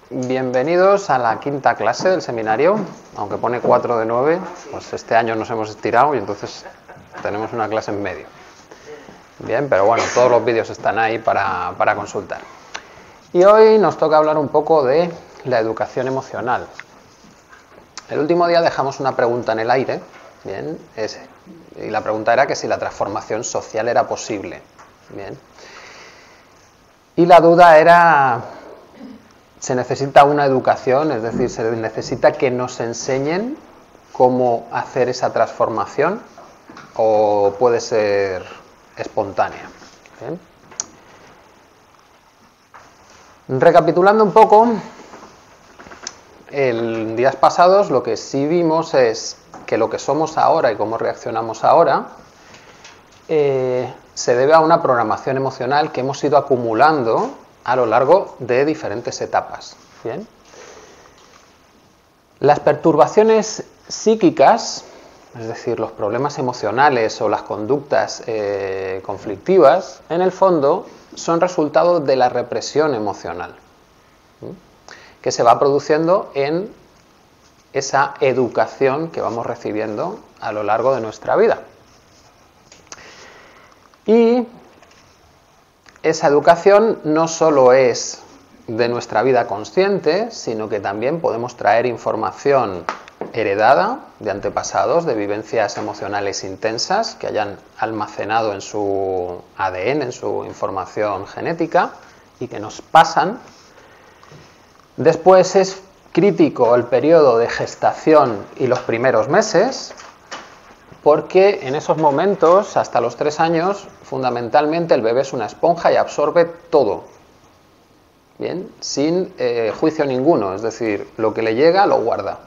Bienvenidos a la quinta clase del seminario. Aunque pone 4 de 9, pues este año nos hemos estirado y entonces tenemos una clase en medio. Bien, pero bueno, todos los vídeos están ahí para consultar. Y hoy nos toca hablar un poco de la educación emocional. El último día dejamos una pregunta en el aire, bien, y la pregunta era que si la transformación social era posible. Bien. Y la duda era, ¿se necesita una educación? Es decir, ¿se necesita que nos enseñen cómo hacer esa transformación o puede ser espontánea? Bien. Recapitulando un poco, en días pasados lo que sí vimos es que lo que somos ahora y cómo reaccionamos ahora se debe a una programación emocional que hemos ido acumulando a lo largo de diferentes etapas. ¿Bien? Las perturbaciones psíquicas, es decir, los problemas emocionales o las conductas conflictivas, en el fondo son resultado de la represión emocional, ¿sí?, que se va produciendo en esa educación que vamos recibiendo a lo largo de nuestra vida. Y esa educación no solo es de nuestra vida consciente, sino que también podemos traer información heredada de antepasados, de vivencias emocionales intensas que hayan almacenado en su ADN, en su información genética, y que nos pasan. Después es crítico el periodo de gestación y los primeros meses, porque en esos momentos, hasta los 3 años, fundamentalmente el bebé es una esponja y absorbe todo, bien, sin juicio ninguno, es decir, lo que le llega lo guarda.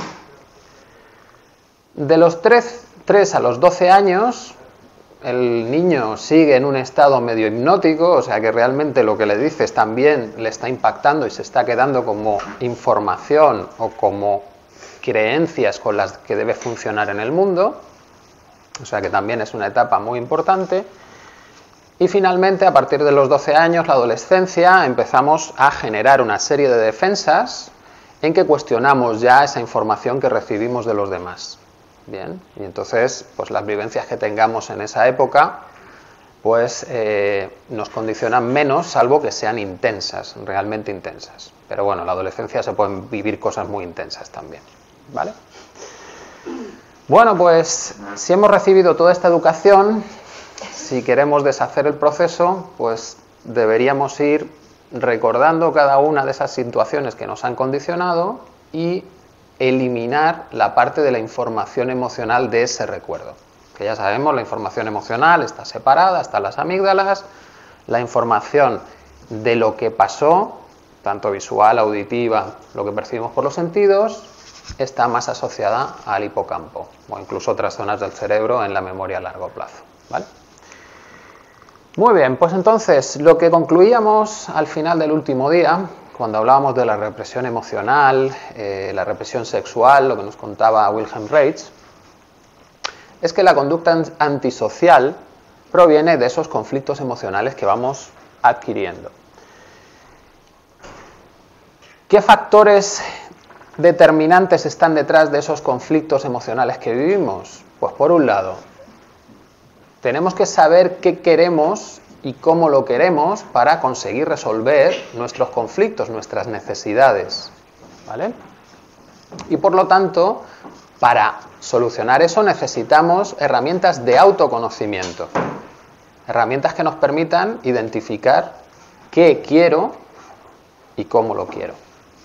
De los 3 a los 12 años, el niño sigue en un estado medio hipnótico, o sea que realmente lo que le dices también le está impactando y se está quedando como información o como creencias con las que debe funcionar en el mundo. O sea que también es una etapa muy importante. Y finalmente, a partir de los 12 años, la adolescencia, empezamos a generar una serie de defensas en que cuestionamos ya esa información que recibimos de los demás. Bien, y entonces, pues las vivencias que tengamos en esa época, pues nos condicionan menos, salvo que sean intensas, realmente intensas. Pero bueno, en la adolescencia se pueden vivir cosas muy intensas también, ¿vale? Bueno, pues si hemos recibido toda esta educación, si queremos deshacer el proceso, pues deberíamos ir recordando cada una de esas situaciones que nos han condicionado y eliminar la parte de la información emocional de ese recuerdo. Que ya sabemos, la información emocional está separada, están las amígdalas, la información de lo que pasó, tanto visual, auditiva, lo que percibimos por los sentidos, está más asociada al hipocampo o incluso otras zonas del cerebro en la memoria a largo plazo, ¿vale? Muy bien, pues entonces lo que concluíamos al final del último día, cuando hablábamos de la represión emocional, la represión sexual, lo que nos contaba Wilhelm Reich, es que la conducta antisocial proviene de esos conflictos emocionales que vamos adquiriendo. ¿Qué factores determinantes están detrás de esos conflictos emocionales que vivimos? Pues por un lado, tenemos que saber qué queremos y cómo lo queremos para conseguir resolver nuestros conflictos, nuestras necesidades, ¿vale? Y por lo tanto, para solucionar eso necesitamos herramientas de autoconocimiento, herramientas que nos permitan identificar qué quiero y cómo lo quiero.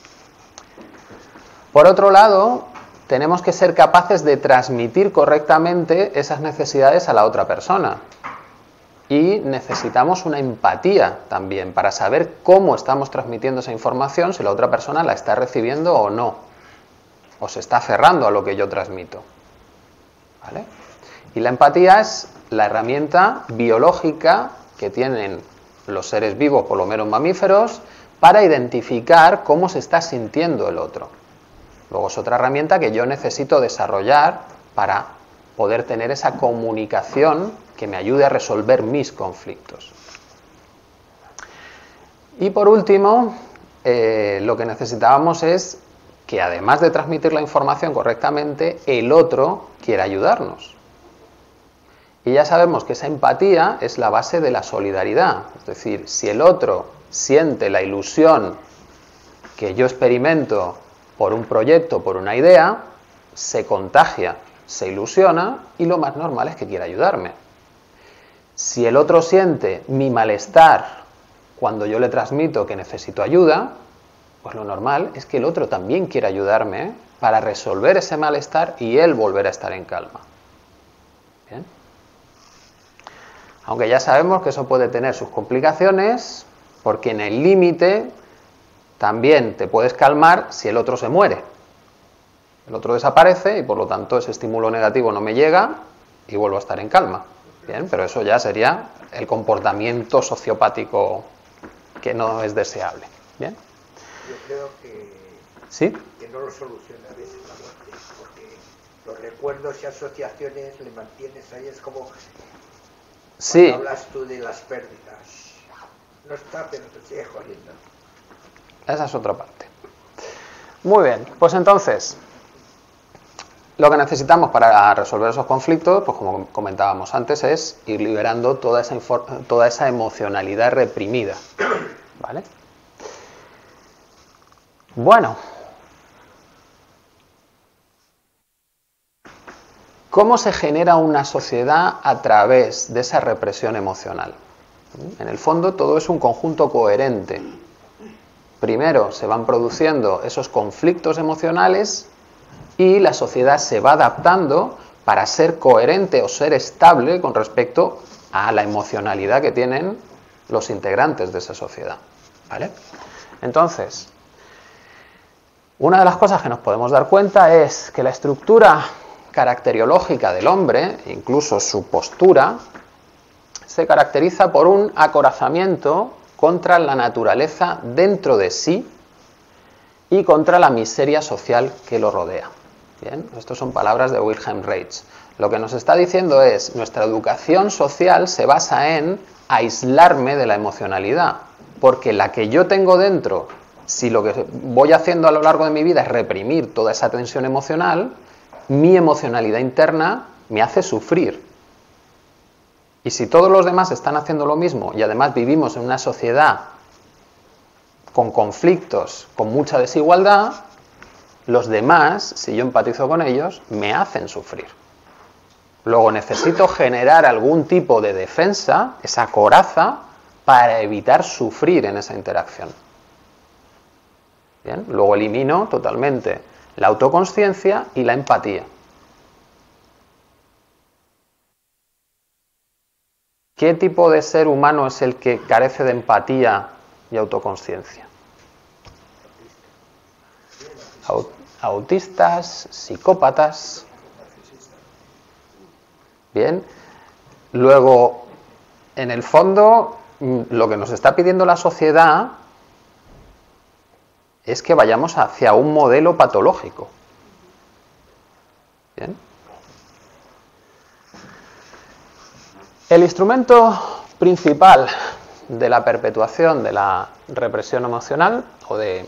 Por otro lado, tenemos que ser capaces de transmitir correctamente esas necesidades a la otra persona. Y necesitamos una empatía también para saber cómo estamos transmitiendo esa información, si la otra persona la está recibiendo o no, o se está cerrando a lo que yo transmito, ¿vale? Y la empatía es la herramienta biológica que tienen los seres vivos, por lo menos mamíferos, para identificar cómo se está sintiendo el otro. Luego es otra herramienta que yo necesito desarrollar para poder tener esa comunicación que me ayude a resolver mis conflictos. Y por último, lo que necesitábamos es que, además de transmitir la información correctamente, el otro quiera ayudarnos. Y ya sabemos que esa empatía es la base de la solidaridad. Es decir, si el otro siente la ilusión que yo experimento por un proyecto, por una idea, se contagia, se ilusiona y lo más normal es que quiera ayudarme. Si el otro siente mi malestar cuando yo le transmito que necesito ayuda, pues lo normal es que el otro también quiera ayudarme para resolver ese malestar y él volver a estar en calma. ¿Bien? Aunque ya sabemos que eso puede tener sus complicaciones, porque en el límite también te puedes calmar si el otro se muere. El otro desaparece y por lo tanto ese estímulo negativo no me llega y vuelvo a estar en calma. Bien, pero eso ya sería el comportamiento sociopático que no es deseable. Bien. Yo creo que, ¿sí? Que no lo soluciona a veces la muerte, porque los recuerdos y asociaciones le mantienes ahí, es como sí. Cuando hablas tú de las pérdidas. No está, pero te sigue jodiendo. Esa es otra parte. Muy bien, pues entonces, lo que necesitamos para resolver esos conflictos, pues como comentábamos antes, es ir liberando toda esa emocionalidad reprimida. ¿Vale? Bueno. ¿Cómo se genera una sociedad a través de esa represión emocional? En el fondo, todo es un conjunto coherente. Primero se van produciendo esos conflictos emocionales y la sociedad se va adaptando para ser coherente o ser estable con respecto a la emocionalidad que tienen los integrantes de esa sociedad. ¿Vale? Entonces, una de las cosas que nos podemos dar cuenta es que la estructura caracteriológica del hombre, incluso su postura, se caracteriza por un acorazamiento contra la naturaleza dentro de sí y contra la miseria social que lo rodea. Bien, estas son palabras de Wilhelm Reich. Lo que nos está diciendo es, nuestra educación social se basa en aislarme de la emocionalidad, porque la que yo tengo dentro, si lo que voy haciendo a lo largo de mi vida es reprimir toda esa tensión emocional, mi emocionalidad interna me hace sufrir. Y si todos los demás están haciendo lo mismo y además vivimos en una sociedad con conflictos, con mucha desigualdad, los demás, si yo empatizo con ellos, me hacen sufrir. Luego necesito generar algún tipo de defensa, esa coraza, para evitar sufrir en esa interacción. Bien, luego elimino totalmente la autoconsciencia y la empatía. ¿Qué tipo de ser humano es el que carece de empatía y autoconsciencia? Autistas, psicópatas. Bien. Luego, en el fondo, lo que nos está pidiendo la sociedad es que vayamos hacia un modelo patológico. Bien. El instrumento principal de la perpetuación de la represión emocional o de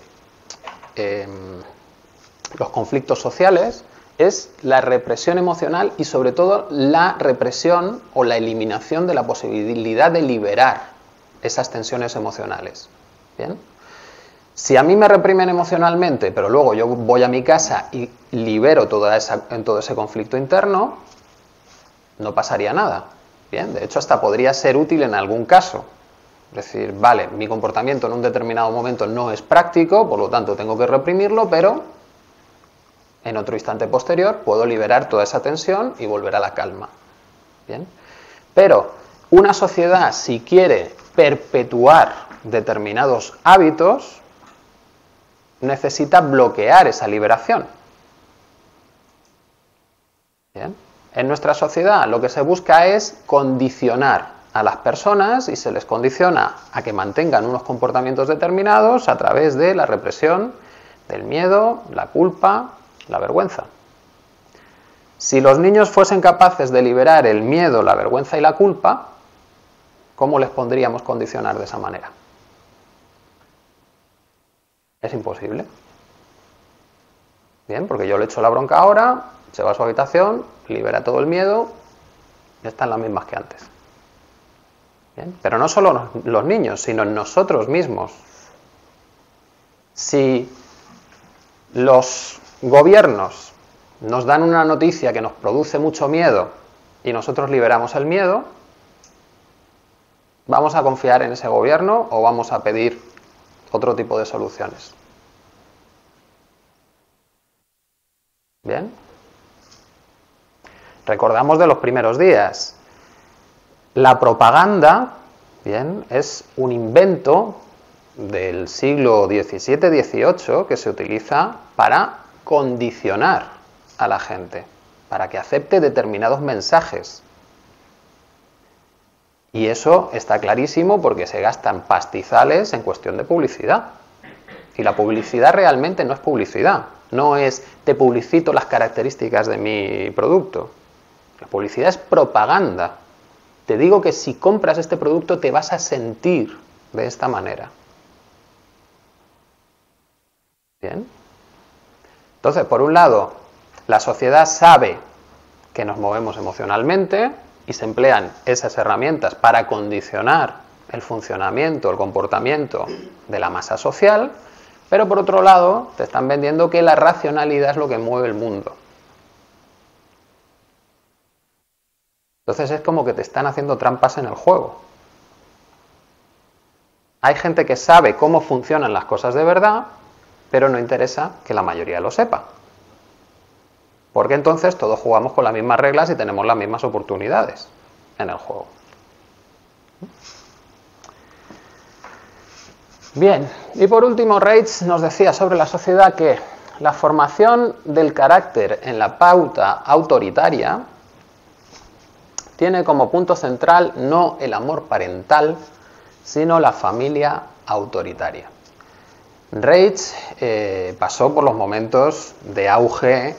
los conflictos sociales es la represión emocional y sobre todo la represión o la eliminación de la posibilidad de liberar esas tensiones emocionales. ¿Bien? Si a mí me reprimen emocionalmente, pero luego yo voy a mi casa y libero todo ese conflicto interno, no pasaría nada. Bien, de hecho, hasta podría ser útil en algún caso. Es decir, vale, mi comportamiento en un determinado momento no es práctico, por lo tanto tengo que reprimirlo, pero en otro instante posterior puedo liberar toda esa tensión y volver a la calma. Bien, pero una sociedad, si quiere perpetuar determinados hábitos, necesita bloquear esa liberación. Bien. En nuestra sociedad lo que se busca es condicionar a las personas y se les condiciona a que mantengan unos comportamientos determinados a través de la represión, del miedo, la culpa, la vergüenza. Si los niños fuesen capaces de liberar el miedo, la vergüenza y la culpa, ¿cómo les podríamos condicionar de esa manera? Es imposible. Bien, porque yo le echo la bronca ahora, se va a su habitación, libera todo el miedo, y están las mismas que antes. Bien, pero no solo los niños, sino nosotros mismos. Si los gobiernos nos dan una noticia que nos produce mucho miedo y nosotros liberamos el miedo, ¿vamos a confiar en ese gobierno o vamos a pedir otro tipo de soluciones? Bien. Recordamos de los primeros días. La propaganda, bien, es un invento del siglo XVII-XVIII que se utiliza para condicionar a la gente, para que acepte determinados mensajes. Y eso está clarísimo porque se gastan pastizales en cuestión de publicidad. Y la publicidad realmente no es publicidad, no es te publicito las características de mi producto. La publicidad es propaganda. Te digo que si compras este producto te vas a sentir de esta manera. Bien. Entonces, por un lado, la sociedad sabe que nos movemos emocionalmente y se emplean esas herramientas para condicionar el funcionamiento, el comportamiento de la masa social, pero por otro lado, te están vendiendo que la racionalidad es lo que mueve el mundo. Entonces es como que te están haciendo trampas en el juego. Hay gente que sabe cómo funcionan las cosas de verdad, pero no interesa que la mayoría lo sepa. Porque entonces todos jugamos con las mismas reglas y tenemos las mismas oportunidades en el juego. Bien, y por último Reitz nos decía sobre la sociedad que la formación del carácter en la pauta autoritaria tiene como punto central no el amor parental, sino la familia autoritaria. Reitz pasó por los momentos de auge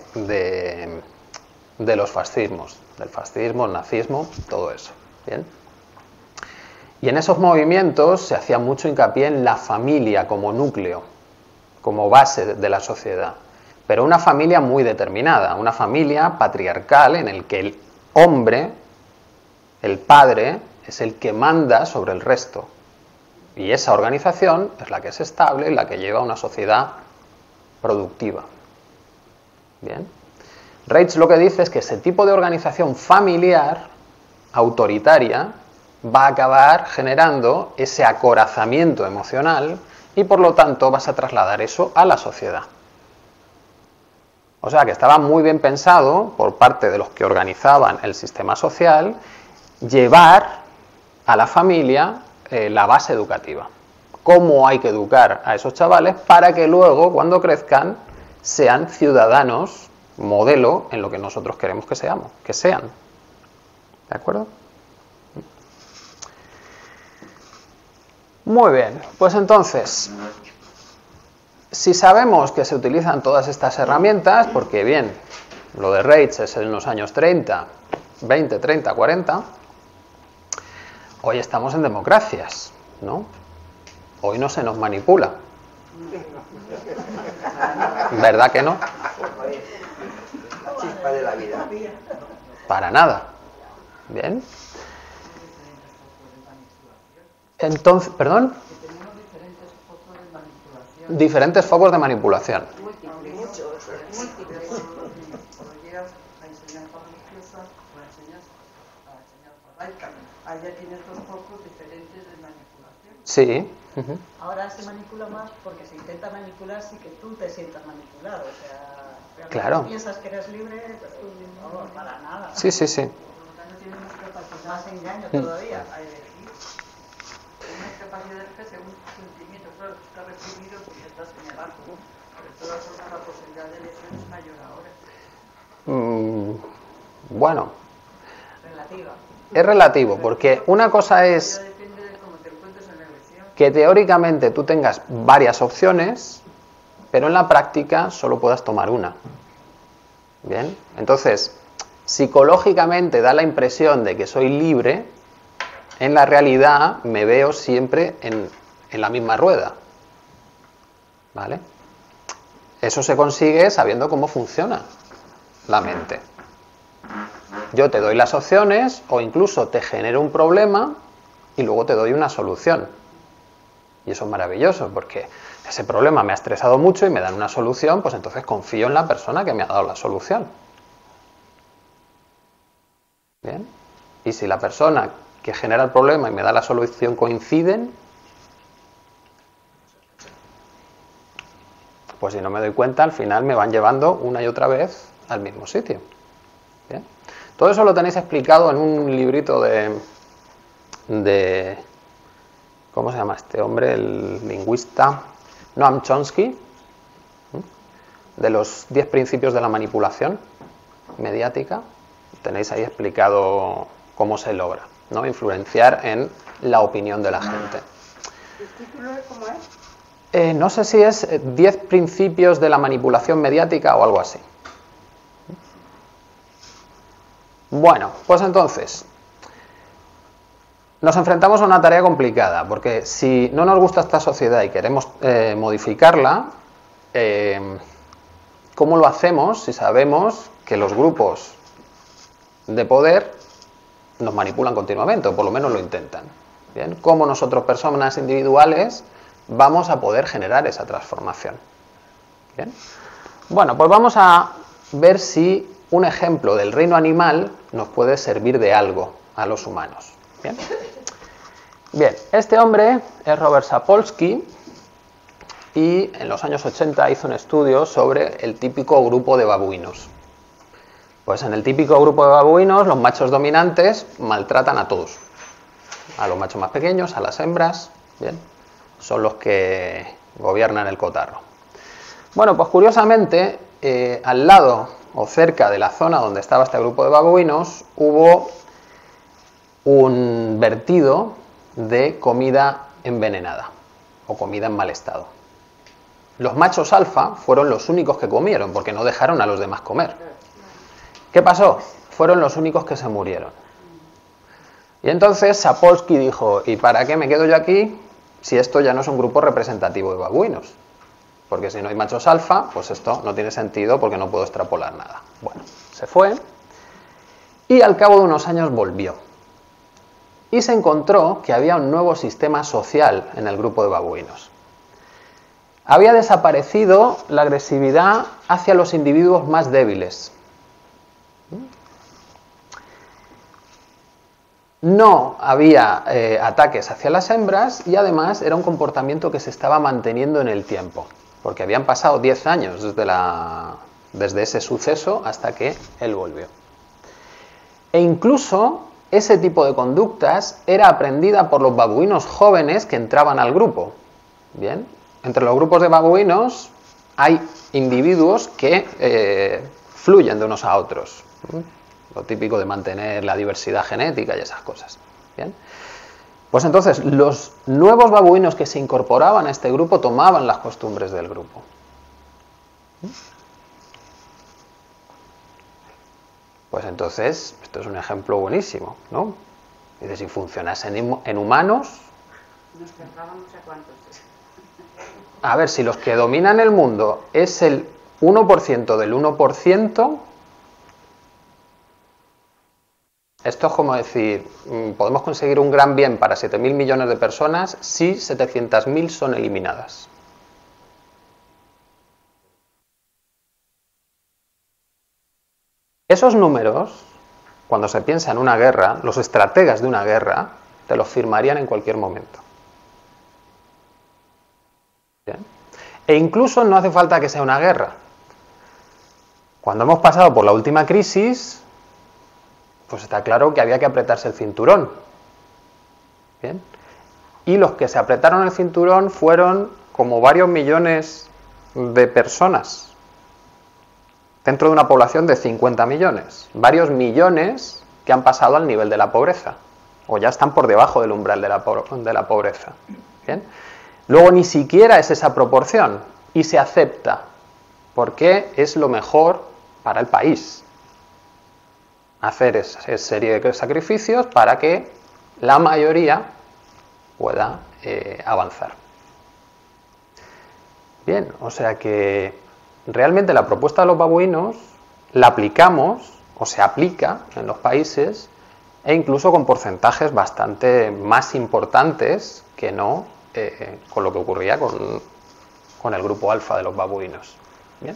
de los fascismos, del fascismo, el nazismo, todo eso. ¿Bien? Y en esos movimientos se hacía mucho hincapié en la familia como núcleo, como base de la sociedad, pero una familia muy determinada, una familia patriarcal en el que el hombre, el padre, es el que manda sobre el resto. Y esa organización es la que es estable y la que lleva a una sociedad productiva. Bien. Reitz lo que dice es que ese tipo de organización familiar, autoritaria, va a acabar generando ese acorazamiento emocional y por lo tanto vas a trasladar eso a la sociedad. O sea que estaba muy bien pensado por parte de los que organizaban el sistema social llevar a la familia la base educativa. Cómo hay que educar a esos chavales para que luego, cuando crezcan, sean ciudadanos modelo en lo que nosotros queremos que sean. ¿De acuerdo? Muy bien, pues entonces, si sabemos que se utilizan todas estas herramientas, porque bien, lo de Reitz es en los años 30, 20, 30, 40, hoy estamos en democracias, ¿no? Hoy no se nos manipula. ¿Verdad que no? La chispa de la vida. Para nada. Bien. Entonces, ¿perdón? Diferentes focos de manipulación. Allá tienes dos focos diferentes de manipulación. Sí. Ahora se manipula más porque se intenta manipular sin que tú te sientas manipulado. O sea, realmente claro. Piensas que eres libre, pero no, para nada. Sí, sí, sí. Por lo tanto, tienes más capacidad, más engaño todavía. Tienes capacidad de ejercer un sentimiento, claro, está reprimido porque está señalado. Pero de todas formas, la posibilidad de elección es mayor ahora. Bueno. Relativa. Es relativo, porque una cosa es que teóricamente tú tengas varias opciones, pero en la práctica solo puedas tomar una. Bien, entonces, psicológicamente da la impresión de que soy libre, en la realidad me veo siempre en la misma rueda. ¿vale? Eso se consigue sabiendo cómo funciona la mente. Yo te doy las opciones o incluso te genero un problema y luego te doy una solución. Y eso es maravilloso porque ese problema me ha estresado mucho y me dan una solución, pues entonces confío en la persona que me ha dado la solución. ¿Bien? Y si la persona que genera el problema y me da la solución coinciden, pues si no me doy cuenta, al final me van llevando una y otra vez al mismo sitio. ¿Bien? Todo eso lo tenéis explicado en un librito de ¿cómo se llama este hombre? El lingüista Noam Chomsky, de los 10 principios de la manipulación mediática. Tenéis ahí explicado cómo se logra, ¿no? Influenciar en la opinión de la gente. ¿El título cómo es? No sé si es 10 principios de la manipulación mediática o algo así. Bueno, pues entonces nos enfrentamos a una tarea complicada, porque si no nos gusta esta sociedad y queremos modificarla, ¿cómo lo hacemos si sabemos que los grupos de poder nos manipulan continuamente, o por lo menos lo intentan? ¿Bien? ¿Cómo nosotros, personas individuales, vamos a poder generar esa transformación? ¿Bien? Bueno, pues vamos a ver si un ejemplo del reino animal nos puede servir de algo a los humanos. ¿Bien? Bien, este hombre es Robert Sapolsky y en los años 80 hizo un estudio sobre el típico grupo de babuinos. Pues en el típico grupo de babuinos, los machos dominantes maltratan a todos. A los machos más pequeños, a las hembras, ¿bien? Son los que gobiernan el cotarro. Bueno, pues curiosamente, al lado o cerca de la zona donde estaba este grupo de babuinos, hubo un vertido de comida envenenada o comida en mal estado. Los machos alfa fueron los únicos que comieron, porque no dejaron a los demás comer. ¿Qué pasó? Fueron los únicos que se murieron. Y entonces Sapolsky dijo, ¿y para qué me quedo yo aquí si esto ya no es un grupo representativo de babuinos? Porque si no hay machos alfa, pues esto no tiene sentido porque no puedo extrapolar nada. Bueno, se fue y al cabo de unos años volvió. Y se encontró que había un nuevo sistema social en el grupo de babuinos. Había desaparecido la agresividad hacia los individuos más débiles. No había ataques hacia las hembras y además era un comportamiento que se estaba manteniendo en el tiempo, porque habían pasado 10 años desde ese suceso hasta que él volvió. E incluso ese tipo de conductas era aprendida por los babuinos jóvenes que entraban al grupo. Bien, entre los grupos de babuinos hay individuos que fluyen de unos a otros. Lo típico de mantener la diversidad genética y esas cosas. Bien. Pues entonces, los nuevos babuinos que se incorporaban a este grupo tomaban las costumbres del grupo. Pues entonces, esto es un ejemplo buenísimo, ¿no? Dice, si funcionase en humanos... Nos cargábamos a cuántos. A ver, si los que dominan el mundo es el 1% del 1%... Esto es como decir, podemos conseguir un gran bien para 7.000 millones de personas si 700.000 son eliminadas. Esos números, cuando se piensa en una guerra, los estrategas de una guerra te los firmarían en cualquier momento. ¿Bien? E incluso no hace falta que sea una guerra. Cuando hemos pasado por la última crisis, pues está claro que había que apretarse el cinturón. ¿Bien? Y los que se apretaron el cinturón fueron como varios millones de personas, dentro de una población de 50 millones. Varios millones que han pasado al nivel de la pobreza, o ya están por debajo del umbral de la pobreza. ¿Bien? Luego ni siquiera es esa proporción, y se acepta, porque es lo mejor para el país. Hacer esa serie de sacrificios para que la mayoría pueda avanzar. Bien, o sea que realmente la propuesta de los babuinos la aplicamos o se aplica en los países e incluso con porcentajes bastante más importantes que no con lo que ocurría con el grupo alfa de los babuinos. Bien.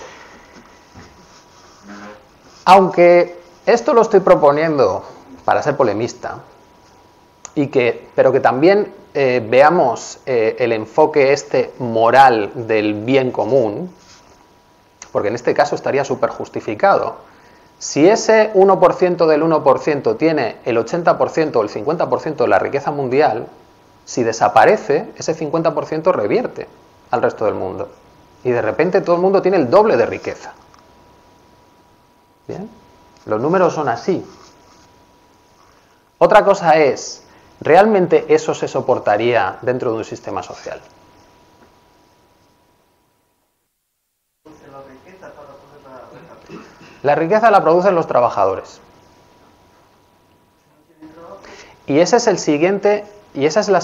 Aunque esto lo estoy proponiendo para ser polemista, pero que también veamos el enfoque moral del bien común, porque en este caso estaría súper justificado. Si ese 1% del 1% tiene el 80% o el 50% de la riqueza mundial, si desaparece, ese 50% revierte al resto del mundo. Y de repente todo el mundo tiene el doble de riqueza. ¿Bien? Los números son así. Otra cosa es, ¿realmente eso se soportaría dentro de un sistema social? La riqueza la producen los trabajadores. Y ese es el siguiente, la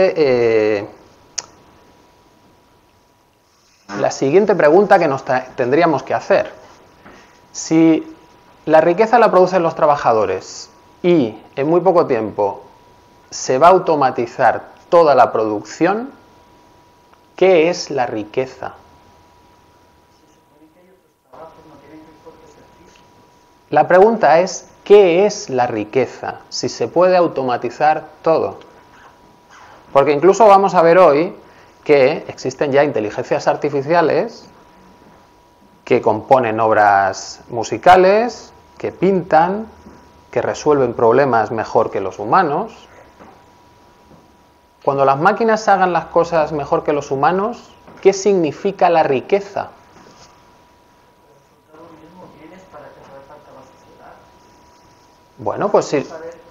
siguiente pregunta que nos tendríamos que hacer. Si la riqueza la producen los trabajadores y en muy poco tiempo se va a automatizar toda la producción, ¿qué es la riqueza? La pregunta es, ¿qué es la riqueza? Si se puede automatizar todo. Porque incluso vamos a ver hoy que existen ya inteligencias artificiales que componen obras musicales, que pintan, que resuelven problemas mejor que los humanos. Cuando las máquinas hagan las cosas mejor que los humanos, ¿qué significa la riqueza? Bueno, pues sí.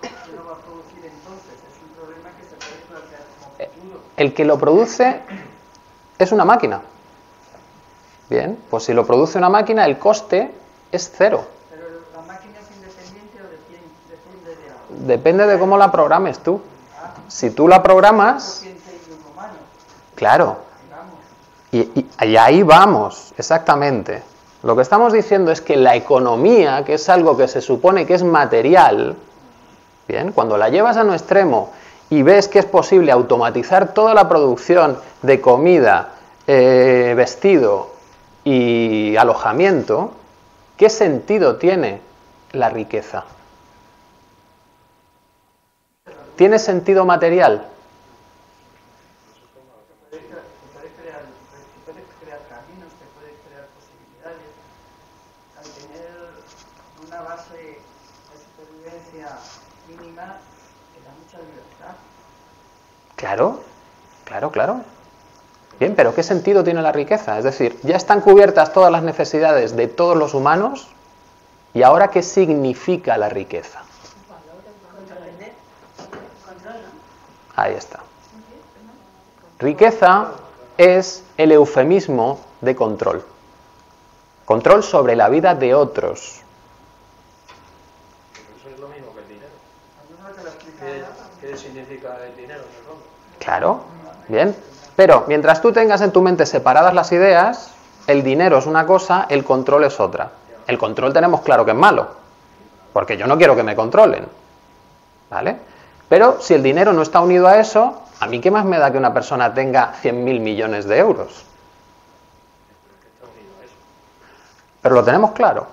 El que lo produce es una máquina. Bien, pues si lo produce una máquina, el coste es cero. ¿Pero la máquina es independiente o depende de algo? Depende de cómo la programes tú. Si tú la programas... Claro. Y ahí vamos, exactamente. Lo que estamos diciendo es que la economía, que es algo que se supone que es material, bien, cuando la llevas a un extremo y ves que es posible automatizar toda la producción de comida, vestido y alojamiento, ¿qué sentido tiene la riqueza? ¿Tiene sentido material? Claro, claro, claro. Bien, pero ¿qué sentido tiene la riqueza? Es decir, ya están cubiertas todas las necesidades de todos los humanos y ahora ¿qué significa la riqueza? Ahí está. Riqueza es el eufemismo de control. Control sobre la vida de otros. Eso es lo mismo que el dinero. ¿Qué significa el dinero? Claro, bien. Pero mientras tú tengas en tu mente separadas las ideas, el dinero es una cosa, el control es otra. El control tenemos claro que es malo, porque yo no quiero que me controlen. ¿Vale? Pero si el dinero no está unido a eso, ¿a mí qué más me da que una persona tenga 100.000 millones de euros? Pero lo tenemos claro.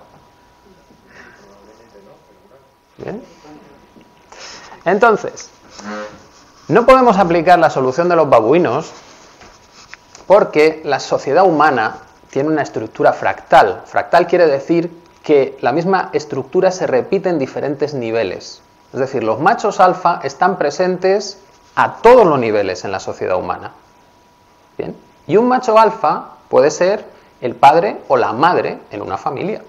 Bien. Entonces, no podemos aplicar la solución de los babuinos porque la sociedad humana tiene una estructura fractal. Fractal quiere decir que la misma estructura se repite en diferentes niveles. Es decir, los machos alfa están presentes a todos los niveles en la sociedad humana. Bien. Y un macho alfa puede ser el padre o la madre en una familia.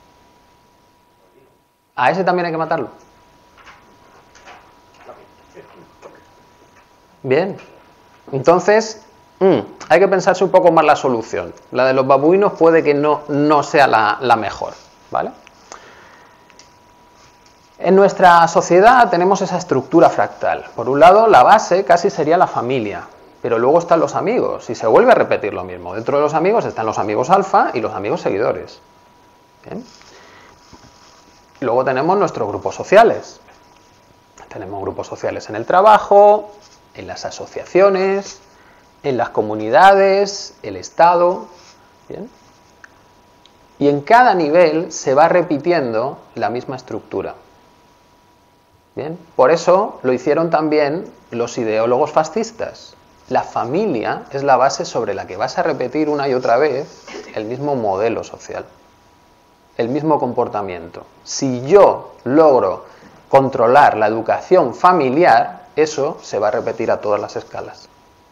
A ese también hay que matarlo. Bien. Entonces, hay que pensarse un poco más la solución. La de los babuinos puede que no sea la mejor, ¿vale? En nuestra sociedad tenemos esa estructura fractal. Por un lado, la base casi sería la familia. pero luego están los amigos y se vuelve a repetir lo mismo. Dentro de los amigos están los amigos alfa y los amigos seguidores. ¿Bien? Luego tenemos nuestros grupos sociales. Tenemos grupos sociales en el trabajo, en las asociaciones, en las comunidades, el Estado. ¿Bien? Y en cada nivel se va repitiendo la misma estructura. ¿Bien? Por eso lo hicieron también los ideólogos fascistas. La familia es la base sobre la que vas a repetir una y otra vez el mismo modelo social, el mismo comportamiento. Si yo logro controlar la educación familiar, eso se va a repetir a todas las escalas.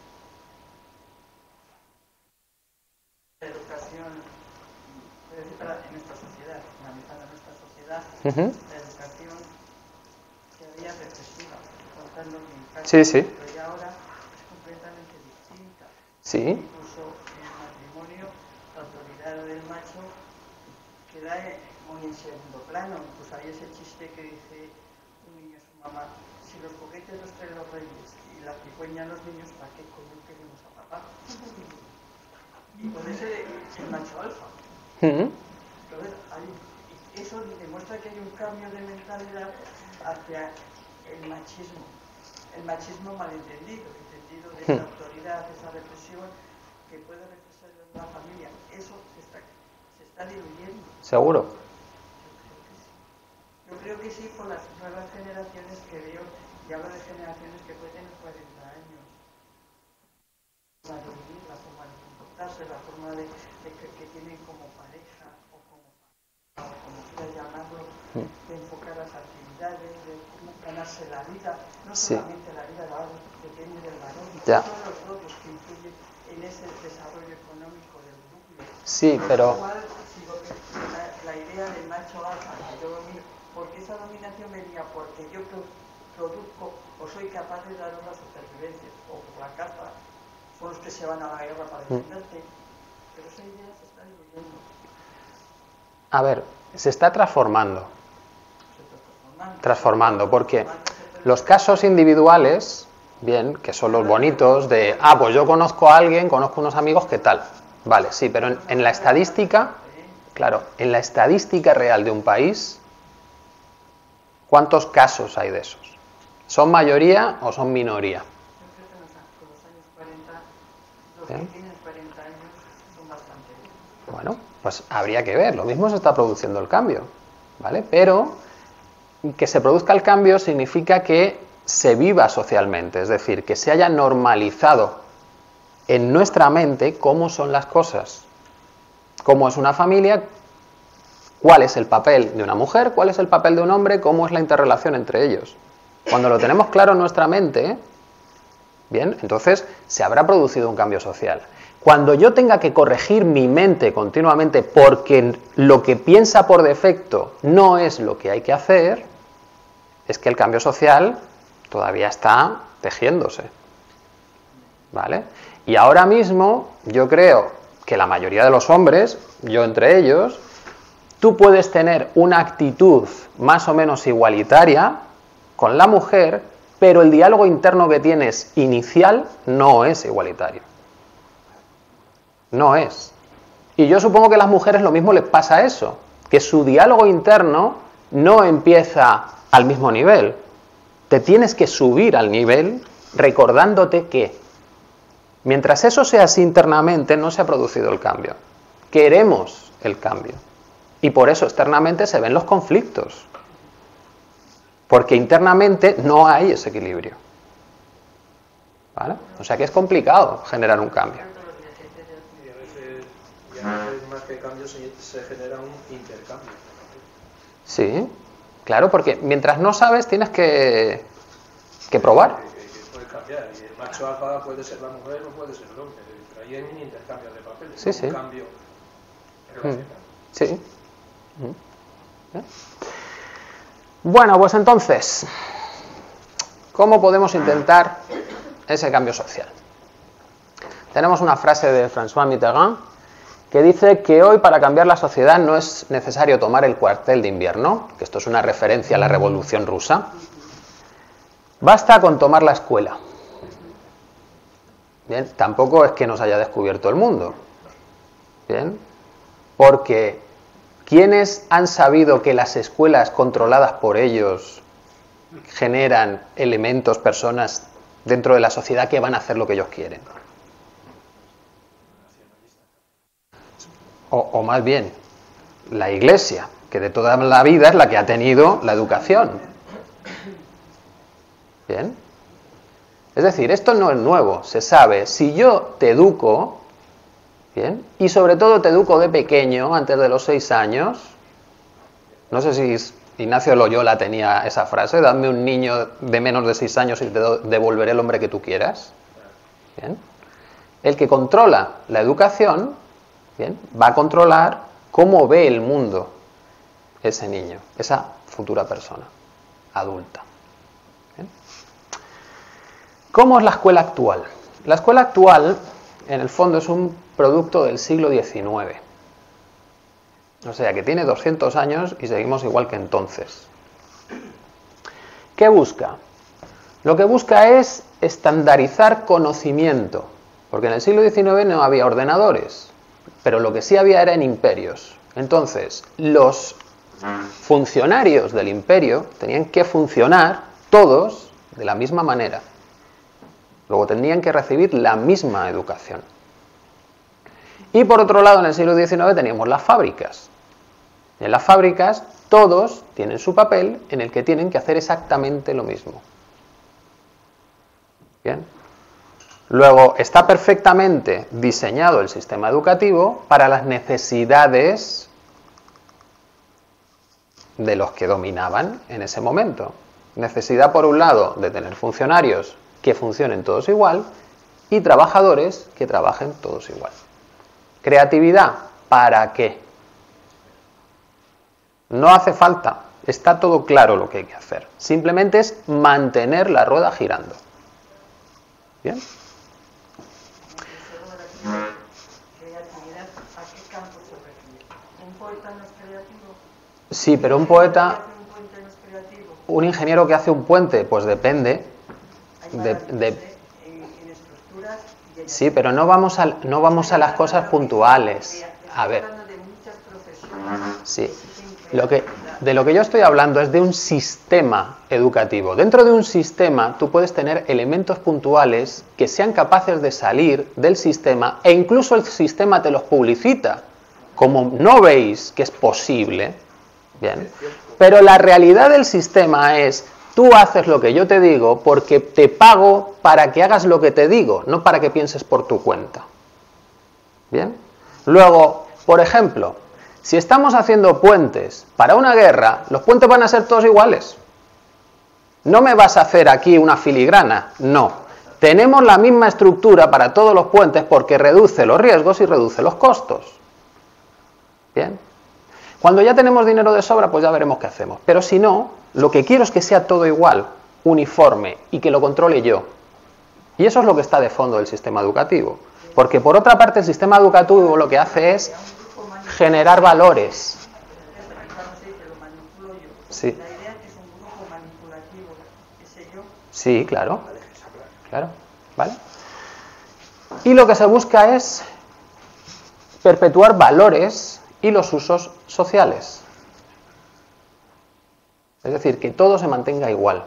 La educación, en nuestra sociedad, analizando nuestra sociedad, la educación se había represiva, contando mi caso, Sí, sí. pero ya ahora es completamente distinta. Sí. Incluso en el matrimonio, la autoridad del macho queda muy en segundo plano. Pues hay ese chiste que dice un niño a su mamá: si los juguetes los traen los reyes y la cigüeña los niños, ¿para qué coño queremos a papá? Y puede ser el macho alfa. Entonces, eso demuestra que hay un cambio de mentalidad hacia el machismo malentendido, de esa autoridad, esa represión que puede represar en una familia. Eso se está diluyendo. ¿Seguro? Yo creo que sí, por las nuevas generaciones que veo, y hablo de generaciones que pueden tener 40 años. La de vivir, la forma de comportarse, la forma de que tienen como pareja o como quieras llamarlo, de enfocar las actividades, de cómo ganarse la vida, no solamente la vida de algo que depende del varón, todos los otros que influyen en ese desarrollo económico del núcleo. Sí, pero... La idea del macho alfa, que yo domino, porque esa dominación venía porque yo produzco o soy capaz de daros la supervivencia, o por la caza, son los que se van a la guerra para defenderte, pero esa idea se está diluyendo. A ver, se está transformando. Porque los casos individuales, bien, que son los bonitos de, pues yo conozco a alguien, conozco unos amigos, ¿qué tal? Vale, sí, pero en la estadística, claro, en la estadística real de un país, ¿cuántos casos hay de esos? ¿Son mayoría o son minoría? Yo creo que con los años 40, los que tienen 40 años son bastante bien. Bueno, pues habría que ver, lo mismo se está produciendo el cambio, ¿vale? Pero que se produzca el cambio significa que se viva socialmente, es decir, que se haya normalizado en nuestra mente cómo son las cosas, cómo es una familia, cuál es el papel de una mujer, cuál es el papel de un hombre, cómo es la interrelación entre ellos. Cuando lo tenemos claro en nuestra mente, bien, entonces se habrá producido un cambio social. Cuando yo tenga que corregir mi mente continuamente porque lo que piensa por defecto no es lo que hay que hacer, es que el cambio social todavía está tejiéndose, ¿vale? Y ahora mismo yo creo que la mayoría de los hombres, yo entre ellos, tú puedes tener una actitud más o menos igualitaria con la mujer, pero el diálogo interno que tienes inicial no es igualitario. No es. Y yo supongo que a las mujeres lo mismo les pasa eso, que su diálogo interno no empieza al mismo nivel. Te tienes que subir al nivel recordándote que mientras eso sea así internamente no se ha producido el cambio. Queremos el cambio. Y por eso externamente se ven los conflictos. Porque internamente no hay ese equilibrio. ¿Vale? O sea que es complicado generar un cambio. Y a veces más que cambio se genera un intercambio. Sí, claro, porque mientras no sabes tienes que probar. Que puede cambiar. Y el macho alfa puede ser la mujer o puede ser el hombre. Pero ahí hay un intercambio de papeles. Sí, sí. Un cambio relacional. Sí. Bueno, pues entonces, ¿cómo podemos intentar ese cambio social? Tenemos una frase de François Mitterrand que dice que hoy para cambiar la sociedad no es necesario tomar el cuartel de invierno, que esto es una referencia a la Revolución Rusa, basta con tomar la escuela. Bien, tampoco es que nos haya descubierto el mundo. Bien, porque ¿quiénes han sabido que las escuelas controladas por ellos generan elementos, personas dentro de la sociedad que van a hacer lo que ellos quieren? O más bien, la Iglesia, que de toda la vida es la que ha tenido la educación. Bien. Es decir, esto no es nuevo, se sabe. Si yo te educo, bien, y sobre todo te educo de pequeño, antes de los 6 años, no sé si Ignacio Loyola tenía esa frase, dame un niño de menos de 6 años y te devolveré el hombre que tú quieras. Bien. El que controla la educación, bien, va a controlar cómo ve el mundo ese niño, esa futura persona, adulta. Bien. ¿Cómo es la escuela actual? La escuela actual, en el fondo, es un producto del siglo XIX. O sea, que tiene 200 años y seguimos igual que entonces. ¿Qué busca? Lo que busca es estandarizar conocimiento, porque en el siglo XIX no había ordenadores, pero lo que sí había eran imperios. Entonces, los funcionarios del imperio tenían que funcionar todos de la misma manera. Luego tenían que recibir la misma educación. Y por otro lado, en el siglo XIX teníamos las fábricas. En las fábricas todos tienen su papel en el que tienen que hacer exactamente lo mismo. Bien. Luego está perfectamente diseñado el sistema educativo para las necesidades de los que dominaban en ese momento. Necesidad, por un lado, de tener funcionarios que funcionen todos igual y trabajadores que trabajen todos igual. Creatividad, ¿para qué? No hace falta, está todo claro lo que hay que hacer. Simplemente es mantener la rueda girando. ¿Bien? Creatividad, ¿a qué campo se refiere? ¿Un poeta no es creativo? Sí, pero un poeta, ¿Un puente no es creativo? un ingeniero que hace un puente, pues depende. Hay maravillas en estructuras y en... Sí, pero no vamos a las cosas puntuales. A ver, Hablando de muchas profesiones, sí. exigen De lo que yo estoy hablando es de un sistema educativo. Dentro de un sistema tú puedes tener elementos puntuales que sean capaces de salir del sistema e incluso el sistema te los publicita. Como no veis que es posible, bien. Pero la realidad del sistema es, tú haces lo que yo te digo porque te pago para que hagas lo que te digo, no para que pienses por tu cuenta. Bien. Luego, por ejemplo, si estamos haciendo puentes para una guerra, los puentes van a ser todos iguales. No me vas a hacer aquí una filigrana, no. Tenemos la misma estructura para todos los puentes porque reduce los riesgos y reduce los costos. Bien. Cuando ya tenemos dinero de sobra, pues ya veremos qué hacemos. Pero si no, lo que quiero es que sea todo igual, uniforme y que lo controle yo. Y eso es lo que está de fondo del sistema educativo. Porque por otra parte el sistema educativo lo que hace es generar valores. Sí. la idea que es un grupo manipulativo, ese yo. Sí, claro. Claro. ¿Vale? Y lo que se busca es perpetuar valores y los usos sociales. Es decir, que todo se mantenga igual.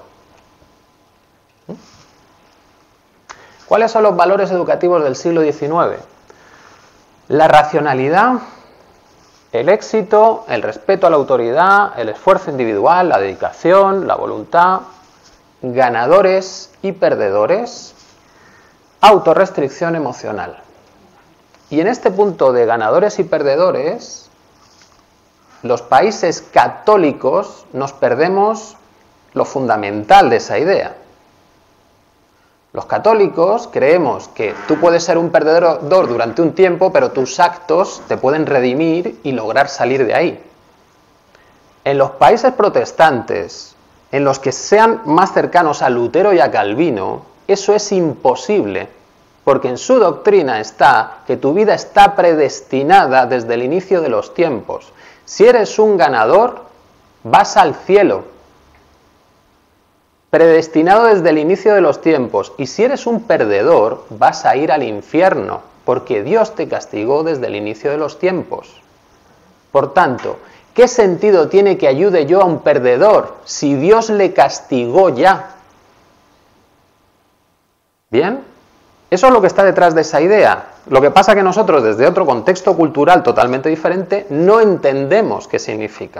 ¿Cuáles son los valores educativos del siglo XIX? La racionalidad, el éxito, el respeto a la autoridad, el esfuerzo individual, la dedicación, la voluntad, ganadores y perdedores, autorrestricción emocional. Y en este punto de ganadores y perdedores, los países católicos nos perdemos lo fundamental de esa idea. Los católicos creemos que tú puedes ser un perdedor durante un tiempo, pero tus actos te pueden redimir y lograr salir de ahí. En los países protestantes, en los que sean más cercanos a Lutero y a Calvino, eso es imposible, porque en su doctrina está que tu vida está predestinada desde el inicio de los tiempos. Si eres un ganador, vas al cielo. predestinado desde el inicio de los tiempos. Y si eres un perdedor, vas a ir al infierno, porque Dios te castigó desde el inicio de los tiempos. Por tanto, ¿qué sentido tiene que ayude yo a un perdedor si Dios le castigó ya? ¿Bien? Eso es lo que está detrás de esa idea. Lo que pasa es que nosotros, desde otro contexto cultural totalmente diferente, no entendemos qué significa.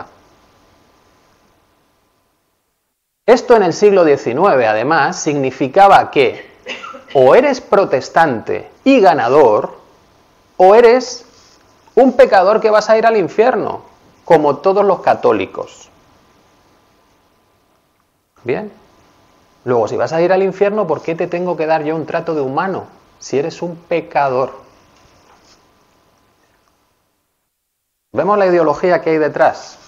Esto en el siglo XIX, además, significaba que o eres protestante y ganador, o eres un pecador que vas a ir al infierno, como todos los católicos. Bien. Luego, si vas a ir al infierno, ¿por qué te tengo que dar yo un trato de humano si eres un pecador? ¿Vemos la ideología que hay detrás?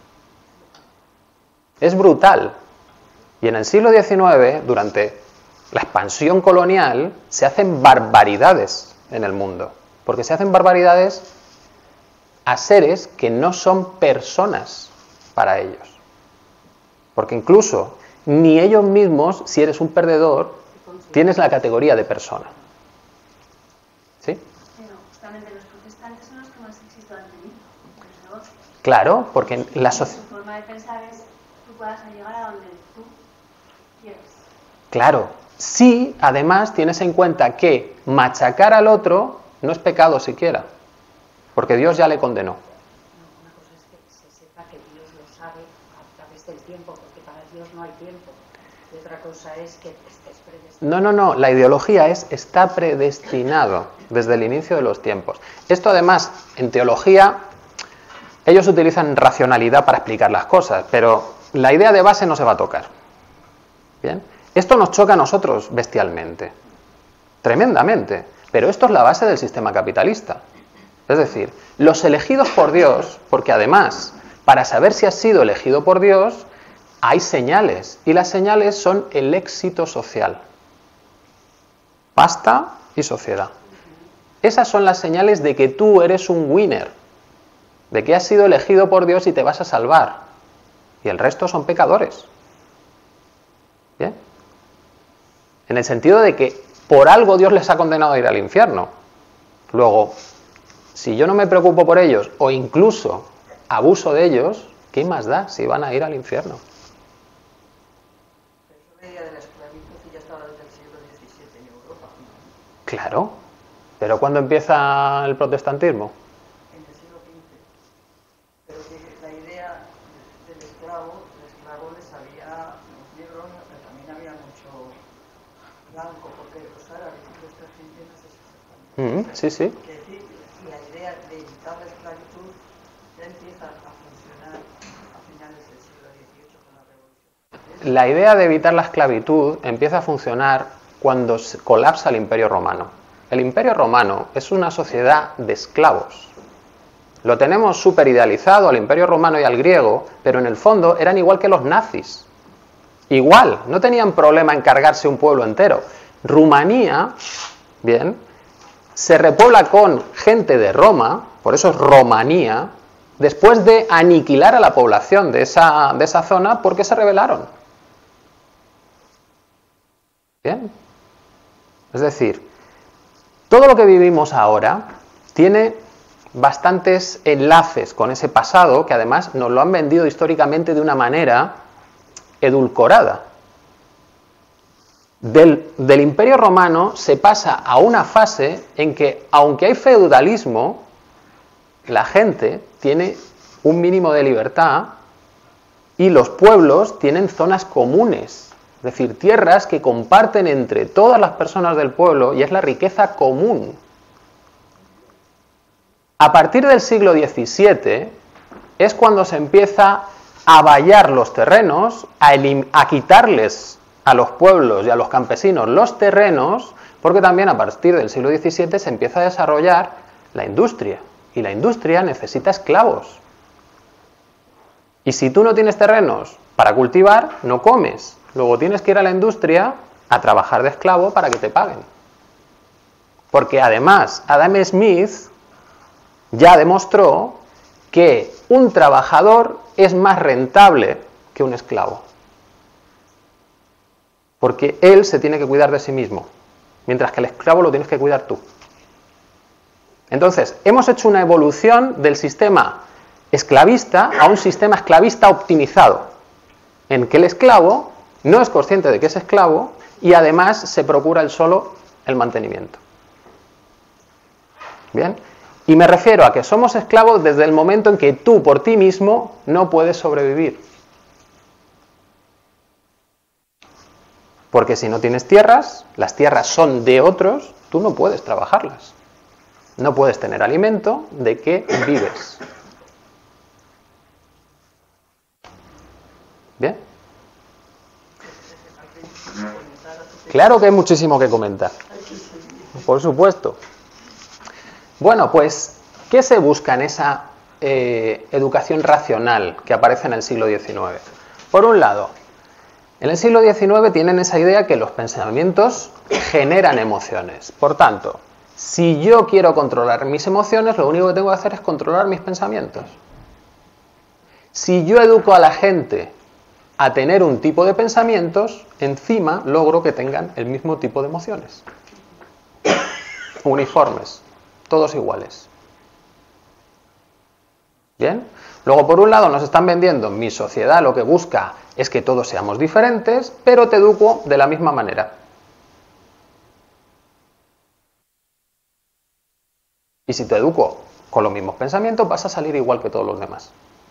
Es brutal. Y en el siglo XIX, durante la expansión colonial, se hacen barbaridades en el mundo. Porque se hacen barbaridades a seres que no son personas para ellos. Porque incluso ni ellos mismos, si eres un perdedor, tienes la categoría de persona. ¿Sí? Pero justamente los protestantes son los que más éxito han tenido. Claro, porque la sociedad. Su forma de pensar es tú puedas llegar a donde tú quieres. Claro, sí, además tienes en cuenta que machacar al otro no es pecado siquiera, porque Dios ya le condenó. Una cosa es que se sepa que Dios lo sabe a través del tiempo, porque para Dios no hay tiempo. Y otra cosa es que estés predestinado. No, la ideología está predestinado desde el inicio de los tiempos. Esto además, en teología, ellos utilizan racionalidad para explicar las cosas, pero la idea de base no se va a tocar. ¿Bien? Esto nos choca a nosotros bestialmente, tremendamente, pero esto es la base del sistema capitalista. Es decir, los elegidos por Dios, porque además, para saber si has sido elegido por Dios, hay señales, y las señales son el éxito social. Pasta y sociedad. Esas son las señales de que tú eres un winner, de que has sido elegido por Dios y te vas a salvar. Y el resto son pecadores. ¿Bien? En el sentido de que por algo Dios les ha condenado a ir al infierno. Luego, si yo no me preocupo por ellos, o incluso abuso de ellos, ¿qué más da si van a ir al infierno? Eso de la esclavitud ya estaba desde el siglo XVII en Europa. Claro, pero ¿cuándo empieza el protestantismo? En el siglo XV. Pero que la idea del esclavo les había los negros, pero también había mucho blanco, porque los árabes y los gente no sé si se están. Sí, sí. Que decir, la idea de evitar la esclavitud ya empieza a funcionar a finales del siglo XVIII con la Revolución. La idea de evitar la esclavitud empieza a funcionar cuando colapsa el Imperio Romano. El Imperio Romano es una sociedad de esclavos. Lo tenemos súper idealizado al Imperio Romano y al griego, pero en el fondo eran igual que los nazis. Igual, no tenían problema en cargarse un pueblo entero. Rumanía, bien, se repobla con gente de Roma, por eso es Romanía, después de aniquilar a la población de esa zona porque se rebelaron. Bien. Es decir, todo lo que vivimos ahora tiene bastantes enlaces con ese pasado que además nos lo han vendido históricamente de una manera edulcorada. Del Imperio Romano se pasa a una fase en que, aunque hay feudalismo, la gente tiene un mínimo de libertad y los pueblos tienen zonas comunes, es decir, tierras que comparten entre todas las personas del pueblo y es la riqueza común. A partir del siglo XVII es cuando se empieza a vallar los terrenos, a quitarles a los pueblos y a los campesinos los terrenos, porque también a partir del siglo XVII se empieza a desarrollar la industria, y la industria necesita esclavos. Y si tú no tienes terrenos para cultivar, no comes. Luego tienes que ir a la industria a trabajar de esclavo para que te paguen. Porque además Adam Smith ya demostró que un trabajador es más rentable que un esclavo. porque él se tiene que cuidar de sí mismo, mientras que el esclavo lo tienes que cuidar tú. Entonces, hemos hecho una evolución del sistema esclavista a un sistema esclavista optimizado, en que el esclavo no es consciente de que es esclavo y además se procura él solo el mantenimiento. ¿Bien? Y me refiero a que somos esclavos desde el momento en que tú por ti mismo no puedes sobrevivir. Porque si no tienes tierras, las tierras son de otros, tú no puedes trabajarlas. No puedes tener alimento de que vives. ¿Bien? Claro que hay muchísimo que comentar. Por supuesto. Bueno, pues, ¿qué se busca en esa educación racional que aparece en el siglo XIX? Por un lado, en el siglo XIX tienen esa idea que los pensamientos generan emociones. Por tanto, si yo quiero controlar mis emociones, lo único que tengo que hacer es controlar mis pensamientos. Si yo educo a la gente a tener un tipo de pensamientos, encima logro que tengan el mismo tipo de emociones. Uniformes, todos iguales. ¿Bien? Luego, por un lado, nos están vendiendo, mi sociedad lo que busca es que todos seamos diferentes, pero te educo de la misma manera. Y si te educo con los mismos pensamientos, vas a salir igual que todos los demás.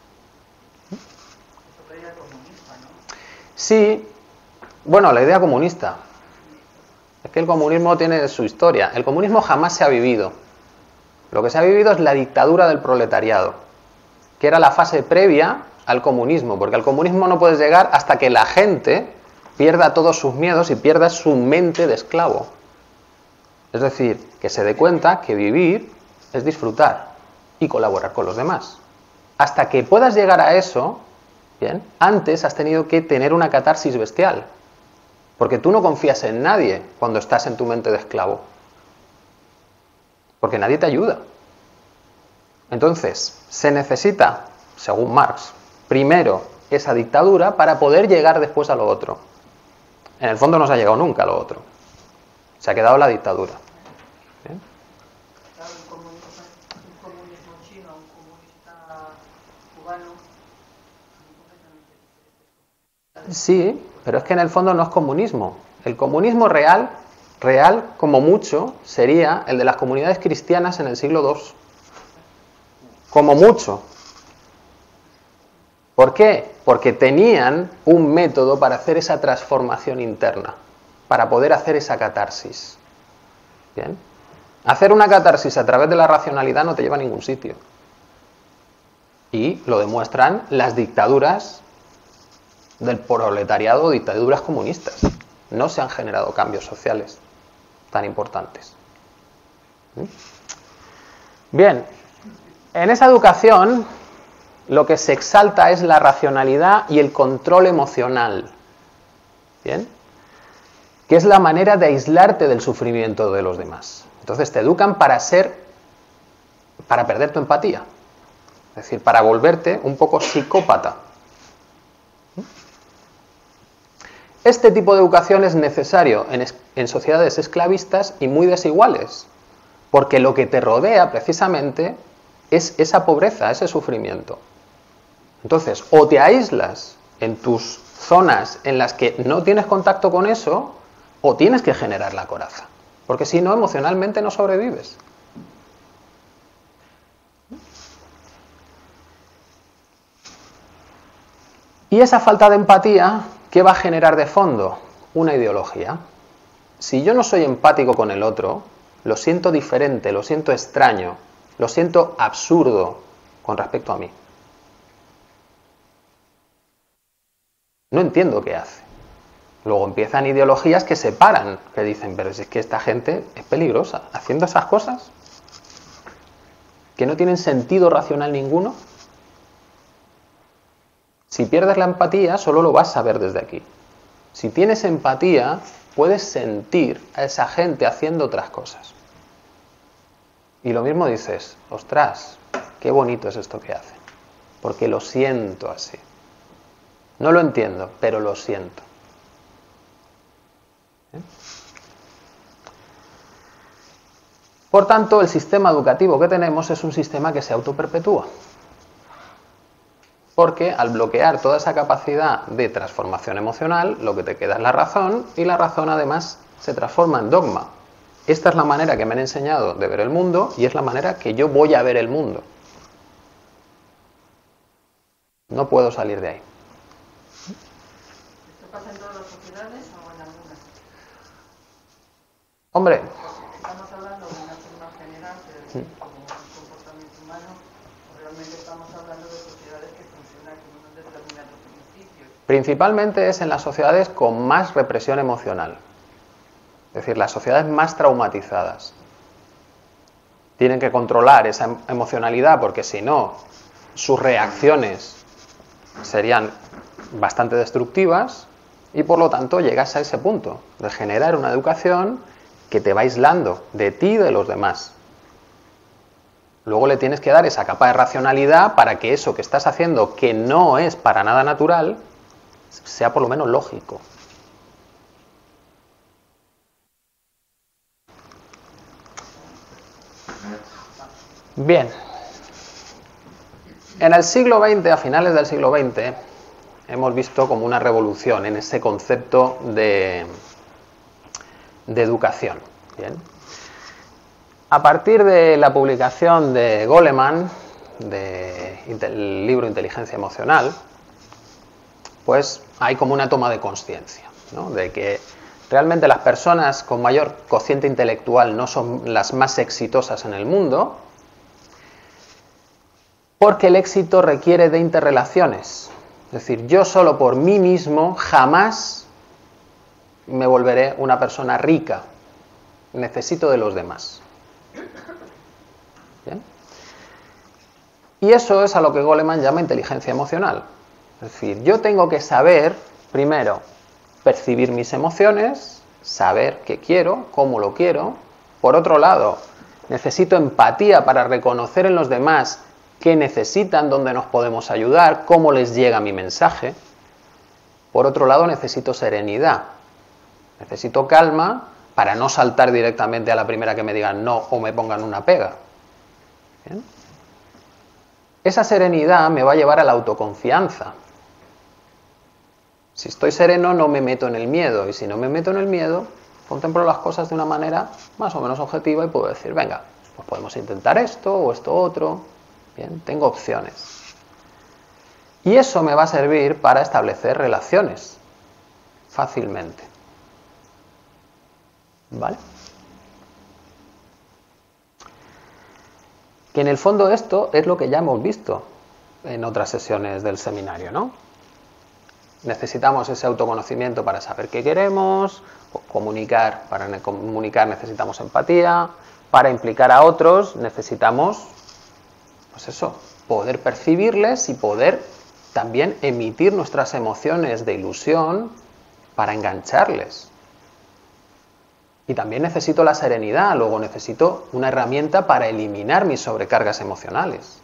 Sí, bueno, la idea comunista. Es que el comunismo tiene su historia. El comunismo jamás se ha vivido. Lo que se ha vivido es la dictadura del proletariado, que era la fase previa al comunismo, porque al comunismo no puedes llegar hasta que la gente pierda todos sus miedos y pierda su mente de esclavo. Es decir, que se dé cuenta que vivir es disfrutar y colaborar con los demás. Hasta que puedas llegar a eso, bien, antes has tenido que tener una catarsis bestial, porque tú no confías en nadie cuando estás en tu mente de esclavo, porque nadie te ayuda. Entonces, se necesita, según Marx, primero esa dictadura para poder llegar después a lo otro. En el fondo no se ha llegado nunca a lo otro. Se ha quedado la dictadura. ¿Bien? Un comunismo chino, un comunista cubano, Sí, pero es que en el fondo no es comunismo. El comunismo real como mucho, sería el de las comunidades cristianas en el siglo II. Como mucho. ¿Por qué? Porque tenían un método para hacer esa transformación interna, para poder hacer esa catarsis. ¿Bien? Hacer una catarsis a través de la racionalidad no te lleva a ningún sitio. Y lo demuestran las dictaduras del proletariado, dictaduras comunistas. No se han generado cambios sociales tan importantes. Bien, en esa educación lo que se exalta es la racionalidad y el control emocional. ¿Bien? Que es la manera de aislarte del sufrimiento de los demás. Entonces te educan para perder tu empatía. Es decir, para volverte un poco psicópata. Este tipo de educación es necesario en sociedades esclavistas y muy desiguales, porque lo que te rodea precisamente es esa pobreza, ese sufrimiento. Entonces, o te aíslas en tus zonas en las que no tienes contacto con eso, o tienes que generar la coraza, porque si no, emocionalmente no sobrevives. Y esa falta de empatía, ¿qué va a generar de fondo? Una ideología. Si yo no soy empático con el otro, lo siento diferente, lo siento extraño, lo siento absurdo con respecto a mí. No entiendo qué hace. Luego empiezan ideologías que separan, que dicen, pero si es que esta gente es peligrosa, haciendo esas cosas que no tienen sentido racional ninguno. Si pierdes la empatía, solo lo vas a ver desde aquí. Si tienes empatía, puedes sentir a esa gente haciendo otras cosas. Y lo mismo dices, ostras, qué bonito es esto que hacen, porque lo siento así. No lo entiendo, pero lo siento. Por tanto, el sistema educativo que tenemos es un sistema que se autoperpetúa. Porque al bloquear toda esa capacidad de transformación emocional, lo que te queda es la razón, y la razón además se transforma en dogma. Esta es la manera que me han enseñado de ver el mundo y es la manera que yo voy a ver el mundo. No puedo salir de ahí. ¿Esto pasa en todas las sociedades o en algunas? Hombre, Estamos hablando de una forma general, pero como un comportamiento humano, realmente estamos hablando de sociedades que funcionan con unos determinados principios. principalmente es en las sociedades con más represión emocional. Es decir, las sociedades más traumatizadas. Tienen que controlar esa emocionalidad porque si no, sus reacciones serían bastante destructivas y por lo tanto llegas a ese punto de generar una educación que te va aislando de ti y de los demás. Luego le tienes que dar esa capa de racionalidad para que eso que estás haciendo, que no es para nada natural, sea por lo menos lógico. Bien. En el siglo XX, a finales del siglo XX, hemos visto como una revolución en ese concepto de educación. Bien. A partir de la publicación de Goleman, del libro Inteligencia Emocional, pues hay como una toma de conciencia, ¿no? De que realmente las personas con mayor cociente intelectual no son las más exitosas en el mundo, porque el éxito requiere de interrelaciones. Es decir, yo solo por mí mismo jamás me volveré una persona rica. Necesito de los demás. ¿Bien? Y eso es a lo que Goleman llama inteligencia emocional. Es decir, yo tengo que saber, primero, percibir mis emociones, saber qué quiero, cómo lo quiero. Por otro lado, necesito empatía para reconocer en los demás qué necesitan, dónde nos podemos ayudar, cómo les llega mi mensaje. Por otro lado, necesito serenidad. Necesito calma para no saltar directamente a la primera que me digan no o me pongan una pega. ¿Bien? Esa serenidad me va a llevar a la autoconfianza. Si estoy sereno no me meto en el miedo y si no me meto en el miedo contemplo las cosas de una manera más o menos objetiva y puedo decir, venga, pues podemos intentar esto o esto otro. Bien, tengo opciones. Y eso me va a servir para establecer relaciones fácilmente. ¿Vale? Que en el fondo esto es lo que ya hemos visto en otras sesiones del seminario, ¿no? Necesitamos ese autoconocimiento para saber qué queremos, comunicar, para comunicar necesitamos empatía, para implicar a otros necesitamos, pues eso, poder percibirles y poder también emitir nuestras emociones de ilusión para engancharles. Y también necesito la serenidad, luego necesito una herramienta para eliminar mis sobrecargas emocionales.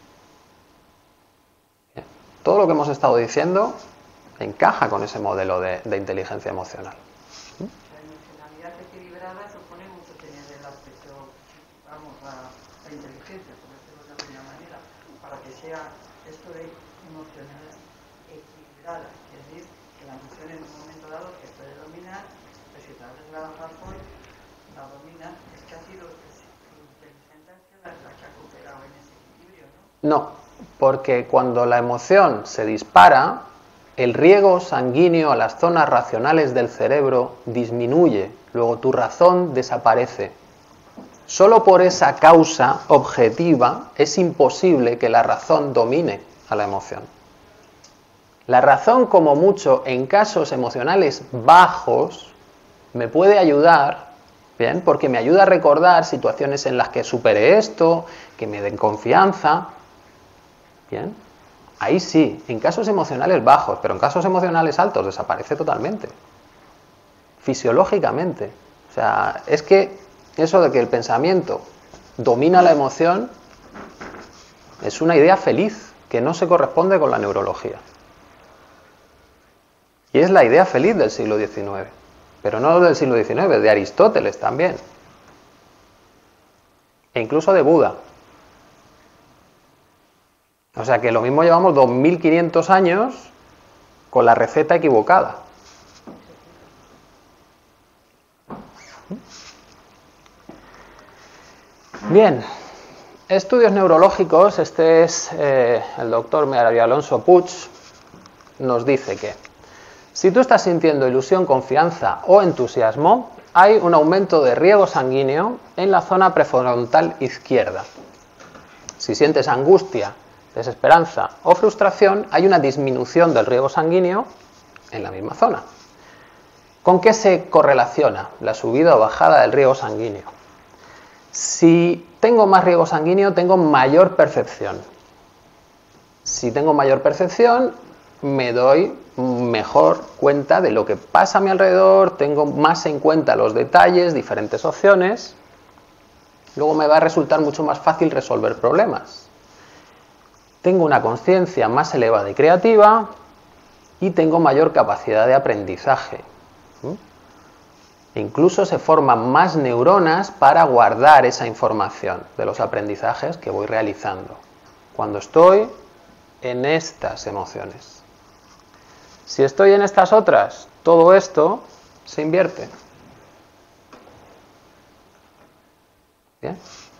Bien. Todo lo que hemos estado diciendo encaja con ese modelo de inteligencia emocional. La emocionalidad equilibrada supone mucho tener el aspecto, vamos, la inteligencia, por decirlo de alguna manera, para que sea esto de emocional equilibrada. Quiere decir que la emoción en un momento dado que puede dominar, pues si tal vez la razón la domina, es que ha sido su inteligencia la que ha cooperado en ese equilibrio, ¿no? No, porque cuando la emoción se dispara, el riego sanguíneo a las zonas racionales del cerebro disminuye, luego tu razón desaparece. Solo por esa causa objetiva es imposible que la razón domine a la emoción. La razón, como mucho, en casos emocionales bajos, me puede ayudar, ¿bien? Porque me ayuda a recordar situaciones en las que superé esto, que me den confianza, ¿bien? Ahí sí, en casos emocionales bajos, pero en casos emocionales altos desaparece totalmente. Fisiológicamente. O sea, es que eso de que el pensamiento domina la emoción es una idea feliz, que no se corresponde con la neurología. Y es la idea feliz del siglo XIX. pero no del siglo XIX, de Aristóteles también, e incluso de Buda. O sea que lo mismo llevamos 2500 años con la receta equivocada. Bien, estudios neurológicos, este es el doctor Mario Alonso Puig, nos dice que si tú estás sintiendo ilusión, confianza o entusiasmo, hay un aumento de riego sanguíneo en la zona prefrontal izquierda. Si sientes angustia, desesperanza o frustración, hay una disminución del riego sanguíneo en la misma zona. ¿Con qué se correlaciona la subida o bajada del riego sanguíneo? Si tengo más riego sanguíneo, tengo mayor percepción. Si tengo mayor percepción, me doy mejor cuenta de lo que pasa a mi alrededor, tengo más en cuenta los detalles, diferentes opciones. Luego me va a resultar mucho más fácil resolver problemas. Tengo una conciencia más elevada y creativa y tengo mayor capacidad de aprendizaje. Incluso se forman más neuronas para guardar esa información de los aprendizajes que voy realizando cuando estoy en estas emociones. Si estoy en estas otras, todo esto se invierte. ¿Bien?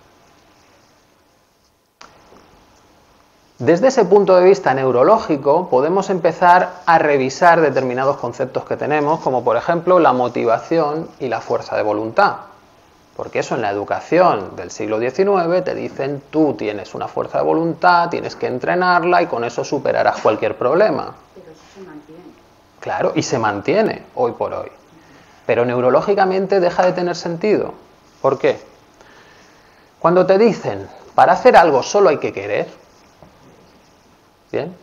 Desde ese punto de vista neurológico podemos empezar a revisar determinados conceptos que tenemos, como por ejemplo la motivación y la fuerza de voluntad. Porque eso en la educación del siglo XIX te dicen tú tienes una fuerza de voluntad, tienes que entrenarla y con eso superarás cualquier problema. Pero eso se mantiene. Claro, y se mantiene hoy por hoy. Pero neurológicamente deja de tener sentido. ¿Por qué? Cuando te dicen, para hacer algo solo hay que querer, ¿bien?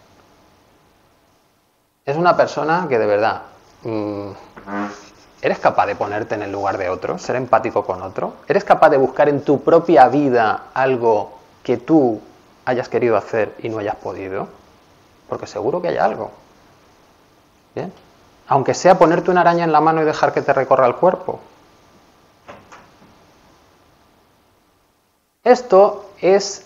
Es una persona que de verdad, ¿eres capaz de ponerte en el lugar de otro? ¿Ser empático con otro? ¿Eres capaz de buscar en tu propia vida algo que tú hayas querido hacer y no hayas podido? Porque seguro que hay algo. ¿Bien? Aunque sea ponerte una araña en la mano y dejar que te recorra el cuerpo. Esto es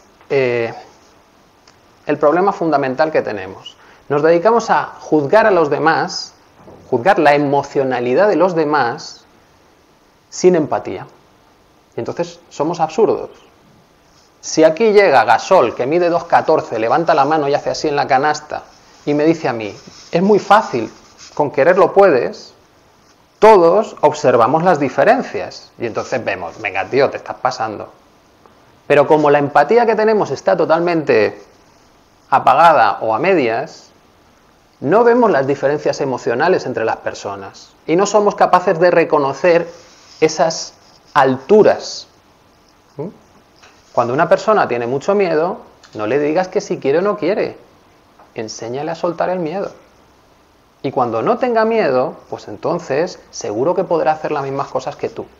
el problema fundamental que tenemos. Nos dedicamos a juzgar a los demás, juzgar la emocionalidad de los demás sin empatía. Y entonces somos absurdos. Si aquí llega Gasol, que mide 2,14, levanta la mano y hace así en la canasta y me dice a mí, es muy fácil, con querer lo puedes, todos observamos las diferencias. Y entonces vemos, venga tío, te estás pasando. Pero como la empatía que tenemos está totalmente apagada o a medias, no vemos las diferencias emocionales entre las personas y no somos capaces de reconocer esas alturas. Cuando una persona tiene mucho miedo, no le digas que si quiere o no quiere, enséñale a soltar el miedo. Y cuando no tenga miedo, pues entonces seguro que podrá hacer las mismas cosas que tú.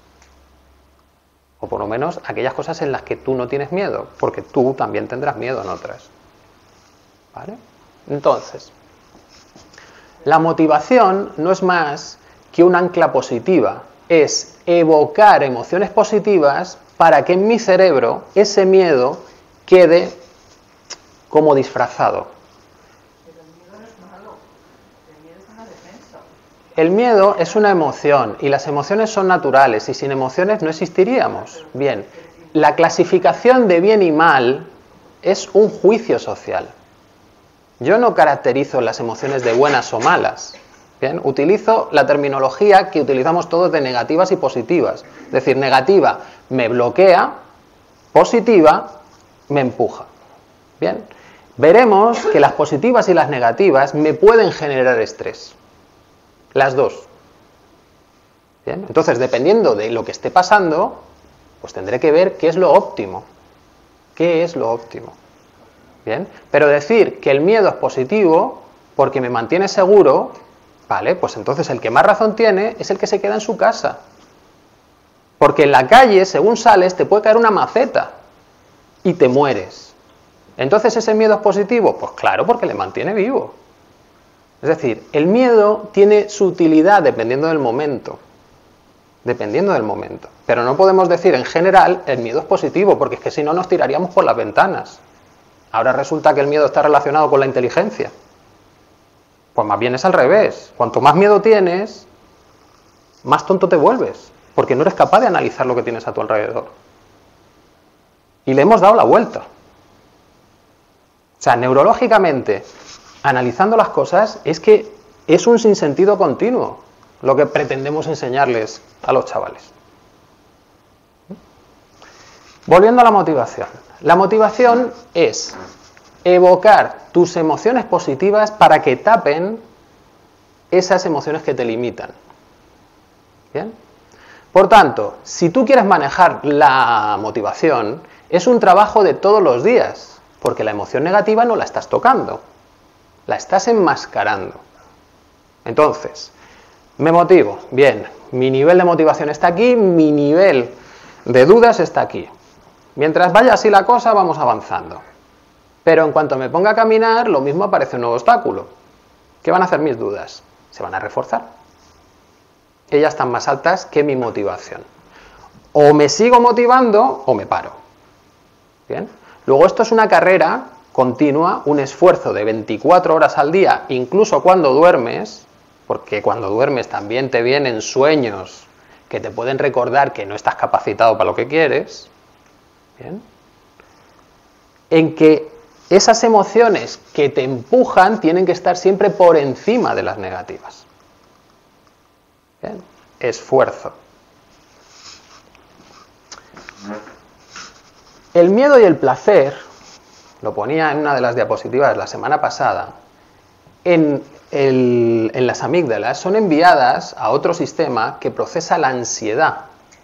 O por lo menos aquellas cosas en las que tú no tienes miedo, porque tú también tendrás miedo en otras. ¿Vale? Entonces, la motivación no es más que un ancla positiva, es evocar emociones positivas para que en mi cerebro ese miedo quede como disfrazado. Pero el miedo no es malo, el miedo es una defensa. El miedo es una emoción y las emociones son naturales y sin emociones no existiríamos. Bien, la clasificación de bien y mal es un juicio social. Yo no caracterizo las emociones de buenas o malas. Bien, utilizo la terminología que utilizamos todos de negativas y positivas. Es decir, negativa me bloquea, positiva me empuja. Bien, veremos que las positivas y las negativas me pueden generar estrés. Las dos. Bien, entonces, dependiendo de lo que esté pasando, pues tendré que ver qué es lo óptimo. ¿Qué es lo óptimo? Bien, pero decir que el miedo es positivo porque me mantiene seguro, vale, pues entonces el que más razón tiene es el que se queda en su casa. Porque en la calle, según sales, te puede caer una maceta y te mueres. Entonces, ¿ese miedo es positivo? Pues claro, porque le mantiene vivo. Es decir, el miedo tiene su utilidad dependiendo del momento. Dependiendo del momento. Pero no podemos decir en general el miedo es positivo, porque es que si no nos tiraríamos por las ventanas. Ahora resulta que el miedo está relacionado con la inteligencia. Pues más bien es al revés. Cuanto más miedo tienes, más tonto te vuelves, porque no eres capaz de analizar lo que tienes a tu alrededor. Y le hemos dado la vuelta. O sea, neurológicamente, analizando las cosas, es que es un sinsentido continuo lo que pretendemos enseñarles a los chavales. Volviendo a la motivación. La motivación es evocar tus emociones positivas para que tapen esas emociones que te limitan. ¿Bien? Por tanto, si tú quieres manejar la motivación, es un trabajo de todos los días, porque la emoción negativa no la estás tocando, la estás enmascarando. Entonces, me motivo, bien, mi nivel de motivación está aquí, mi nivel de dudas está aquí. Mientras vaya así la cosa, vamos avanzando. Pero en cuanto me ponga a caminar, lo mismo aparece un nuevo obstáculo. ¿Qué van a hacer mis dudas? Se van a reforzar. Ellas están más altas que mi motivación. O me sigo motivando o me paro. ¿Bien? Luego esto es una carrera continua, un esfuerzo de 24 horas al día, incluso cuando duermes, porque cuando duermes también te vienen sueños que te pueden recordar que no estás capacitado para lo que quieres. ¿Bien? En que esas emociones que te empujan tienen que estar siempre por encima de las negativas. ¿Bien? Esfuerzo. El miedo y el placer, lo ponía en una de las diapositivas la semana pasada, en las amígdalas son enviadas a otro sistema que procesa la ansiedad.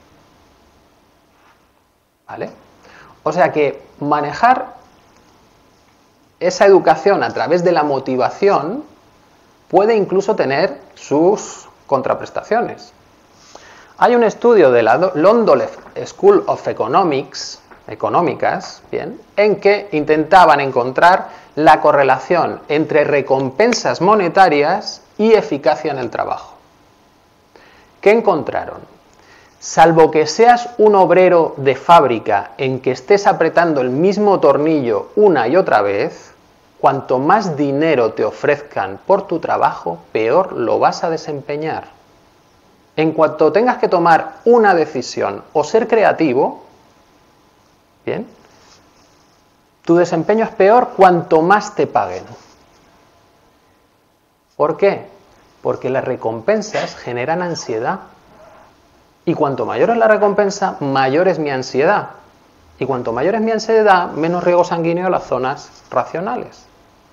¿Vale? O sea que manejar esa educación a través de la motivación puede incluso tener sus contraprestaciones. Hay un estudio de la London School of Economics, ¿bien?, en que intentaban encontrar la correlación entre recompensas monetarias y eficacia en el trabajo. ¿Qué encontraron? Salvo que seas un obrero de fábrica en que estés apretando el mismo tornillo una y otra vez, cuanto más dinero te ofrezcan por tu trabajo, peor lo vas a desempeñar. En cuanto tengas que tomar una decisión o ser creativo, ¿bien?, tu desempeño es peor cuanto más te paguen. ¿Por qué? Porque las recompensas generan ansiedad. Y cuanto mayor es la recompensa, mayor es mi ansiedad. Y cuanto mayor es mi ansiedad, menos riego sanguíneo a las zonas racionales.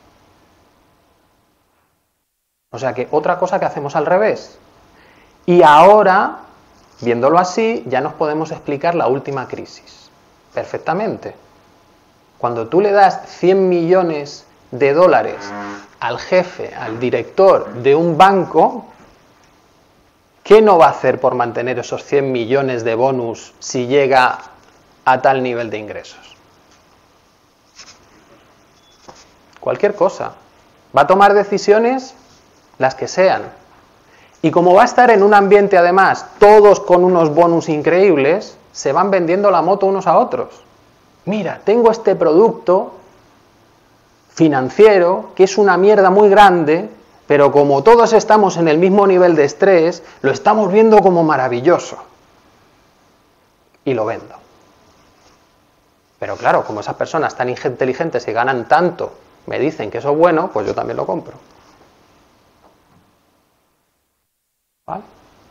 O sea que otra cosa que hacemos al revés. Y ahora, viéndolo así, ya nos podemos explicar la última crisis. Perfectamente. Cuando tú le das 100 millones de dólares al jefe, al director de un banco, ¿qué no va a hacer por mantener esos 100 millones de bonus si llega a tal nivel de ingresos? Cualquier cosa. Va a tomar decisiones las que sean. Y como va a estar en un ambiente, además, todos con unos bonus increíbles, se van vendiendo la moto unos a otros. Mira, tengo este producto financiero que es una mierda muy grande, pero como todos estamos en el mismo nivel de estrés, lo estamos viendo como maravilloso. Y lo vendo. Pero claro, como esas personas tan inteligentes y ganan tanto, me dicen que eso es bueno, pues yo también lo compro. ¿Vale?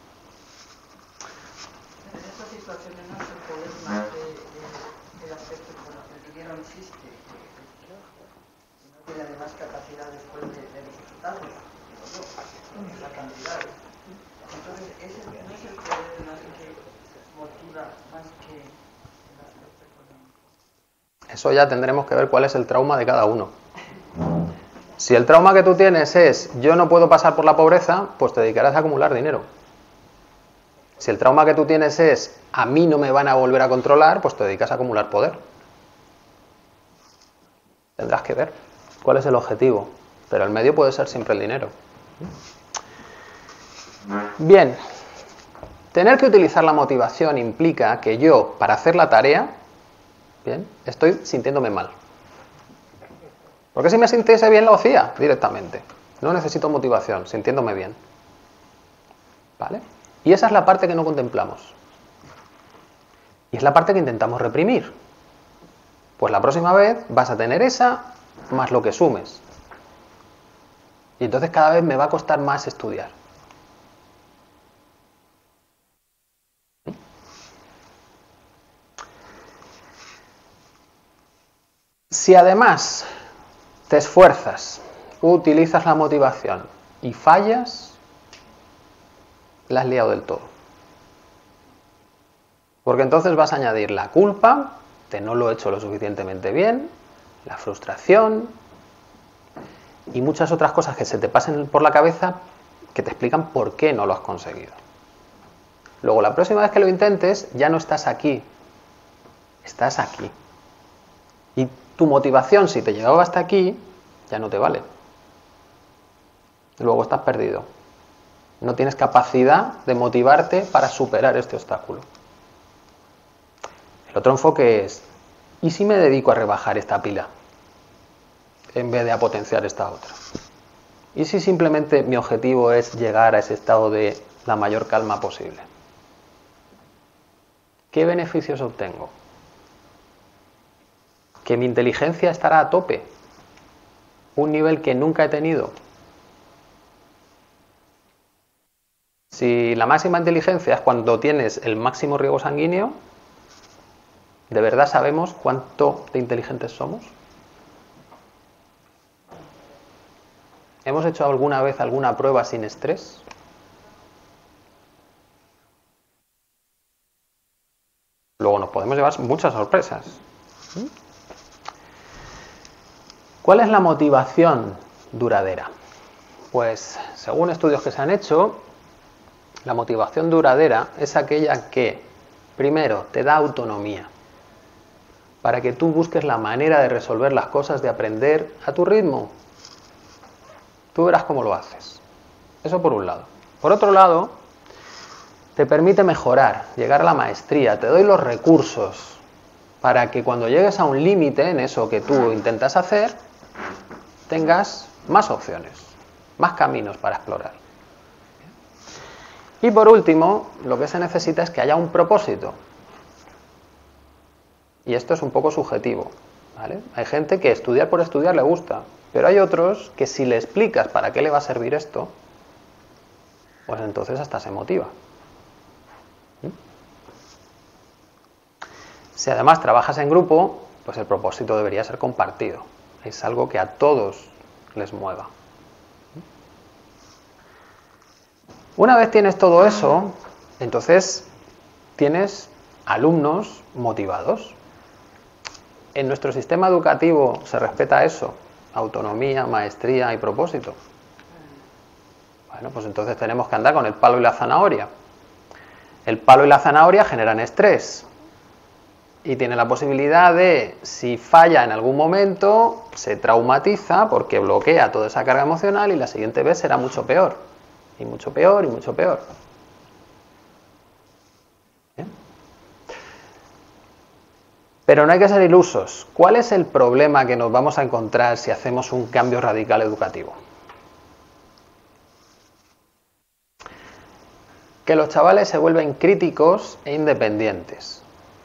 En estas situaciones no se puede más del aspecto que el dinero no existe, que no tiene además capacidad después de los resultados, la cantidad. Entonces, ese no es el poder más que motiva más que el aspecto económico. Eso ya tendremos que ver cuál es el trauma de cada uno. Si el trauma que tú tienes es yo no puedo pasar por la pobreza, pues te dedicarás a acumular dinero. Si el trauma que tú tienes es a mí no me van a volver a controlar, pues te dedicas a acumular poder. Tendrás que ver cuál es el objetivo. pero el medio puede ser siempre el dinero. Bien, tener que utilizar la motivación implica que yo, para hacer la tarea, bien, estoy sintiéndome mal. Porque si me sintiese bien, lo hacía directamente. No necesito motivación, sintiéndome bien. ¿Vale? Y esa es la parte que no contemplamos. Y es la parte que intentamos reprimir. Pues la próxima vez vas a tener esa más lo que sumes. Y entonces cada vez me va a costar más estudiar. Si además te esfuerzas, utilizas la motivación y fallas, la has liado del todo. Porque entonces vas a añadir la culpa de no lo he hecho lo suficientemente bien, la frustración y muchas otras cosas que se te pasen por la cabeza que te explican por qué no lo has conseguido. Luego, la próxima vez que lo intentes, ya no estás aquí, estás aquí. Y tu motivación, si te llevaba hasta aquí, ya no te vale. Luego estás perdido. No tienes capacidad de motivarte para superar este obstáculo. El otro enfoque es, ¿y si me dedico a rebajar esta pila en vez de a potenciar esta otra? ¿Y si simplemente mi objetivo es llegar a ese estado de la mayor calma posible? ¿Qué beneficios obtengo? Que mi inteligencia estará a tope, un nivel que nunca he tenido. Si la máxima inteligencia es cuando tienes el máximo riego sanguíneo, ¿de verdad sabemos cuánto de inteligentes somos? ¿Hemos hecho alguna vez alguna prueba sin estrés? Luego nos podemos llevar muchas sorpresas. ¿Cuál es la motivación duradera? Pues, según estudios que se han hecho, la motivación duradera es aquella que, primero, te da autonomía, para que tú busques la manera de resolver las cosas, de aprender a tu ritmo. Tú verás cómo lo haces. Eso por un lado. Por otro lado, te permite mejorar, llegar a la maestría, te doy los recursos para que cuando llegues a un límite en eso que tú intentas hacer, tengas más opciones, más caminos para explorar. Y por último, lo que se necesita es que haya un propósito. Y esto es un poco subjetivo, ¿vale? Hay gente que estudiar por estudiar le gusta, pero hay otros que si le explicas para qué le va a servir esto, pues entonces hasta se motiva. Si además trabajas en grupo, pues el propósito debería ser compartido. Es algo que a todos les mueva. Una vez tienes todo eso, entonces tienes alumnos motivados. En nuestro sistema educativo se respeta eso, autonomía, maestría y propósito. Bueno, pues entonces tenemos que andar con el palo y la zanahoria. El palo y la zanahoria generan estrés y tiene la posibilidad de, si falla en algún momento, se traumatiza porque bloquea toda esa carga emocional y la siguiente vez será mucho peor, y mucho peor, y mucho peor. ¿Bien? Pero no hay que ser ilusos. ¿Cuál es el problema que nos vamos a encontrar si hacemos un cambio radical educativo? Que los chavales se vuelven críticos e independientes.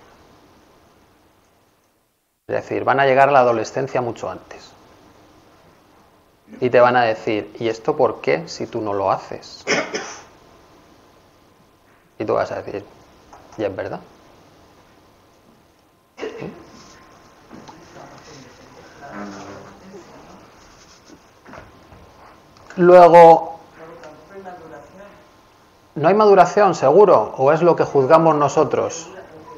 Es decir, van a llegar a la adolescencia mucho antes. Y te van a decir, ¿y esto por qué si tú no lo haces? Y tú vas a decir, y es verdad. Luego, ¿no hay maduración, seguro? ¿O es lo que juzgamos nosotros?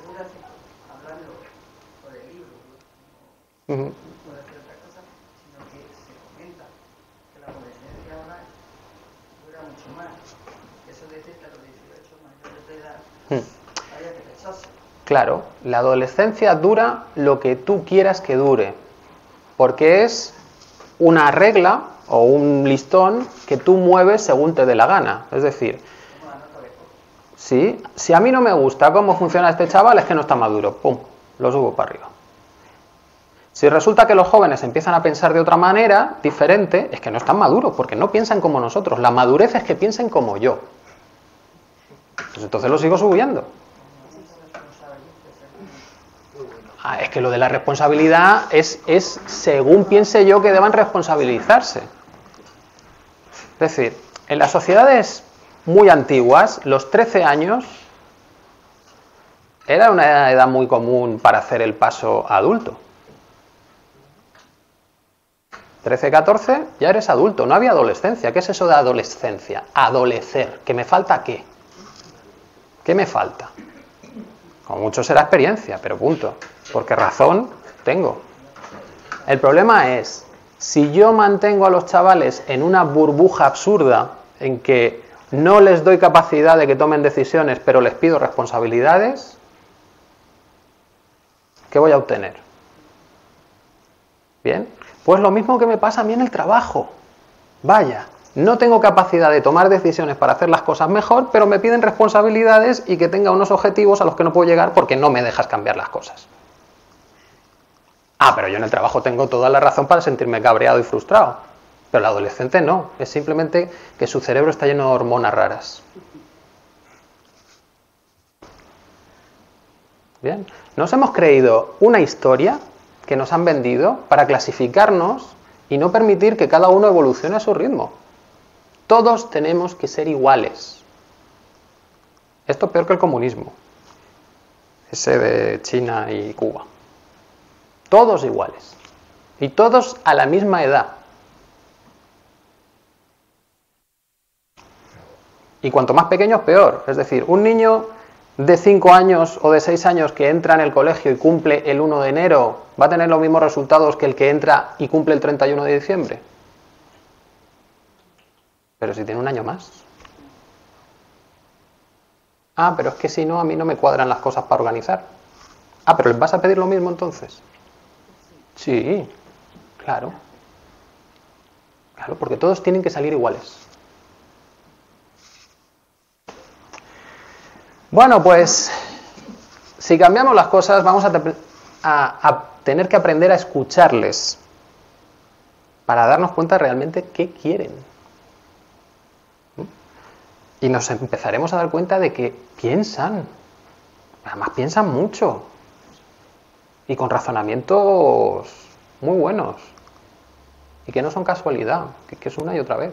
Puede hacer otra cosa, sino que se comenta que la adolescencia ahora dura mucho más. Eso decir que a los 18 mayores de edad haya que pensarse. Claro, la adolescencia dura lo que tú quieras que dure, porque es una regla o un listón que tú mueves según te dé la gana. Es decir, si a mí no me gusta cómo funciona este chaval, es que no está maduro. Pum, lo subo para arriba. Si resulta que los jóvenes empiezan a pensar de otra manera, diferente, es que no están maduros, porque no piensan como nosotros. La madurez es que piensen como yo. Pues entonces lo sigo subiendo. Es que lo de la responsabilidad es según piense yo que deban responsabilizarse. Es decir, en las sociedades muy antiguas, los 13 años era una edad muy común para hacer el paso a adulto. 13, 14, ya eres adulto, no había adolescencia. ¿Qué es eso de adolescencia? Adolecer. ¿Que me falta qué? ¿Qué me falta? Como mucho será experiencia, pero punto. Porque razón tengo. El problema es, si yo mantengo a los chavales en una burbuja absurda, en que no les doy capacidad de que tomen decisiones, pero les pido responsabilidades, ¿qué voy a obtener? ¿Bien? Pues lo mismo que me pasa a mí en el trabajo. Vaya, no tengo capacidad de tomar decisiones para hacer las cosas mejor, pero me piden responsabilidades y que tenga unos objetivos a los que no puedo llegar porque no me dejas cambiar las cosas. Pero yo en el trabajo tengo toda la razón para sentirme cabreado y frustrado. Pero el adolescente no, es simplemente que su cerebro está lleno de hormonas raras. Bien, nos hemos creído una historia que nos han vendido para clasificarnos y no permitir que cada uno evolucione a su ritmo. Todos tenemos que ser iguales. Esto es peor que el comunismo, ese de China y Cuba. Todos iguales. Y todos a la misma edad. Y cuanto más pequeños, peor. Es decir, un niño de 5 años o de 6 años que entra en el colegio y cumple el 1 de enero, ¿va a tener los mismos resultados que el que entra y cumple el 31 de diciembre? Pero si tiene un año más. Pero es que si no, a mí no me cuadran las cosas para organizar. Pero ¿les vas a pedir lo mismo entonces? Sí, claro. Claro, porque todos tienen que salir iguales. Bueno, pues si cambiamos las cosas vamos a tener que aprender a escucharles para darnos cuenta realmente qué quieren. Y nos empezaremos a dar cuenta de que piensan, además piensan mucho y con razonamientos muy buenos y que no son casualidad, que es una y otra vez.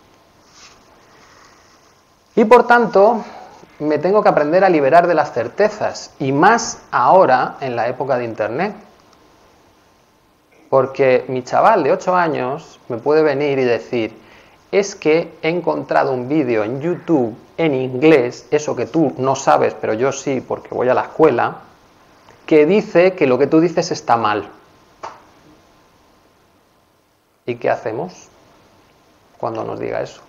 Y por tanto me tengo que aprender a liberar de las certezas, y más ahora en la época de Internet. Porque mi chaval de 8 años me puede venir y decir, es que he encontrado un vídeo en YouTube en inglés, eso que tú no sabes, pero yo sí porque voy a la escuela, que dice que lo que tú dices está mal. ¿Y qué hacemos cuando nos diga eso?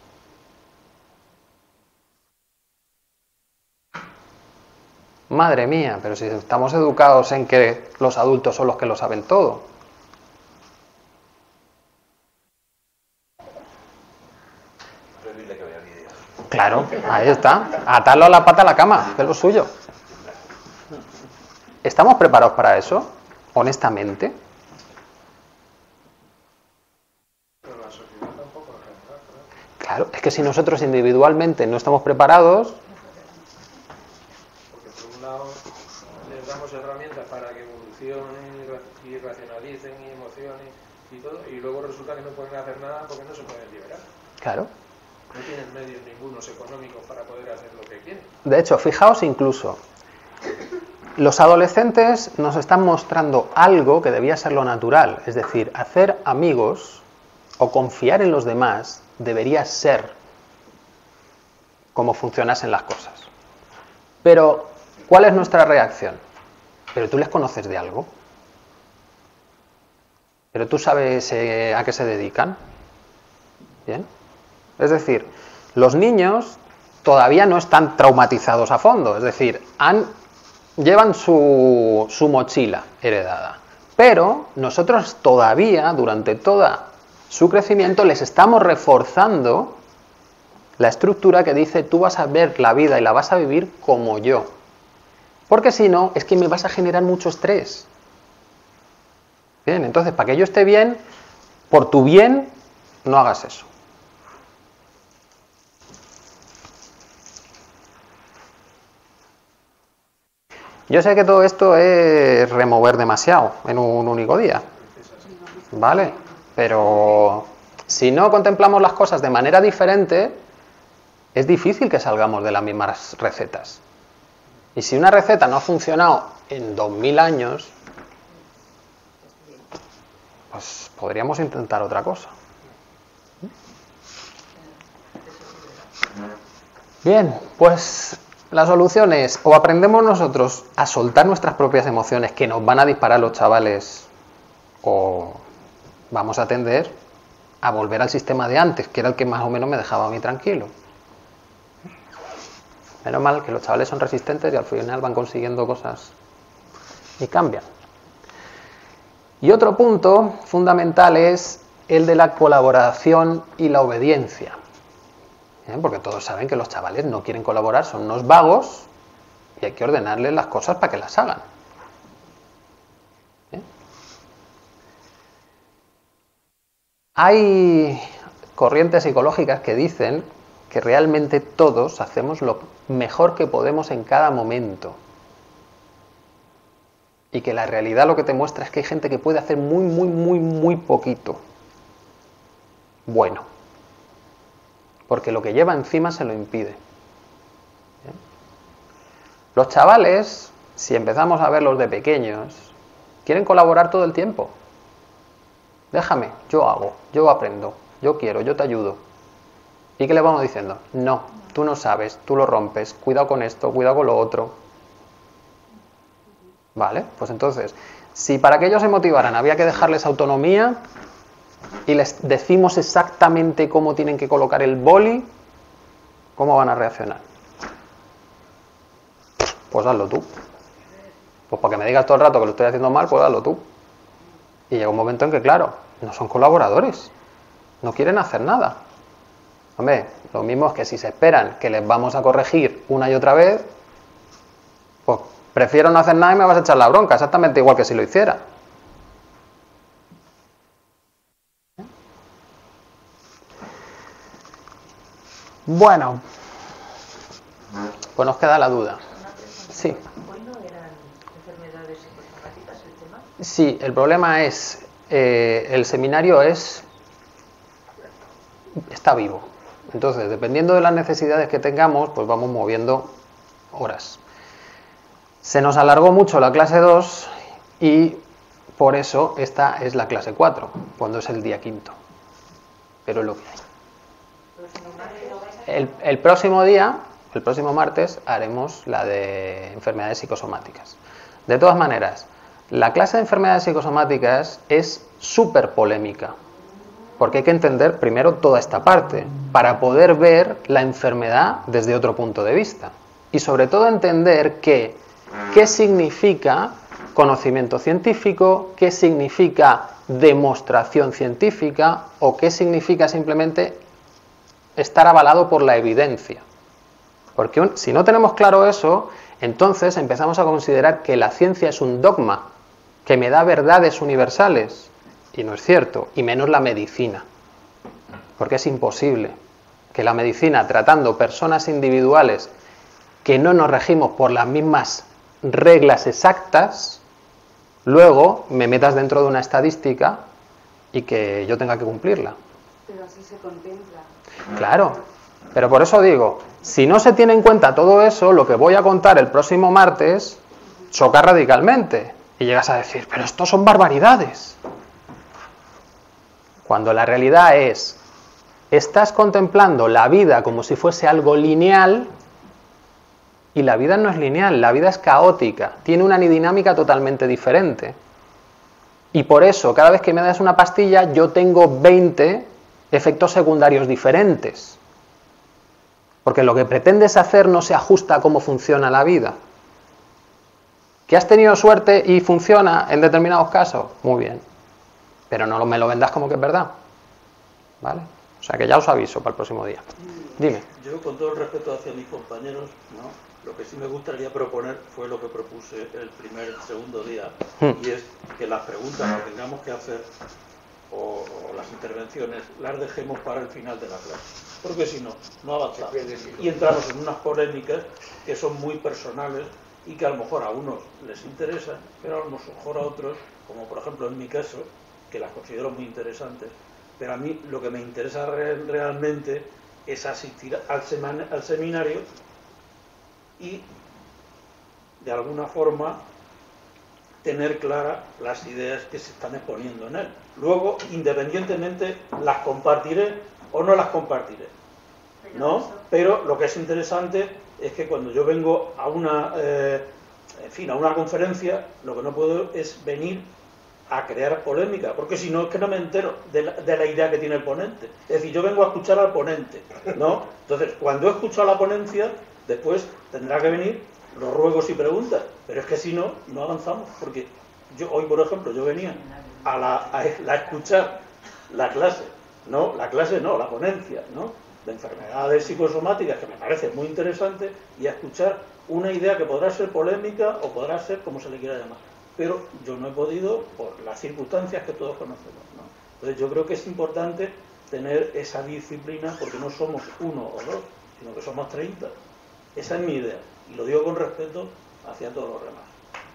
Madre mía, pero si estamos educados en que los adultos son los que lo saben todo. Claro, ahí está. Atarlo a la pata a la cama, que es lo suyo. ¿Estamos preparados para eso? Honestamente. Claro, es que si nosotros individualmente no estamos preparados... Les damos herramientas para que evolucionen y racionalicen y emocionen y todo, y luego resulta que no pueden hacer nada porque no se pueden liberar. Claro. No tienen medios ningunos económicos para poder hacer lo que quieren. De hecho, fijaos incluso, los adolescentes nos están mostrando algo que debía ser lo natural, es decir, hacer amigos o confiar en los demás debería ser como funcionasen las cosas. Pero, ¿cuál es nuestra reacción? ¿Pero tú les conoces de algo? ¿Pero tú sabes a qué se dedican? ¿Bien? Es decir, los niños todavía no están traumatizados a fondo, es decir, llevan su mochila heredada. Pero nosotros todavía, durante toda su crecimiento, les estamos reforzando la estructura que dice tú vas a ver la vida y la vas a vivir como yo. Porque si no, es que me vas a generar mucho estrés. Bien, entonces, para que yo esté bien, por tu bien, no hagas eso. Yo sé que todo esto es remover demasiado en un único día, ¿vale? Pero si no contemplamos las cosas de manera diferente, es difícil que salgamos de las mismas recetas. Y si una receta no ha funcionado en 2000 años, pues podríamos intentar otra cosa. Bien, pues la solución es, o aprendemos nosotros a soltar nuestras propias emociones que nos van a disparar los chavales, o vamos a tender a volver al sistema de antes, que era el que más o menos me dejaba a mí tranquilo. Menos mal que los chavales son resistentes y al final van consiguiendo cosas y cambian. Y otro punto fundamental es el de la colaboración y la obediencia. Porque todos saben que los chavales no quieren colaborar, son unos vagos y hay que ordenarles las cosas para que las hagan. Hay corrientes psicológicas que dicen que realmente todos hacemos lo mejor que podemos en cada momento. Y que la realidad lo que te muestra es que hay gente que puede hacer muy poquito. Bueno. Porque lo que lleva encima se lo impide. Los chavales, si empezamos a verlos de pequeños, quieren colaborar todo el tiempo. Déjame, yo hago, yo aprendo, yo quiero, yo te ayudo. ¿Y qué le vamos diciendo? No, tú no sabes, tú lo rompes, cuidado con esto, cuidado con lo otro. Vale, pues entonces, si para que ellos se motivaran había que dejarles autonomía y les decimos exactamente cómo tienen que colocar el boli, ¿cómo van a reaccionar? Pues hazlo tú. Pues para que me digas todo el rato que lo estoy haciendo mal, pues hazlo tú. Y llega un momento en que, claro, no son colaboradores, no quieren hacer nada. Hombre, lo mismo es que si se esperan que les vamos a corregir una y otra vez, pues prefiero no hacer nada y me vas a echar la bronca, exactamente igual que si lo hiciera. Bueno, pues nos queda la duda. Sí. ¿Hoy no eran enfermedades psicosomáticas el tema? Sí, el problema es, el seminario está vivo. Entonces, dependiendo de las necesidades que tengamos, pues vamos moviendo horas. Se nos alargó mucho la clase 2 y por eso esta es la clase 4, cuando es el día 5. Pero es lo que hay. El próximo día, el próximo martes, haremos la de enfermedades psicosomáticas. De todas maneras, la clase de enfermedades psicosomáticas es súper polémica, porque hay que entender primero toda esta parte, para poder ver la enfermedad desde otro punto de vista. Y sobre todo entender qué significa conocimiento científico, qué significa demostración científica o qué significa simplemente estar avalado por la evidencia. Porque si no tenemos claro eso, entonces empezamos a considerar que la ciencia es un dogma, que me da verdades universales, y no es cierto, y menos la medicina, porque es imposible que la medicina, tratando personas individuales que no nos regimos por las mismas reglas exactas, luego me metas dentro de una estadística y que yo tenga que cumplirla. Pero así se contempla. Claro, pero por eso digo, si no se tiene en cuenta todo eso, lo que voy a contar el próximo martes choca radicalmente. Y llegas a decir, pero esto son barbaridades. Cuando la realidad es, estás contemplando la vida como si fuese algo lineal, y la vida no es lineal, la vida es caótica, tiene una dinámica totalmente diferente. Y por eso, cada vez que me das una pastilla, yo tengo 20 efectos secundarios diferentes. Porque lo que pretendes hacer no se ajusta a cómo funciona la vida. ¿Que has tenido suerte y funciona en determinados casos? Muy bien. Pero no me lo vendas como que es verdad. ¿vale? O sea que ya os aviso para el próximo día. Dime. Yo, con todo el respeto hacia mis compañeros, ¿no?, lo que sí me gustaría proponer fue lo que propuse el segundo día, y es que las preguntas que tengamos que hacer o las intervenciones las dejemos para el final de la clase, porque si no, no avanzamos y entramos en unas polémicas que son muy personales y que a lo mejor a unos les interesan, pero a lo mejor a otros, como por ejemplo en mi caso, que las considero muy interesantes, pero a mí lo que me interesa realmente es asistir al seminario y de alguna forma tener claras las ideas que se están exponiendo en él. Luego, independientemente, las compartiré o no las compartiré, ¿no? Pero lo que es interesante es que cuando yo vengo a una conferencia, lo que no puedo es venir a crear polémica, porque si no es que no me entero de la idea que tiene el ponente. Es decir, yo vengo a escuchar al ponente, ¿no? Entonces, cuando he escuchado la ponencia, después tendrá que venir los ruegos y preguntas, pero es que si no, no avanzamos, porque yo hoy, por ejemplo, yo venía a escuchar la clase, la ponencia, ¿no?, de enfermedades psicosomáticas, que me parece muy interesante, y a escuchar una idea que podrá ser polémica o podrá ser como se le quiera llamar, pero yo no he podido por las circunstancias que todos conocemos, ¿no? Entonces yo creo que es importante tener esa disciplina, porque no somos uno o dos, sino que somos 30. Esa es mi idea, y lo digo con respeto hacia todos los demás.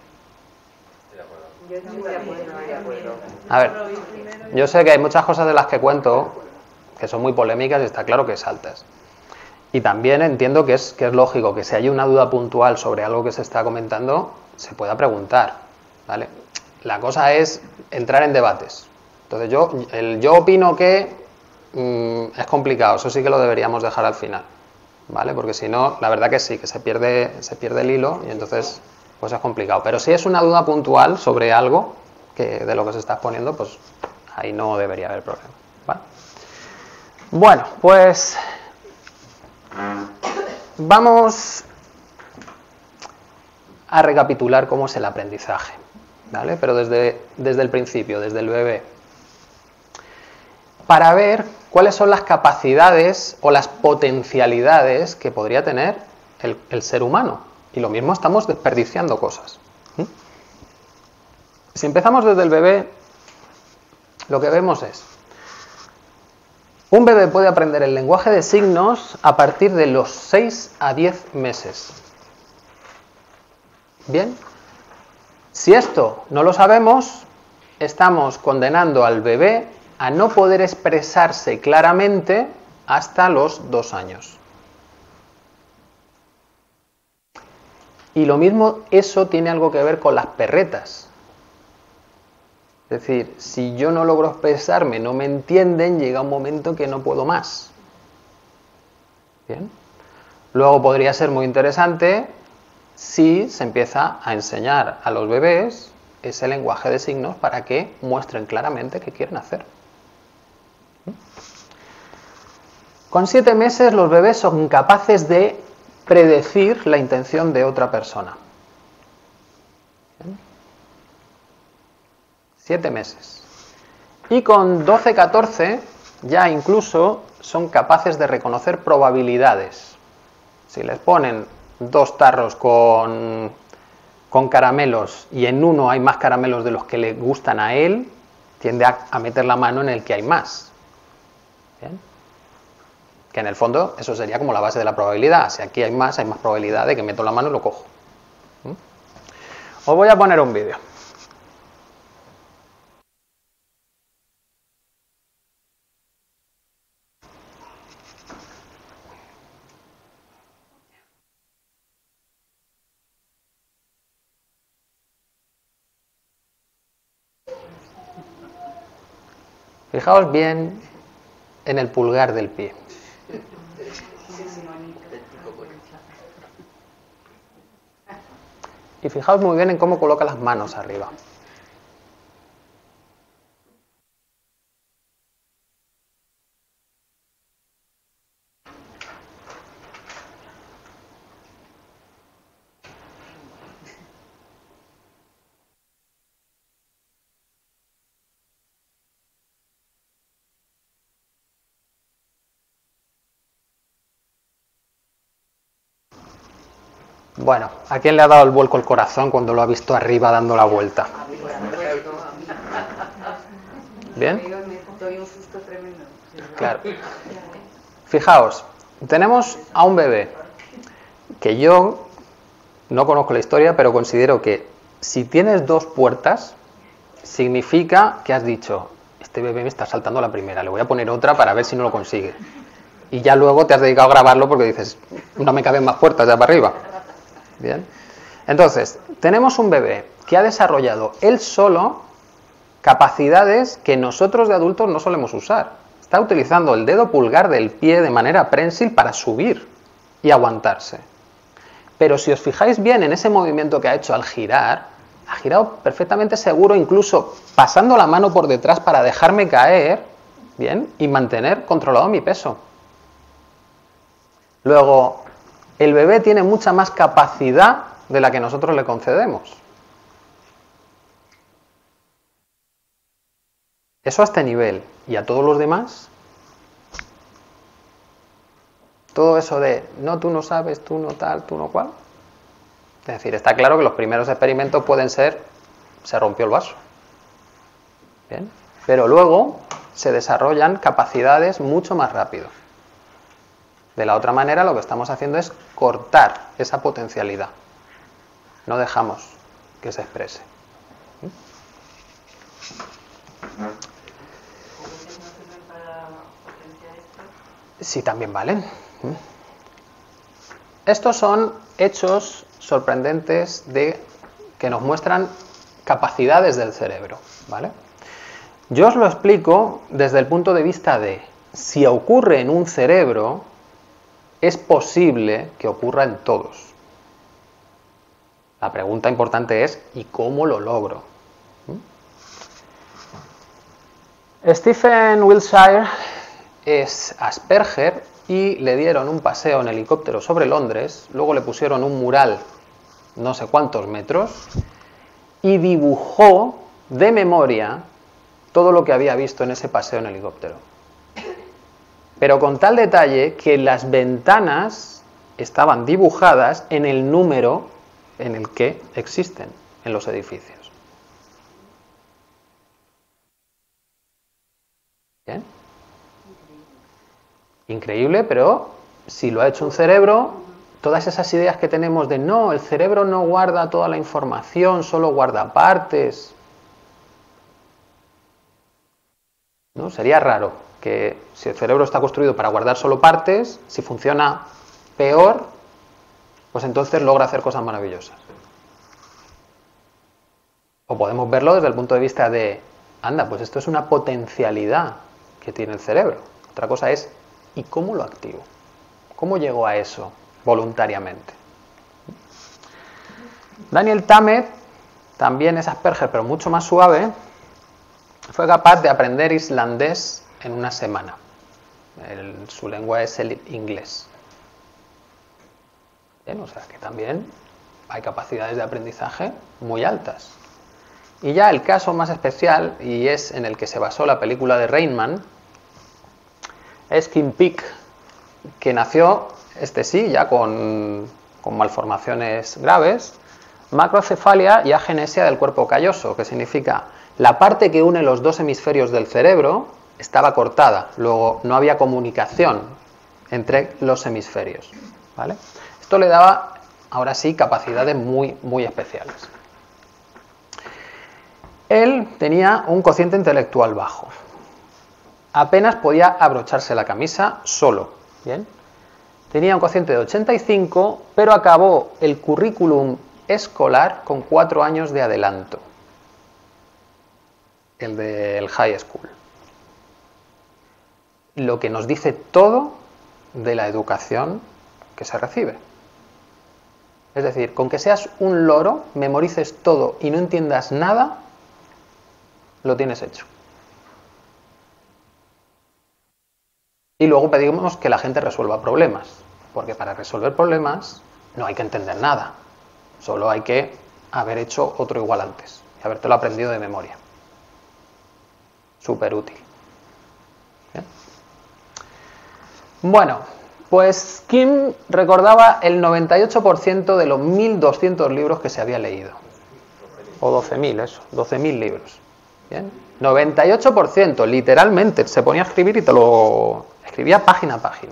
A ver, yo sé que hay muchas cosas de las que cuento que son muy polémicas y está claro que saltas. Y también entiendo que es lógico que si hay una duda puntual sobre algo que se está comentando, se pueda preguntar, ¿vale? La cosa es entrar en debates. Entonces yo opino que es complicado, eso sí que lo deberíamos dejar al final, ¿vale? Porque si no, la verdad que sí, que se pierde el hilo y entonces pues es complicado. Pero si es una duda puntual sobre algo de lo que se está exponiendo, pues ahí no debería haber problema, ¿vale? Bueno, pues vamos a recapitular cómo es el aprendizaje, ¿vale? Pero desde el principio, desde el bebé, para ver cuáles son las capacidades o las potencialidades que podría tener el ser humano. Y lo mismo, estamos desperdiciando cosas. Si empezamos desde el bebé, lo que vemos es: un bebé puede aprender el lenguaje de signos a partir de los 6 a 10 meses. Bien, si esto no lo sabemos, estamos condenando al bebé a no poder expresarse claramente hasta los 2 años. Y lo mismo, eso tiene algo que ver con las perretas. Es decir, si yo no logro expresarme, no me entienden, llega un momento que no puedo más. Bien. Luego podría ser muy interesante si se empieza a enseñar a los bebés ese lenguaje de signos para que muestren claramente qué quieren hacer. Con 7 meses los bebés son capaces de predecir la intención de otra persona. 7 meses. Y con 12, 14 ya incluso son capaces de reconocer probabilidades. Si les ponen 2 tarros con caramelos y en uno hay más caramelos de los que le gustan a él, tiende a meter la mano en el que hay más. ¿Bien? Que en el fondo eso sería como la base de la probabilidad. Si aquí hay más probabilidad de que meto la mano y lo cojo. Os voy a poner un vídeo. Fijaos bien en el pulgar del pie. Y fijaos muy bien en cómo coloca las manos arriba. Bueno, ¿a quién le ha dado el vuelco el corazón cuando lo ha visto arriba dando la vuelta? ¿Bien? Doy un susto tremendo. Claro. Fijaos, tenemos a un bebé que yo no conozco la historia, pero considero que si tienes 2 puertas, significa que has dicho, este bebé me está saltando la primera, le voy a poner otra para ver si no lo consigue. Y ya luego te has dedicado a grabarlo porque dices, no me caben más puertas ya para arriba. Bien. Entonces, tenemos un bebé que ha desarrollado él solo capacidades que nosotros de adultos no solemos usar. Está utilizando el dedo pulgar del pie de manera prensil para subir y aguantarse. Pero si os fijáis bien en ese movimiento que ha hecho al girar, ha girado perfectamente seguro, incluso pasando la mano por detrás para dejarme caer, bien, y mantener controlado mi peso. Luego, el bebé tiene mucha más capacidad de la que nosotros le concedemos. Eso a este nivel. ¿Y a todos los demás? Todo eso de, no, tú no sabes, tú no tal, tú no cual. Es decir, está claro que los primeros experimentos pueden ser, se rompió el vaso. Bien. Pero luego se desarrollan capacidades mucho más rápido. De la otra manera, lo que estamos haciendo es cortar esa potencialidad. No dejamos que se exprese. Sí, también valen. Estos son hechos sorprendentes que nos muestran capacidades del cerebro, ¿vale? Yo os lo explico desde el punto de vista de si ocurre en un cerebro, es posible que ocurra en todos. La pregunta importante es ¿y cómo lo logro? Stephen Wiltshire es Asperger y le dieron un paseo en helicóptero sobre Londres, luego le pusieron un mural no sé cuántos metros y dibujó de memoria todo lo que había visto en ese paseo en helicóptero. Pero con tal detalle que las ventanas estaban dibujadas en el número en el que existen en los edificios. ¿Bien? Increíble, pero si lo ha hecho un cerebro, todas esas ideas que tenemos de no, el cerebro no guarda toda la información, solo guarda partes. ¿No? Sería raro que si el cerebro está construido para guardar solo partes, si funciona peor, pues entonces logra hacer cosas maravillosas. O podemos verlo desde el punto de vista de, anda, pues esto es una potencialidad que tiene el cerebro. Otra cosa es, ¿y cómo lo activo? ¿Cómo llego a eso voluntariamente? Daniel Tammet, también es Asperger, pero mucho más suave, fue capaz de aprender islandés en una semana. Su lengua es el inglés. Bien, o sea que también hay capacidades de aprendizaje muy altas. Y ya el caso más especial, y es en el que se basó la película de Rainman, es Kim Peek, que nació, sí, ya con malformaciones graves, macrocefalia y agenesia del cuerpo calloso, que significa la parte que une los 2 hemisferios del cerebro estaba cortada, luego no había comunicación entre los hemisferios, ¿vale? Esto le daba, ahora sí, capacidades muy, muy especiales. Él tenía un cociente intelectual bajo. Apenas podía abrocharse la camisa solo, ¿bien? Tenía un cociente de 85, pero acabó el currículum escolar con 4 años de adelanto. El del high school. Lo que nos dice todo de la educación que se recibe. Es decir, con que seas un loro, memorices todo y no entiendas nada, lo tienes hecho. Y luego pedimos que la gente resuelva problemas, porque para resolver problemas no hay que entender nada, solo hay que haber hecho otro igual antes y habértelo aprendido de memoria. Súper útil. ¿Bien? Bueno, Pues Kim recordaba el 98% de los 1.200 libros que se había leído. O 12.000, eso, 12.000 libros. ¿Bien? 98%, literalmente, se ponía a escribir y te lo escribía página a página.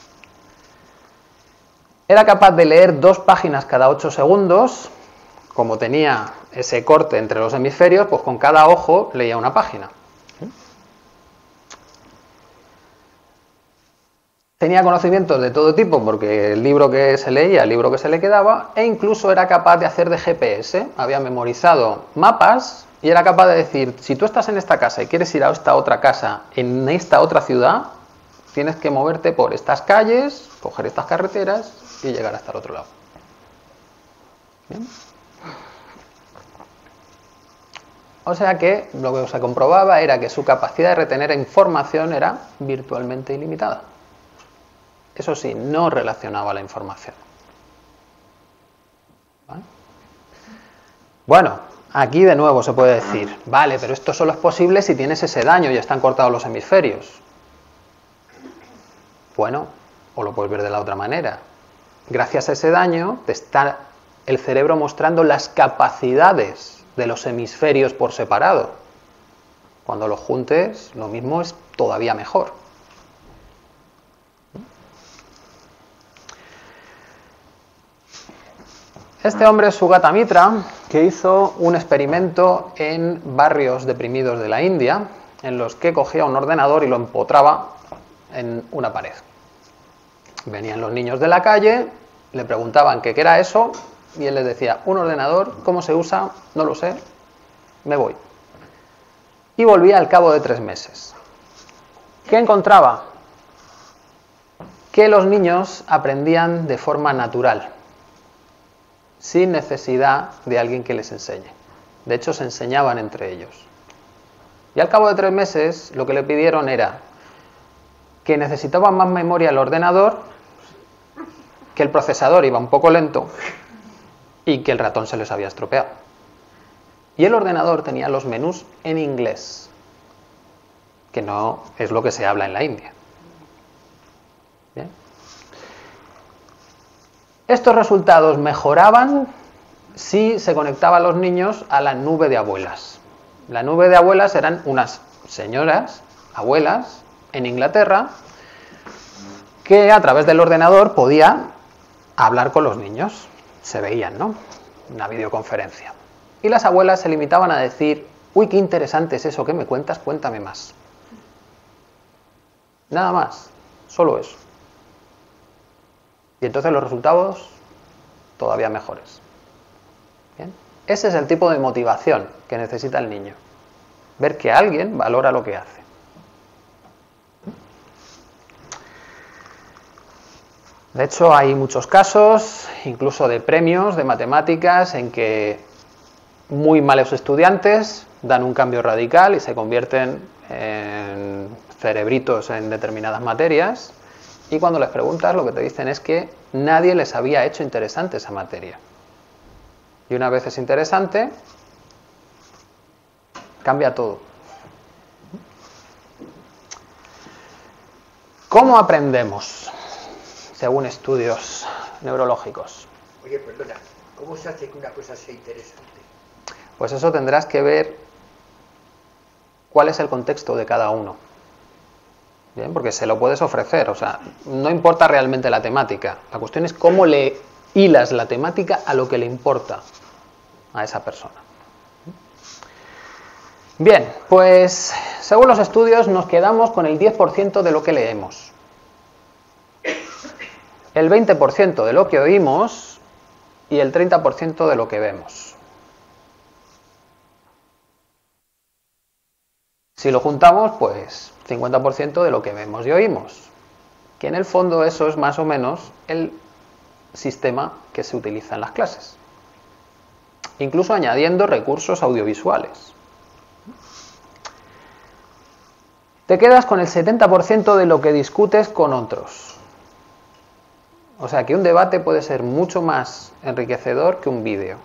Era capaz de leer 2 páginas cada 8 segundos, como tenía ese corte entre los hemisferios, pues con cada ojo leía una página. Tenía conocimientos de todo tipo, porque el libro que se leía, el libro que se le quedaba, e incluso era capaz de hacer de GPS. Había memorizado mapas y era capaz de decir, si tú estás en esta casa y quieres ir a esta otra casa, en esta otra ciudad, tienes que moverte por estas calles, coger estas carreteras y llegar hasta el otro lado. ¿Bien? O sea que lo que se comprobaba era que su capacidad de retener información era virtualmente ilimitada. Eso sí, no relacionaba la información. ¿Vale? Bueno, aquí de nuevo se puede decir, vale, pero esto solo es posible si tienes ese daño y están cortados los hemisferios. Bueno, o lo puedes ver de la otra manera. Gracias a ese daño te está el cerebro mostrando las capacidades de los hemisferios por separado. Cuando los juntes, lo mismo es todavía mejor. Este hombre es Sugata Mitra, que hizo un experimento en barrios deprimidos de la India, en los que cogía un ordenador y lo empotraba en una pared. Venían los niños de la calle, le preguntaban qué era eso, y él les decía, un ordenador, ¿cómo se usa? No lo sé, me voy. Y volvía al cabo de 3 meses. ¿Qué encontraba? Que los niños aprendían de forma natural, sin necesidad de alguien que les enseñe. De hecho, se enseñaban entre ellos. Y al cabo de 3 meses, lo que le pidieron era que necesitaban más memoria el ordenador, que el procesador iba un poco lento y que el ratón se les había estropeado. Y el ordenador tenía los menús en inglés, que no es lo que se habla en la India. ¿Bien? Estos resultados mejoraban si se conectaban los niños a la nube de abuelas. La nube de abuelas eran unas señoras, abuelas, en Inglaterra, que a través del ordenador podían hablar con los niños. Se veían, ¿no? Una videoconferencia. Y las abuelas se limitaban a decir, uy, qué interesante es eso que me cuentas, cuéntame más. Nada más, solo eso. Y entonces los resultados todavía mejores. ¿Bien? Ese es el tipo de motivación que necesita el niño. Ver que alguien valora lo que hace. De hecho, hay muchos casos, incluso de premios de matemáticas, en que muy malos estudiantes dan un cambio radical y se convierten en cerebritos en determinadas materias. Y cuando les preguntas, lo que te dicen es que nadie les había hecho interesante esa materia. Y una vez es interesante, cambia todo. ¿Cómo aprendemos? Según estudios neurológicos. Oye, perdona, ¿cómo se hace que una cosa sea interesante? Pues eso tendrás que ver cuál es el contexto de cada uno. Bien, porque se lo puedes ofrecer, o sea, no importa realmente la temática. La cuestión es cómo le hilas la temática a lo que le importa a esa persona. Bien, pues según los estudios nos quedamos con el 10% de lo que leemos, el 20% de lo que oímos y el 30% de lo que vemos. Si lo juntamos, pues 50% de lo que vemos y oímos, que en el fondo eso es más o menos el sistema que se utiliza en las clases, incluso añadiendo recursos audiovisuales. Te quedas con el 70% de lo que discutes con otros. O sea que un debate puede ser mucho más enriquecedor que un vídeo.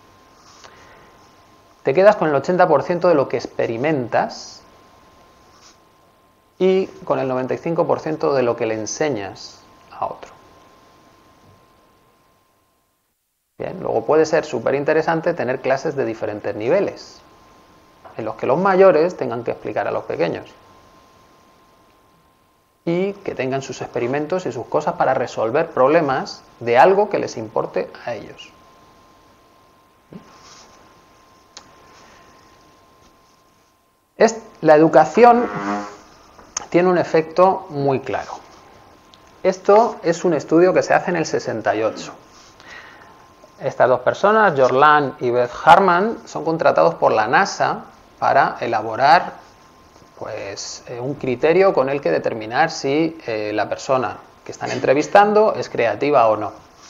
Te quedas con el 80% de lo que experimentas y con el 95% de lo que le enseñas a otro. Bien, luego puede ser súper interesante tener clases de diferentes niveles, en los que los mayores tengan que explicar a los pequeños y que tengan sus experimentos y sus cosas para resolver problemas de algo que les importe a ellos. La educación tiene un efecto muy claro. Esto es un estudio que se hace en el 68. Estas dos personas, Jorlan y Beth Harman, son contratados por la NASA para elaborar un criterio con el que determinar si la persona que están entrevistando es creativa o no.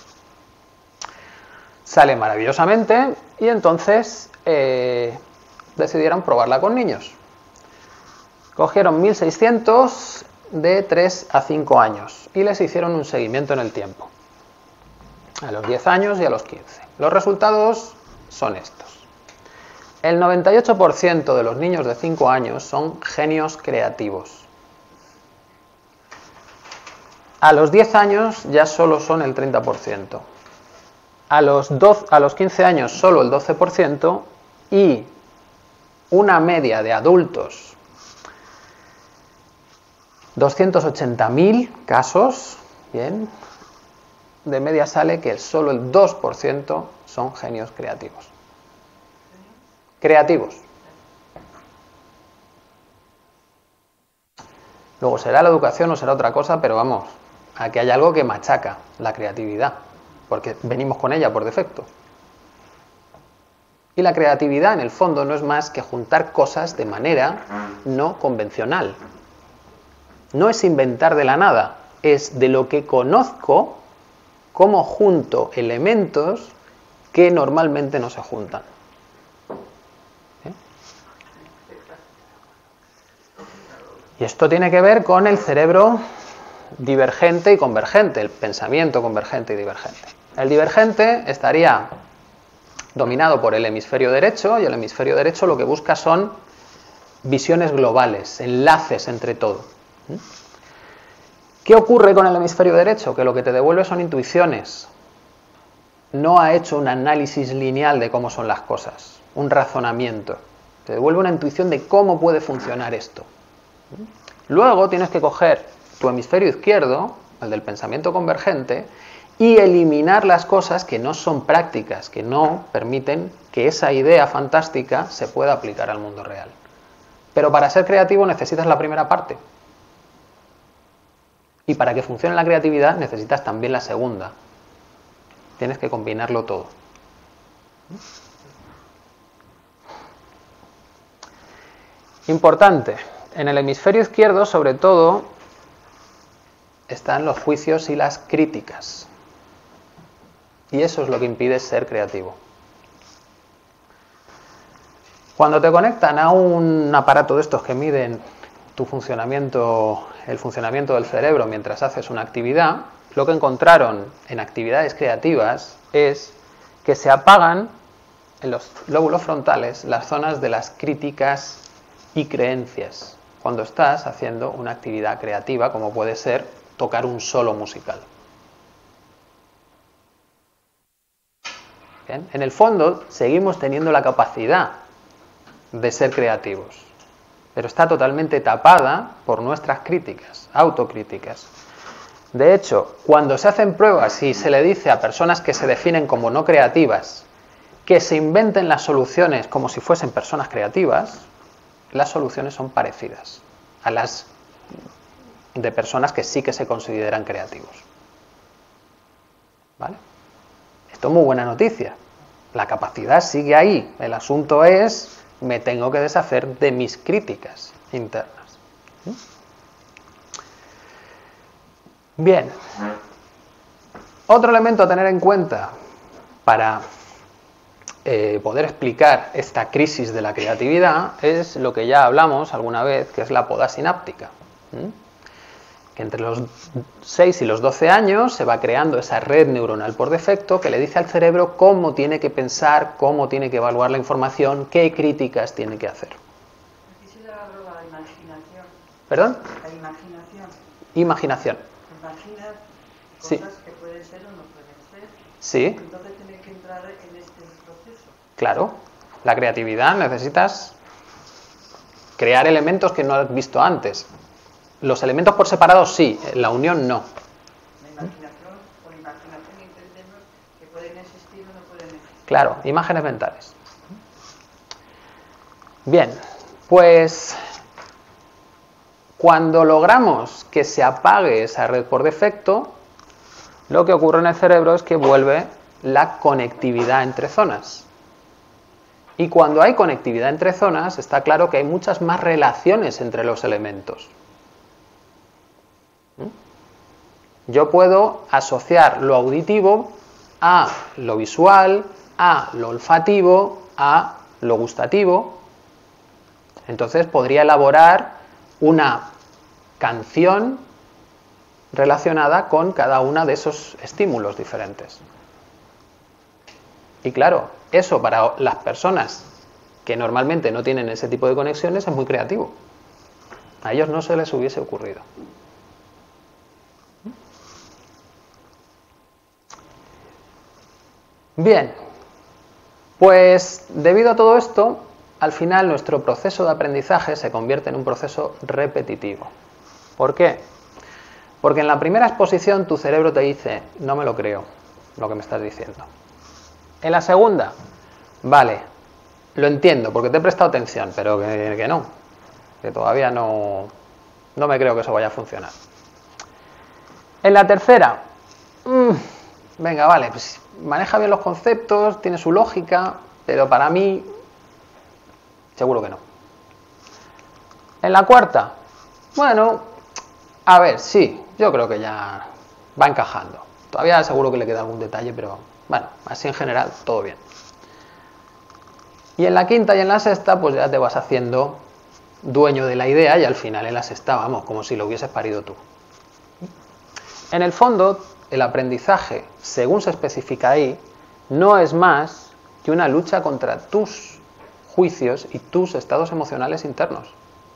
Sale maravillosamente y entonces decidieron probarla con niños. Cogieron 1.600 de 3 a 5 años y les hicieron un seguimiento en el tiempo, a los 10 años y a los 15. Los resultados son estos. El 98% de los niños de 5 años son genios creativos. A los 10 años ya solo son el 30%. A los 15 años solo el 12% y una media de adultos, 280.000 casos, bien, de media sale que solo el 2% son genios creativos. Creativos. Luego será la educación o será otra cosa, pero vamos, aquí hay algo que machaca la creatividad, porque venimos con ella por defecto. Y la creatividad, en el fondo, no es más que juntar cosas de manera no convencional. No es inventar de la nada, es de lo que conozco cómo junto elementos que normalmente no se juntan. Y esto tiene que ver con el cerebro divergente y convergente, el pensamiento convergente y divergente. El divergente estaría dominado por el hemisferio derecho, y el hemisferio derecho lo que busca son visiones globales, enlaces entre todo. ¿Qué ocurre con el hemisferio derecho? Que lo que te devuelve son intuiciones. No ha hecho un análisis lineal de cómo son las cosas, un razonamiento. Te devuelve una intuición de cómo puede funcionar esto. Luego tienes que coger tu hemisferio izquierdo, el del pensamiento convergente, y eliminar las cosas que no son prácticas, que no permiten que esa idea fantástica se pueda aplicar al mundo real. Pero para ser creativo necesitas la primera parte. Y para que funcione la creatividad necesitas también la segunda. Tienes que combinarlo todo. Importante, en el hemisferio izquierdo, sobre todo, están los juicios y las críticas. Y eso es lo que impide ser creativo. Cuando te conectan a un aparato de estos que miden tu funcionamiento, el funcionamiento del cerebro mientras haces una actividad, lo que encontraron en actividades creativas es que se apagan en los lóbulos frontales las zonas de las críticas y creencias cuando estás haciendo una actividad creativa, como puede ser tocar un solo musical. Bien, en el fondo seguimos teniendo la capacidad de ser creativos, pero está totalmente tapada por nuestras críticas, autocríticas. De hecho, cuando se hacen pruebas y se le dice a personas que se definen como no creativas que se inventen las soluciones como si fuesen personas creativas, las soluciones son parecidas a las de personas que sí que se consideran creativos. ¿Vale? Esto es muy buena noticia. La capacidad sigue ahí. El asunto es, me tengo que deshacer de mis críticas internas. Bien. Otro elemento a tener en cuenta para poder explicar esta crisis de la creatividad es lo que ya hablamos alguna vez, que es la poda sináptica. Que entre los 6 y los 12 años se va creando esa red neuronal por defecto que le dice al cerebro cómo tiene que pensar, cómo tiene que evaluar la información, qué críticas tiene que hacer. Aquí se le da droga la imaginación. ¿Perdón? La imaginación. Imaginación. Imaginas Sí. cosas que pueden ser o no pueden ser. Sí. Entonces tiene que entrar en este proceso. Claro. La creatividad necesitas crear elementos que no has visto antes. Los elementos por separado sí, la unión no. La imaginación, por imaginación entendemos que pueden existir o no pueden existir. Claro, imágenes mentales. Bien, pues cuando logramos que se apague esa red por defecto, lo que ocurre en el cerebro es que vuelve la conectividad entre zonas. Y cuando hay conectividad entre zonas, está claro que hay muchas más relaciones entre los elementos. Yo puedo asociar lo auditivo a lo visual, a lo olfativo, a lo gustativo. Entonces podría elaborar una canción relacionada con cada uno de esos estímulos diferentes. Y claro, eso para las personas que normalmente no tienen ese tipo de conexiones es muy creativo. A ellos no se les hubiese ocurrido. Bien, pues debido a todo esto, al final nuestro proceso de aprendizaje se convierte en un proceso repetitivo. ¿Por qué? Porque en la primera exposición tu cerebro te dice, no me lo creo, lo que me estás diciendo. En la segunda, vale, lo entiendo porque te he prestado atención, pero que no, que todavía no me creo que eso vaya a funcionar. En la tercera, venga, vale, pues maneja bien los conceptos, tiene su lógica, pero para mí, seguro que no. En la cuarta, bueno, a ver, sí, yo creo que ya va encajando. Todavía seguro que le queda algún detalle, pero bueno, así en general, todo bien. Y en la quinta y en la sexta, pues ya te vas haciendo dueño de la idea y al final en la sexta, vamos, como si lo hubieses parido tú. En el fondo, el aprendizaje, según se especifica ahí, no es más que una lucha contra tus juicios y tus estados emocionales internos.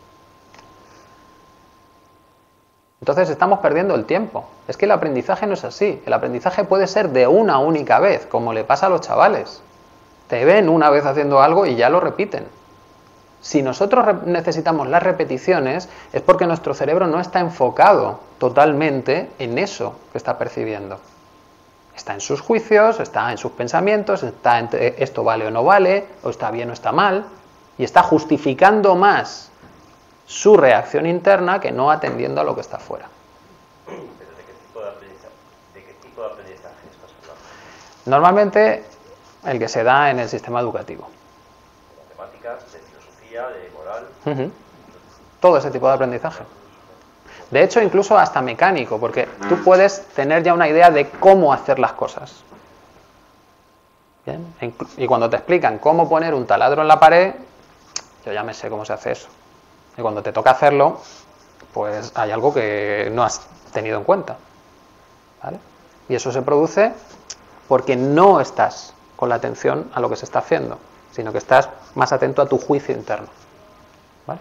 Entonces estamos perdiendo el tiempo. Es que el aprendizaje no es así. El aprendizaje puede ser de una única vez, como le pasa a los chavales. Te ven una vez haciendo algo y ya lo repiten. Si nosotros necesitamos las repeticiones, es porque nuestro cerebro no está enfocado totalmente en eso que está percibiendo. Está en sus juicios, está en sus pensamientos, está en esto vale o no vale, o está bien o está mal, y está justificando más su reacción interna que no atendiendo a lo que está fuera. ¿Pero de qué tipo de aprendizaje estás hablando? Normalmente el que se da en el sistema educativo. Matemáticas, de filosofía, de moral. Todo ese tipo de aprendizaje. De hecho, incluso hasta mecánico, porque tú puedes tener ya una idea de cómo hacer las cosas. ¿Bien? Y cuando te explican cómo poner un taladro en la pared, yo ya me sé cómo se hace eso. Y cuando te toca hacerlo, pues hay algo que no has tenido en cuenta. ¿Vale? Y eso se produce porque no estás con la atención a lo que se está haciendo, sino que estás más atento a tu juicio interno. ¿Vale?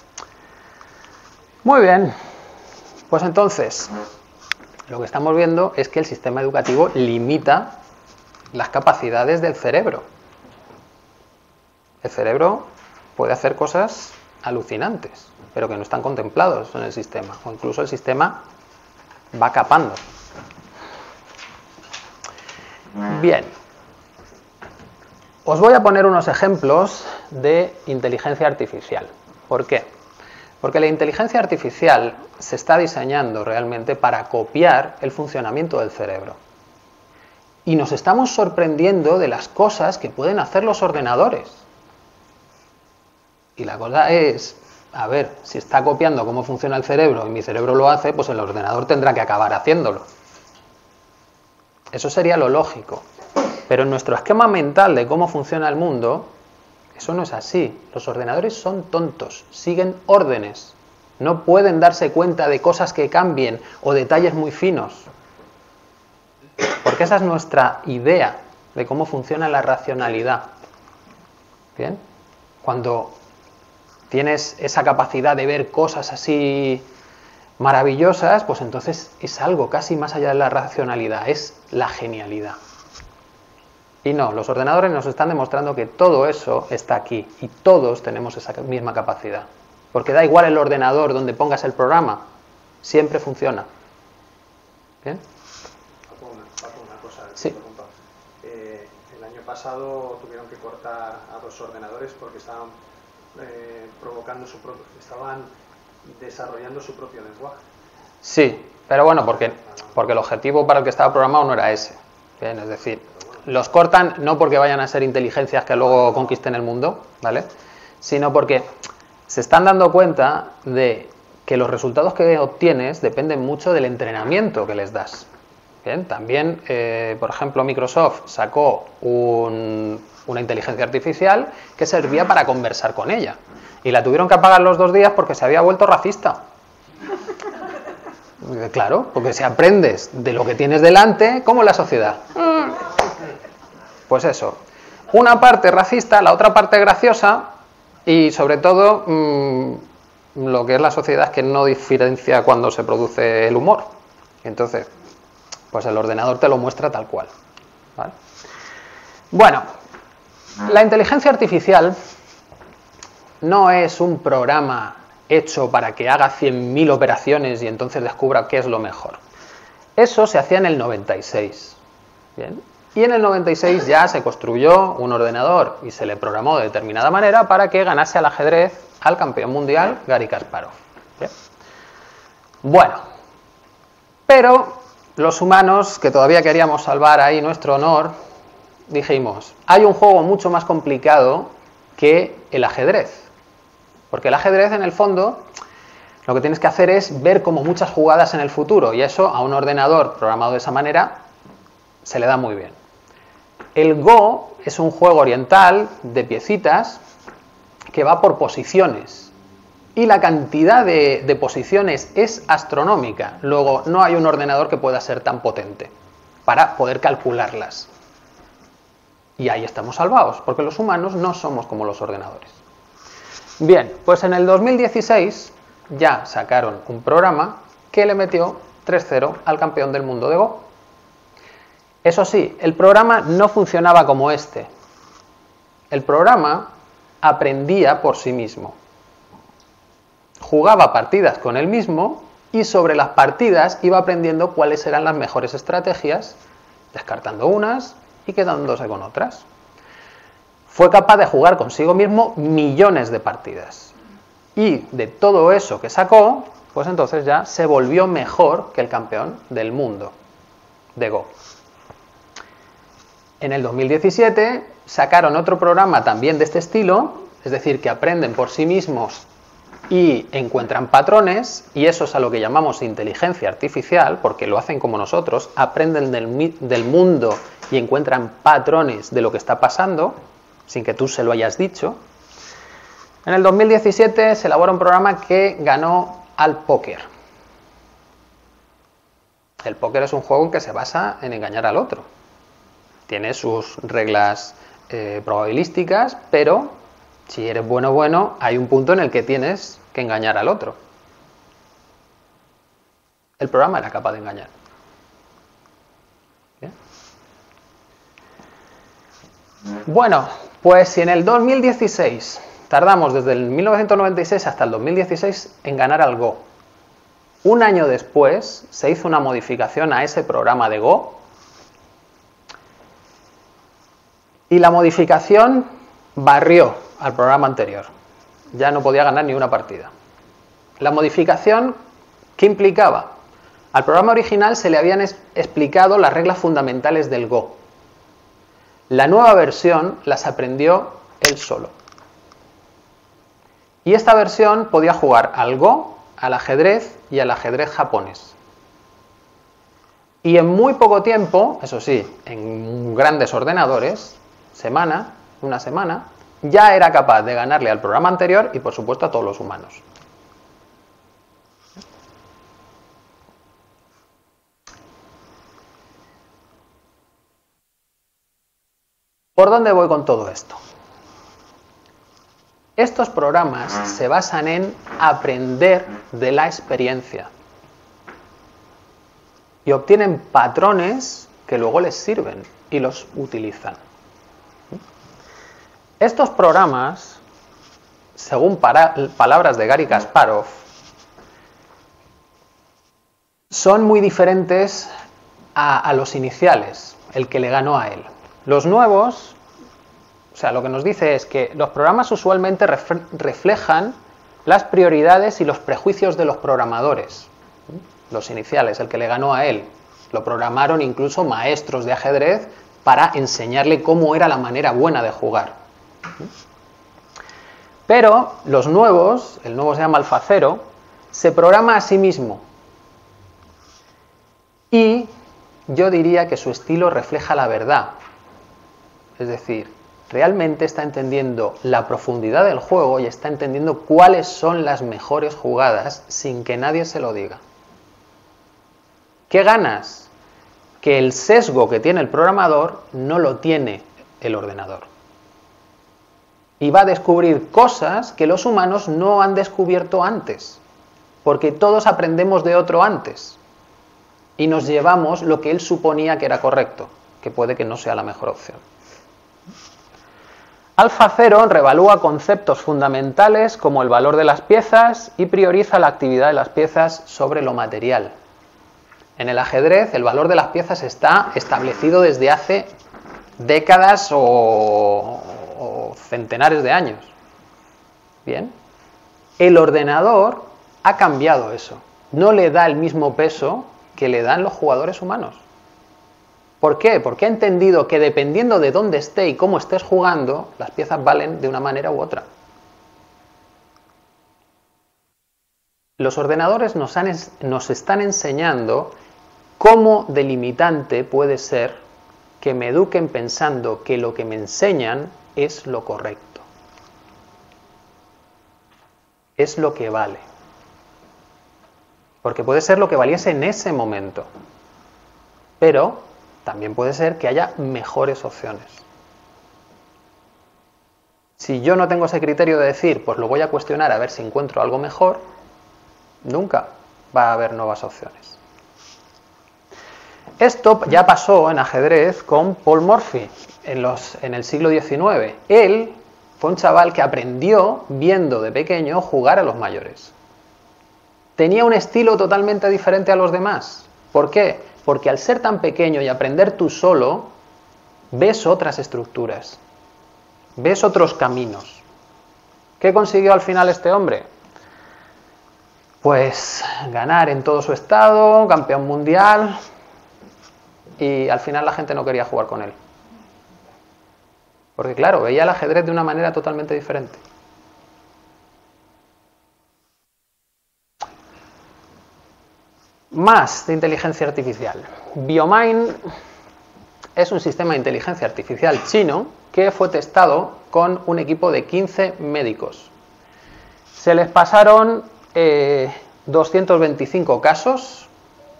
Muy bien. Pues entonces, lo que estamos viendo es que el sistema educativo limita las capacidades del cerebro. El cerebro puede hacer cosas alucinantes, pero que no están contemplados en el sistema, o incluso el sistema va capando. Bien, os voy a poner unos ejemplos de inteligencia artificial. ¿Por qué? Porque la inteligencia artificial se está diseñando realmente para copiar el funcionamiento del cerebro. Y nos estamos sorprendiendo de las cosas que pueden hacer los ordenadores. Y la cosa es, a ver, si está copiando cómo funciona el cerebro y mi cerebro lo hace, pues el ordenador tendrá que acabar haciéndolo. Eso sería lo lógico. Pero en nuestro esquema mental de cómo funciona el mundo, eso no es así. Los ordenadores son tontos, siguen órdenes. No pueden darse cuenta de cosas que cambien o detalles muy finos. Porque esa es nuestra idea de cómo funciona la racionalidad. ¿Bien? Cuando tienes esa capacidad de ver cosas así maravillosas, pues entonces es algo casi más allá de la racionalidad, es la genialidad. Y no, los ordenadores nos están demostrando que todo eso está aquí y todos tenemos esa misma capacidad. Porque da igual el ordenador donde pongas el programa, siempre funciona. ¿Bien? Paco, una cosa. Sí. El año pasado tuvieron que cortar a 2 ordenadores porque estaban estaban desarrollando su propio lenguaje. Sí, pero bueno, porque el objetivo para el que estaba programado no era ese. Bien, es decir, los cortan no porque vayan a ser inteligencias que luego conquisten el mundo, ¿vale? Sino porque se están dando cuenta de que los resultados que obtienes dependen mucho del entrenamiento que les das. Bien, también, por ejemplo, Microsoft sacó una inteligencia artificial que servía para conversar con ella. Y la tuvieron que apagar los 2 días porque se había vuelto racista. Claro, porque si aprendes de lo que tienes delante, ¿cómo es la sociedad? Pues eso. Una parte racista, la otra parte graciosa y sobre todo lo que es la sociedad es que no diferencia cuando se produce el humor. Entonces, pues el ordenador te lo muestra tal cual. ¿Vale? Bueno, la inteligencia artificial no es un programa hecho para que haga 100.000 operaciones y entonces descubra qué es lo mejor. Eso se hacía en el 96. ¿Bien? Y en el 96 ya se construyó un ordenador y se le programó de determinada manera para que ganase al ajedrez al campeón mundial Garry Kasparov. ¿Bien? Bueno, pero los humanos, que todavía queríamos salvar ahí nuestro honor, dijimos, hay un juego mucho más complicado que el ajedrez. Porque el ajedrez, en el fondo, lo que tienes que hacer es ver como muchas jugadas en el futuro, y eso a un ordenador programado de esa manera se le da muy bien. El Go es un juego oriental de piecitas que va por posiciones, y la cantidad de posiciones es astronómica. Luego, no hay un ordenador que pueda ser tan potente para poder calcularlas. Y ahí estamos salvados, porque los humanos no somos como los ordenadores. Bien, pues en el 2016 ya sacaron un programa que le metió 3-0 al campeón del mundo de Go. Eso sí, el programa no funcionaba como este. El programa aprendía por sí mismo. Jugaba partidas con él mismo y sobre las partidas iba aprendiendo cuáles eran las mejores estrategias, descartando unas y quedándose con otras. Fue capaz de jugar consigo mismo millones de partidas. Y de todo eso que sacó, pues entonces ya se volvió mejor que el campeón del mundo de Go. En el 2017 sacaron otro programa también de este estilo, es decir, que aprenden por sí mismos y encuentran patrones, y eso es a lo que llamamos inteligencia artificial, porque lo hacen como nosotros, aprenden del mundo y encuentran patrones de lo que está pasando, sin que tú se lo hayas dicho. En el 2017 se elabora un programa que ganó al póker. El póker es un juego que se basa en engañar al otro. Tiene sus reglas probabilísticas, pero si eres bueno, hay un punto en el que tienes que engañar al otro. El programa era capaz de engañar. ¿Bien? Bueno, pues si en el 2016 tardamos desde el 1996 hasta el 2016 en ganar al Go, un año después se hizo una modificación a ese programa de Go y la modificación barrió al programa anterior. Ya no podía ganar ni una partida. La modificación, ¿qué implicaba? Al programa original se le habían explicado las reglas fundamentales del Go. La nueva versión las aprendió él solo. Y esta versión podía jugar al Go, al ajedrez y al ajedrez japonés. Y en muy poco tiempo, eso sí, en grandes ordenadores, una semana, ya era capaz de ganarle al programa anterior y por supuesto a todos los humanos. ¿Por dónde voy con todo esto? Estos programas se basan en aprender de la experiencia. y obtienen patrones que luego les sirven y los utilizan. Estos programas, según palabras de Garry Kasparov, son muy diferentes a los iniciales, el que le ganó a él. Los nuevos, o sea, lo que nos dice es que los programas usualmente reflejan las prioridades y los prejuicios de los programadores. Los iniciales, el que le ganó a él, lo programaron incluso maestros de ajedrez para enseñarle cómo era la manera buena de jugar. Pero los nuevos, el nuevo se llama AlphaZero, se programa a sí mismo. Y yo diría que su estilo refleja la verdad. Es decir, realmente está entendiendo la profundidad del juego y está entendiendo cuáles son las mejores jugadas sin que nadie se lo diga. ¿Qué ganas? Que el sesgo que tiene el programador no lo tiene el ordenador. Y va a descubrir cosas que los humanos no han descubierto antes, porque todos aprendemos de otro antes y nos llevamos lo que él suponía que era correcto, que puede que no sea la mejor opción. AlphaZero revalúa conceptos fundamentales como el valor de las piezas y prioriza la actividad de las piezas sobre lo material. En el ajedrez el valor de las piezas está establecido desde hace décadas o centenares de años. Bien. El ordenador ha cambiado eso. No le da el mismo peso que le dan los jugadores humanos. ¿Por qué? Porque ha entendido que dependiendo de dónde esté y cómo estés jugando, las piezas valen de una manera u otra. Los ordenadores nos están enseñando cómo delimitante puede ser que me eduquen pensando que lo que me enseñan es lo correcto. Es lo que vale. Porque puede ser lo que valiese en ese momento. Pero también puede ser que haya mejores opciones. Si yo no tengo ese criterio de decir, pues lo voy a cuestionar a ver si encuentro algo mejor, nunca va a haber nuevas opciones. Esto ya pasó en ajedrez con Paul Morphy en el siglo XIX. Él fue un chaval que aprendió viendo de pequeño jugar a los mayores. Tenía un estilo totalmente diferente a los demás. ¿Por qué? Porque al ser tan pequeño y aprender tú solo, ves otras estructuras, ves otros caminos. ¿Qué consiguió al final este hombre? Pues ganar en todo su estado, campeón mundial, y al final la gente no quería jugar con él. Porque claro, veía el ajedrez de una manera totalmente diferente. Más de inteligencia artificial. BioMind es un sistema de inteligencia artificial chino que fue testado con un equipo de 15 médicos. Se les pasaron 225 casos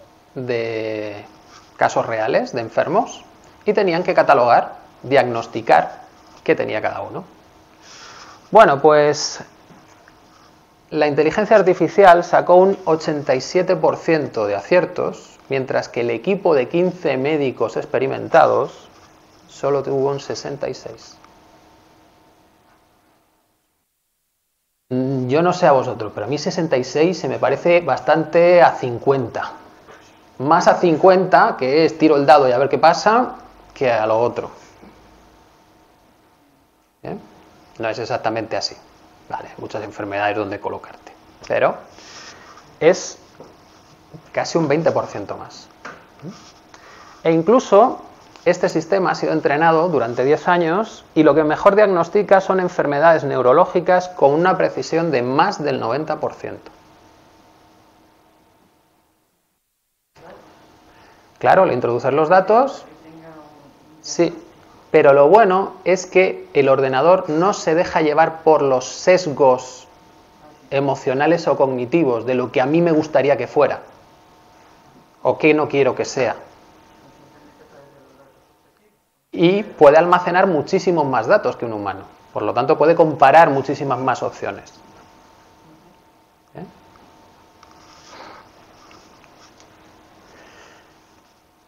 reales de enfermos y tenían que catalogar, diagnosticar qué tenía cada uno. Bueno, pues la inteligencia artificial sacó un 87% de aciertos, mientras que el equipo de 15 médicos experimentados solo tuvo un 66%. Yo no sé a vosotros, pero a mí 66 se me parece bastante a 50. Más a 50, que es tiro el dado y a ver qué pasa, que a lo otro. ¿Bien? No es exactamente así. Vale, muchas enfermedades donde colocarte. Pero es casi un 20% más. E incluso este sistema ha sido entrenado durante 10 años y lo que mejor diagnostica son enfermedades neurológicas con una precisión de más del 90%. Claro, le introduces los datos, sí, pero lo bueno es que el ordenador no se deja llevar por los sesgos emocionales o cognitivos de lo que a mí me gustaría que fuera o que no quiero que sea. Y puede almacenar muchísimos más datos que un humano, por lo tanto puede comparar muchísimas más opciones.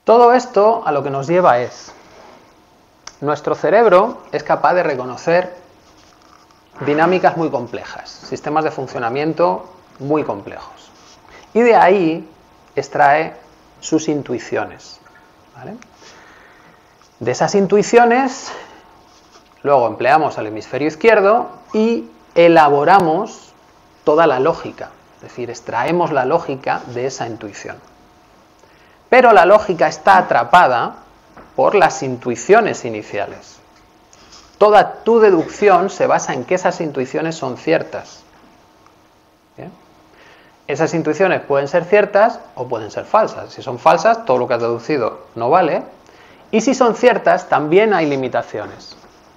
Todo esto a lo que nos lleva es, nuestro cerebro es capaz de reconocer dinámicas muy complejas, sistemas de funcionamiento muy complejos. Y de ahí extrae sus intuiciones, ¿vale? De esas intuiciones, luego empleamos el hemisferio izquierdo y elaboramos toda la lógica, es decir, extraemos la lógica de esa intuición. Pero la lógica está atrapada por las intuiciones iniciales. Toda tu deducción se basa en que esas intuiciones son ciertas. ¿Bien? Esas intuiciones pueden ser ciertas o pueden ser falsas. Si son falsas, todo lo que has deducido no vale. Y si son ciertas, también hay limitaciones.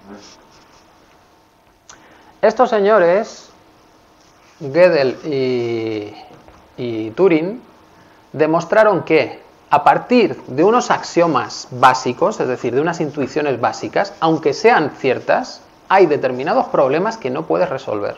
Estos señores, Gödel y Turing, demostraron que a partir de unos axiomas básicos, es decir, de unas intuiciones básicas, aunque sean ciertas, hay determinados problemas que no puedes resolver.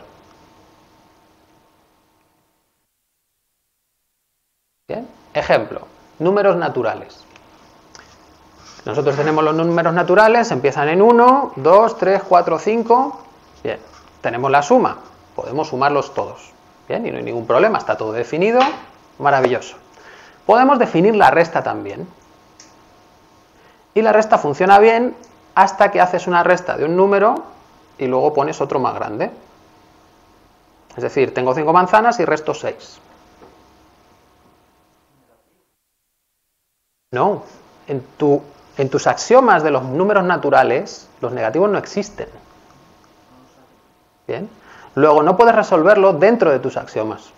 ¿Bien? Ejemplo, números naturales. Nosotros tenemos los números naturales, empiezan en 1, 2, 3, 4, 5. Bien, tenemos la suma, podemos sumarlos todos. Bien, y no hay ningún problema, está todo definido, maravilloso. Podemos definir la resta también. Y la resta funciona bien hasta que haces una resta de un número y luego pones otro más grande. Es decir, tengo 5 manzanas y resto 6. No, en tus axiomas de los números naturales, los negativos no existen. Bien. Luego no puedes resolverlo dentro de tus axiomas.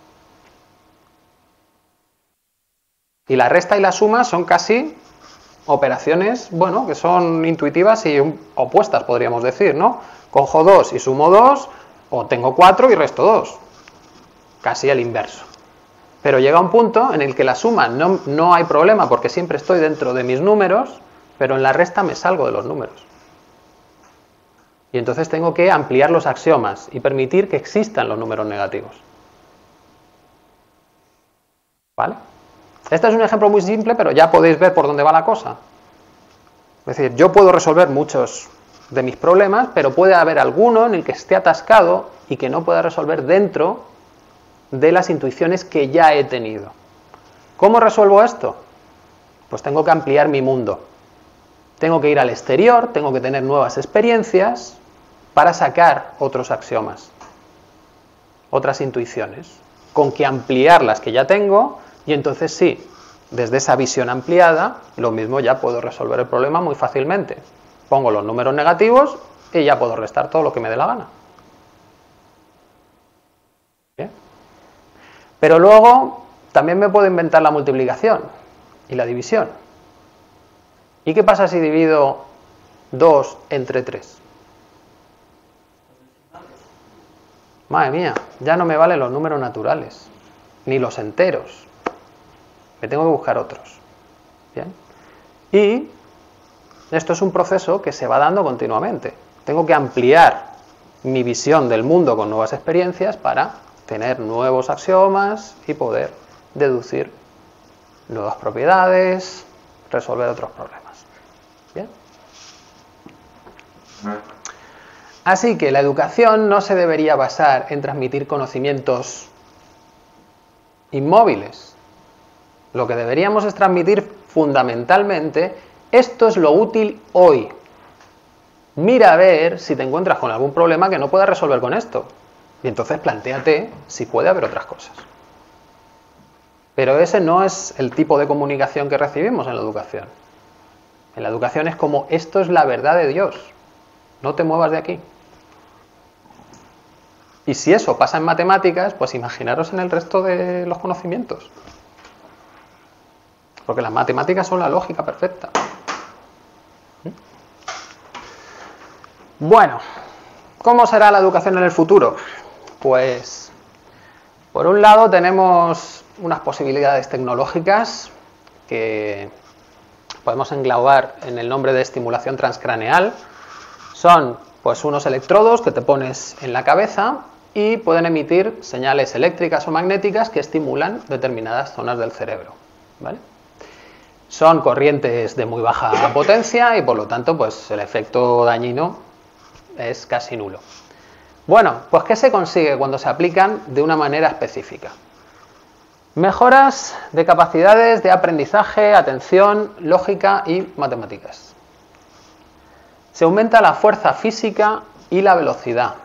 Y la resta y la suma son casi operaciones, bueno, que son intuitivas y opuestas, podríamos decir, ¿no? Cojo 2 y sumo 2, o tengo 4 y resto 2. Casi el inverso. Pero llega un punto en el que la suma no hay problema porque siempre estoy dentro de mis números, pero en la resta me salgo de los números. Y entonces tengo que ampliar los axiomas y permitir que existan los números negativos. ¿Vale? Este es un ejemplo muy simple, pero ya podéis ver por dónde va la cosa. Es decir, yo puedo resolver muchos de mis problemas, pero puede haber alguno en el que esté atascado y que no pueda resolver dentro de las intuiciones que ya he tenido. ¿Cómo resuelvo esto? Pues tengo que ampliar mi mundo. Tengo que ir al exterior, tengo que tener nuevas experiencias para sacar otros axiomas, otras intuiciones, con que ampliar las que ya tengo, y entonces sí, desde esa visión ampliada, lo mismo ya puedo resolver el problema muy fácilmente. Pongo los números negativos y ya puedo restar todo lo que me dé la gana. ¿Bien? Pero luego también me puedo inventar la multiplicación y la división. ¿Y qué pasa si divido 2 entre 3? Madre mía, ya no me valen los números naturales, ni los enteros. Me tengo que buscar otros. ¿Bien? Y esto es un proceso que se va dando continuamente. Tengo que ampliar mi visión del mundo con nuevas experiencias para tener nuevos axiomas y poder deducir nuevas propiedades, resolver otros problemas. ¿Bien? Así que la educación no se debería basar en transmitir conocimientos inmóviles. Lo que deberíamos es transmitir fundamentalmente: esto es lo útil hoy. Mira a ver si te encuentras con algún problema que no puedas resolver con esto. Y entonces plantéate si puede haber otras cosas. Pero ese no es el tipo de comunicación que recibimos en la educación. En la educación es como: esto es la verdad de Dios. No te muevas de aquí. Y si eso pasa en matemáticas, pues imaginaros en el resto de los conocimientos. Porque las matemáticas son la lógica perfecta. Bueno, ¿cómo será la educación en el futuro? Pues, por un lado tenemos unas posibilidades tecnológicas que podemos englobar en el nombre de estimulación transcraneal. Son pues unos electrodos que te pones en la cabeza y pueden emitir señales eléctricas o magnéticas que estimulan determinadas zonas del cerebro, ¿vale? Son corrientes de muy baja potencia y por lo tanto pues el efecto dañino es casi nulo. Bueno, pues ¿qué se consigue cuando se aplican de una manera específica? Mejoras de capacidades de aprendizaje, atención, lógica y matemáticas. Se aumenta la fuerza física y la velocidad.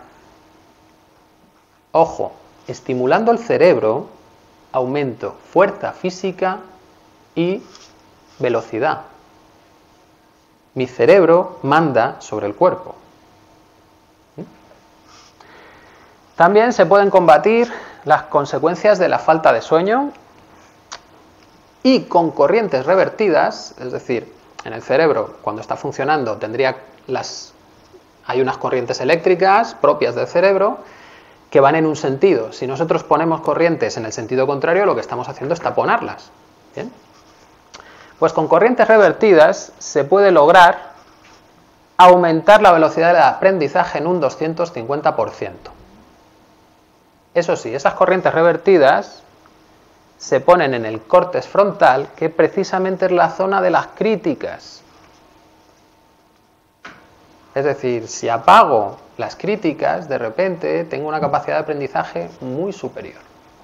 Ojo, estimulando el cerebro, aumento fuerza física y velocidad. Mi cerebro manda sobre el cuerpo. También se pueden combatir las consecuencias de la falta de sueño y con corrientes revertidas, es decir, en el cerebro cuando está funcionando hay unas corrientes eléctricas propias del cerebro que van en un sentido. Si nosotros ponemos corrientes en el sentido contrario, lo que estamos haciendo es taponarlas. ¿Bien? Pues con corrientes revertidas se puede lograr aumentar la velocidad del aprendizaje en un 250%. Eso sí, esas corrientes revertidas se ponen en el córtex frontal, que precisamente es la zona de las críticas. Es decir, si apago las críticas, de repente tengo una capacidad de aprendizaje muy superior.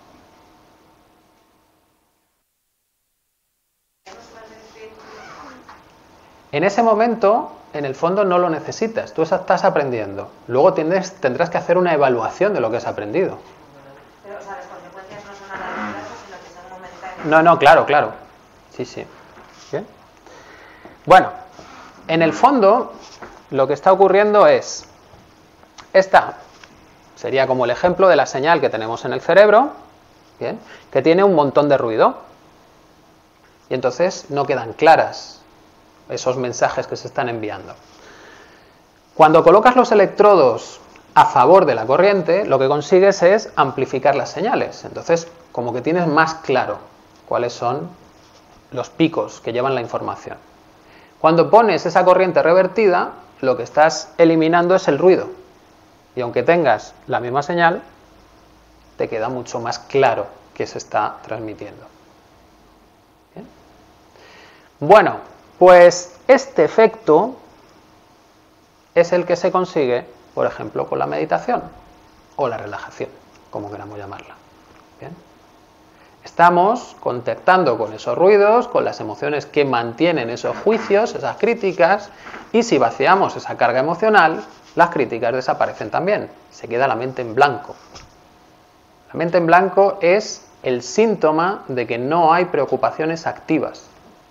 En ese momento, en el fondo, no lo necesitas. Tú estás aprendiendo. Luego tendrás que hacer una evaluación de lo que has aprendido. Pero, o sea, las consecuencias no son a largo plazo, sino que son momentáneas. No, claro. Sí. ¿Bien? Bueno, en el fondo, lo que está ocurriendo es... Esta sería como el ejemplo de la señal que tenemos en el cerebro, ¿bien? Que tiene un montón de ruido. Y entonces no quedan claras esos mensajes que se están enviando. Cuando colocas los electrodos a favor de la corriente, lo que consigues es amplificar las señales. Entonces, como que tienes más claro cuáles son los picos que llevan la información. Cuando pones esa corriente revertida, lo que estás eliminando es el ruido. Y aunque tengas la misma señal, te queda mucho más claro qué se está transmitiendo. ¿Bien? Bueno, pues este efecto es el que se consigue, por ejemplo, con la meditación o la relajación, como queramos llamarla. ¿Bien? Estamos contactando con esos ruidos, con las emociones que mantienen esos juicios, esas críticas, y si vaciamos esa carga emocional, las críticas desaparecen también. Se queda la mente en blanco. La mente en blanco es el síntoma de que no hay preocupaciones activas.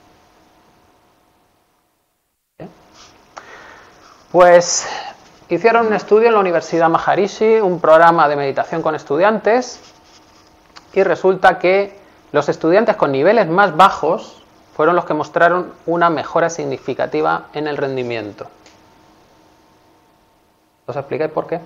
Pues hicieron un estudio en la Universidad Maharishi, un programa de meditación con estudiantes, y resulta que los estudiantes con niveles más bajos fueron los que mostraron una mejora significativa en el rendimiento. ¿Os explicáis por qué?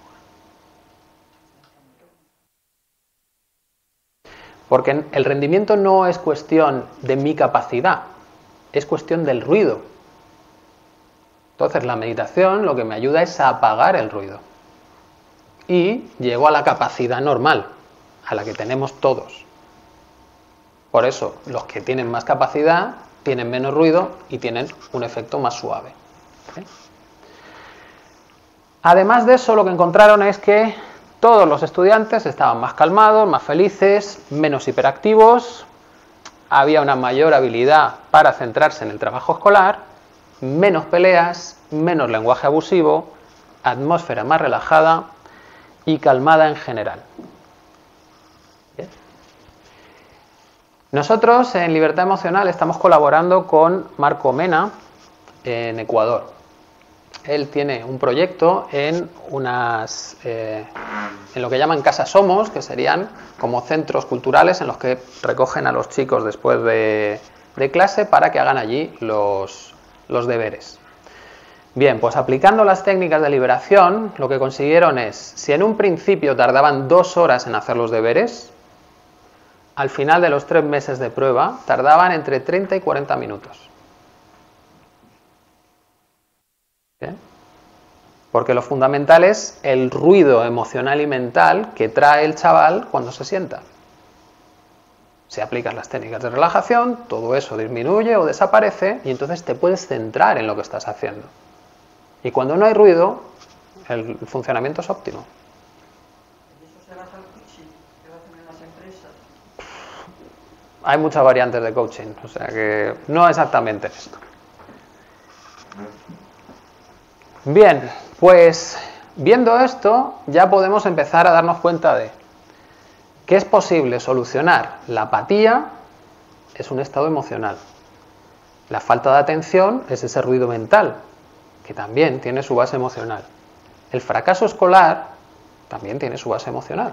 Porque el rendimiento no es cuestión de mi capacidad, es cuestión del ruido. Entonces la meditación lo que me ayuda es a apagar el ruido. Y llego a la capacidad normal, a la que tenemos todos. Por eso, los que tienen más capacidad tienen menos ruido y tienen un efecto más suave. ¿Sí? Además de eso, lo que encontraron es que todos los estudiantes estaban más calmados, más felices, menos hiperactivos, había una mayor habilidad para centrarse en el trabajo escolar, menos peleas, menos lenguaje abusivo, atmósfera más relajada y calmada en general. ¿Bien? Nosotros en Libertad Emocional estamos colaborando con Marco Mena en Ecuador. Él tiene un proyecto en lo que llaman Casa Somos, que serían como centros culturales en los que recogen a los chicos después de clase para que hagan allí los deberes. Bien, pues aplicando las técnicas de liberación, lo que consiguieron es, si en un principio tardaban 2 horas en hacer los deberes, al final de los 3 meses de prueba tardaban entre 30 y 40 minutos. ¿Bien? Porque lo fundamental es el ruido emocional y mental que trae el chaval cuando se sienta. Si aplicas las técnicas de relajación, todo eso disminuye o desaparece y entonces te puedes centrar en lo que estás haciendo. Y cuando no hay ruido, el funcionamiento es óptimo. ¿Y eso se basa en coaching que lo hacen en las empresas? Hay muchas variantes de coaching, o sea que no exactamente esto. Bien, pues viendo esto ya podemos empezar a darnos cuenta de que es posible solucionar la apatía, es un estado emocional. La falta de atención es ese ruido mental, que también tiene su base emocional. El fracaso escolar también tiene su base emocional.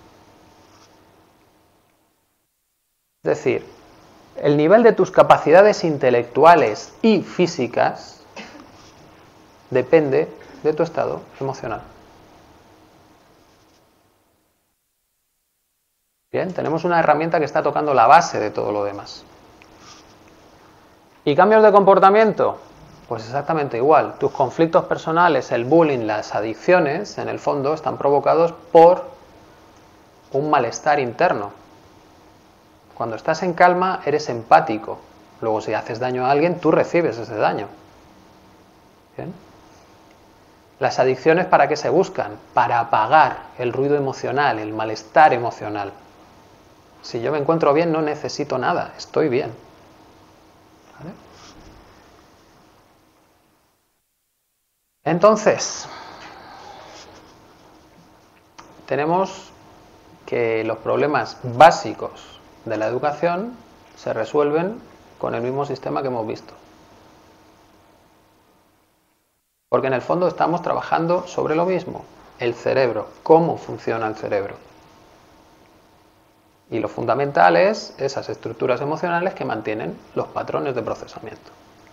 Es decir, el nivel de tus capacidades intelectuales y físicas depende de tu estado emocional. Bien, tenemos una herramienta que está tocando la base de todo lo demás. ¿Y cambios de comportamiento? Pues exactamente igual. Tus conflictos personales, el bullying, las adicciones, en el fondo, están provocados por un malestar interno. Cuando estás en calma, eres empático. Luego, si haces daño a alguien, tú recibes ese daño. ¿Bien? Las adicciones, ¿para qué se buscan? Para apagar el ruido emocional, el malestar emocional. Si yo me encuentro bien, no necesito nada, estoy bien. ¿Vale? Entonces, tenemos que los problemas básicos de la educación se resuelven con el mismo sistema que hemos visto. Porque en el fondo estamos trabajando sobre lo mismo, el cerebro, cómo funciona el cerebro. Y lo fundamental es esas estructuras emocionales que mantienen los patrones de procesamiento.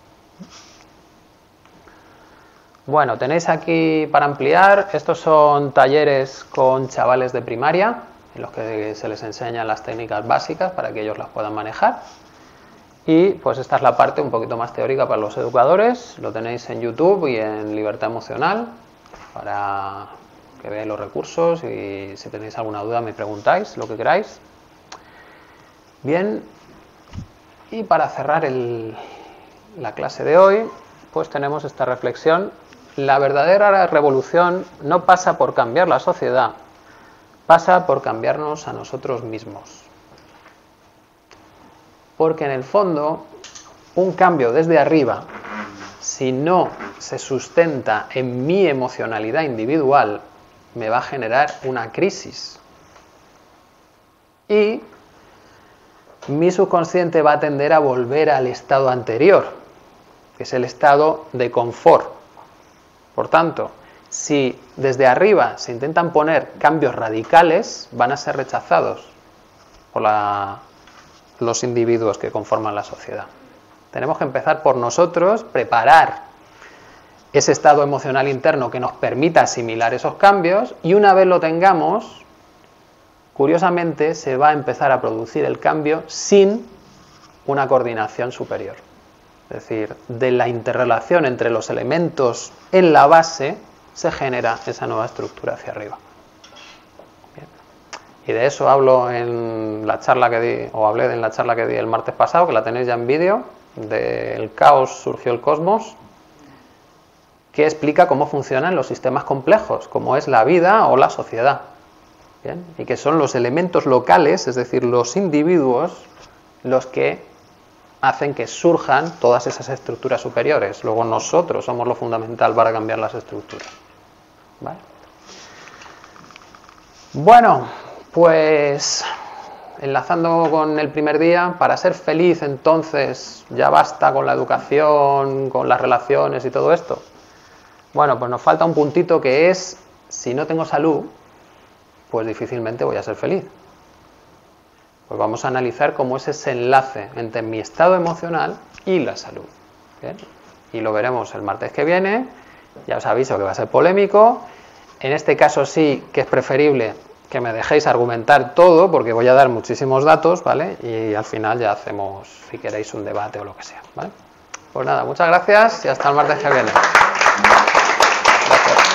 Bueno, tenéis aquí para ampliar, estos son talleres con chavales de primaria, en los que se les enseñan las técnicas básicas para que ellos las puedan manejar. Y pues esta es la parte un poquito más teórica para los educadores, lo tenéis en YouTube y en Libertad Emocional, para que veáis los recursos y si tenéis alguna duda me preguntáis, lo que queráis. Bien, y para cerrar la clase de hoy, pues tenemos esta reflexión. La verdadera revolución no pasa por cambiar la sociedad, pasa por cambiarnos a nosotros mismos. Porque en el fondo, un cambio desde arriba, si no se sustenta en mi emocionalidad individual, me va a generar una crisis. Y mi subconsciente va a tender a volver al estado anterior, que es el estado de confort. Por tanto, si desde arriba se intentan poner cambios radicales, van a ser rechazados por los individuos que conforman la sociedad. Tenemos que empezar por nosotros, preparar ese estado emocional interno que nos permita asimilar esos cambios y una vez lo tengamos, curiosamente se va a empezar a producir el cambio sin una coordinación superior. Es decir, de la interrelación entre los elementos en la base se genera esa nueva estructura hacia arriba. Bien. Y de eso hablo en la charla que di, o hablé en la charla que di el martes pasado, que la tenéis ya en vídeo, del caos surgió el cosmos, que explica cómo funcionan los sistemas complejos, como es la vida o la sociedad. Bien. Y que son los elementos locales, es decir, los individuos, los que hacen que surjan todas esas estructuras superiores. Luego nosotros somos lo fundamental para cambiar las estructuras. ¿Vale? Bueno, pues enlazando con el primer día, para ser feliz entonces ya basta con la educación, con las relaciones y todo esto. Bueno, pues nos falta un puntito que es, si no tengo salud, pues difícilmente voy a ser feliz. Pues vamos a analizar cómo es ese enlace entre mi estado emocional y la salud. ¿Bien? Y lo veremos el martes que viene. Ya os aviso que va a ser polémico. En este caso sí que es preferible que me dejéis argumentar todo, porque voy a dar muchísimos datos, ¿vale? Y al final ya hacemos, si queréis, un debate o lo que sea, ¿vale? Pues nada, muchas gracias y hasta el martes que viene. Gracias.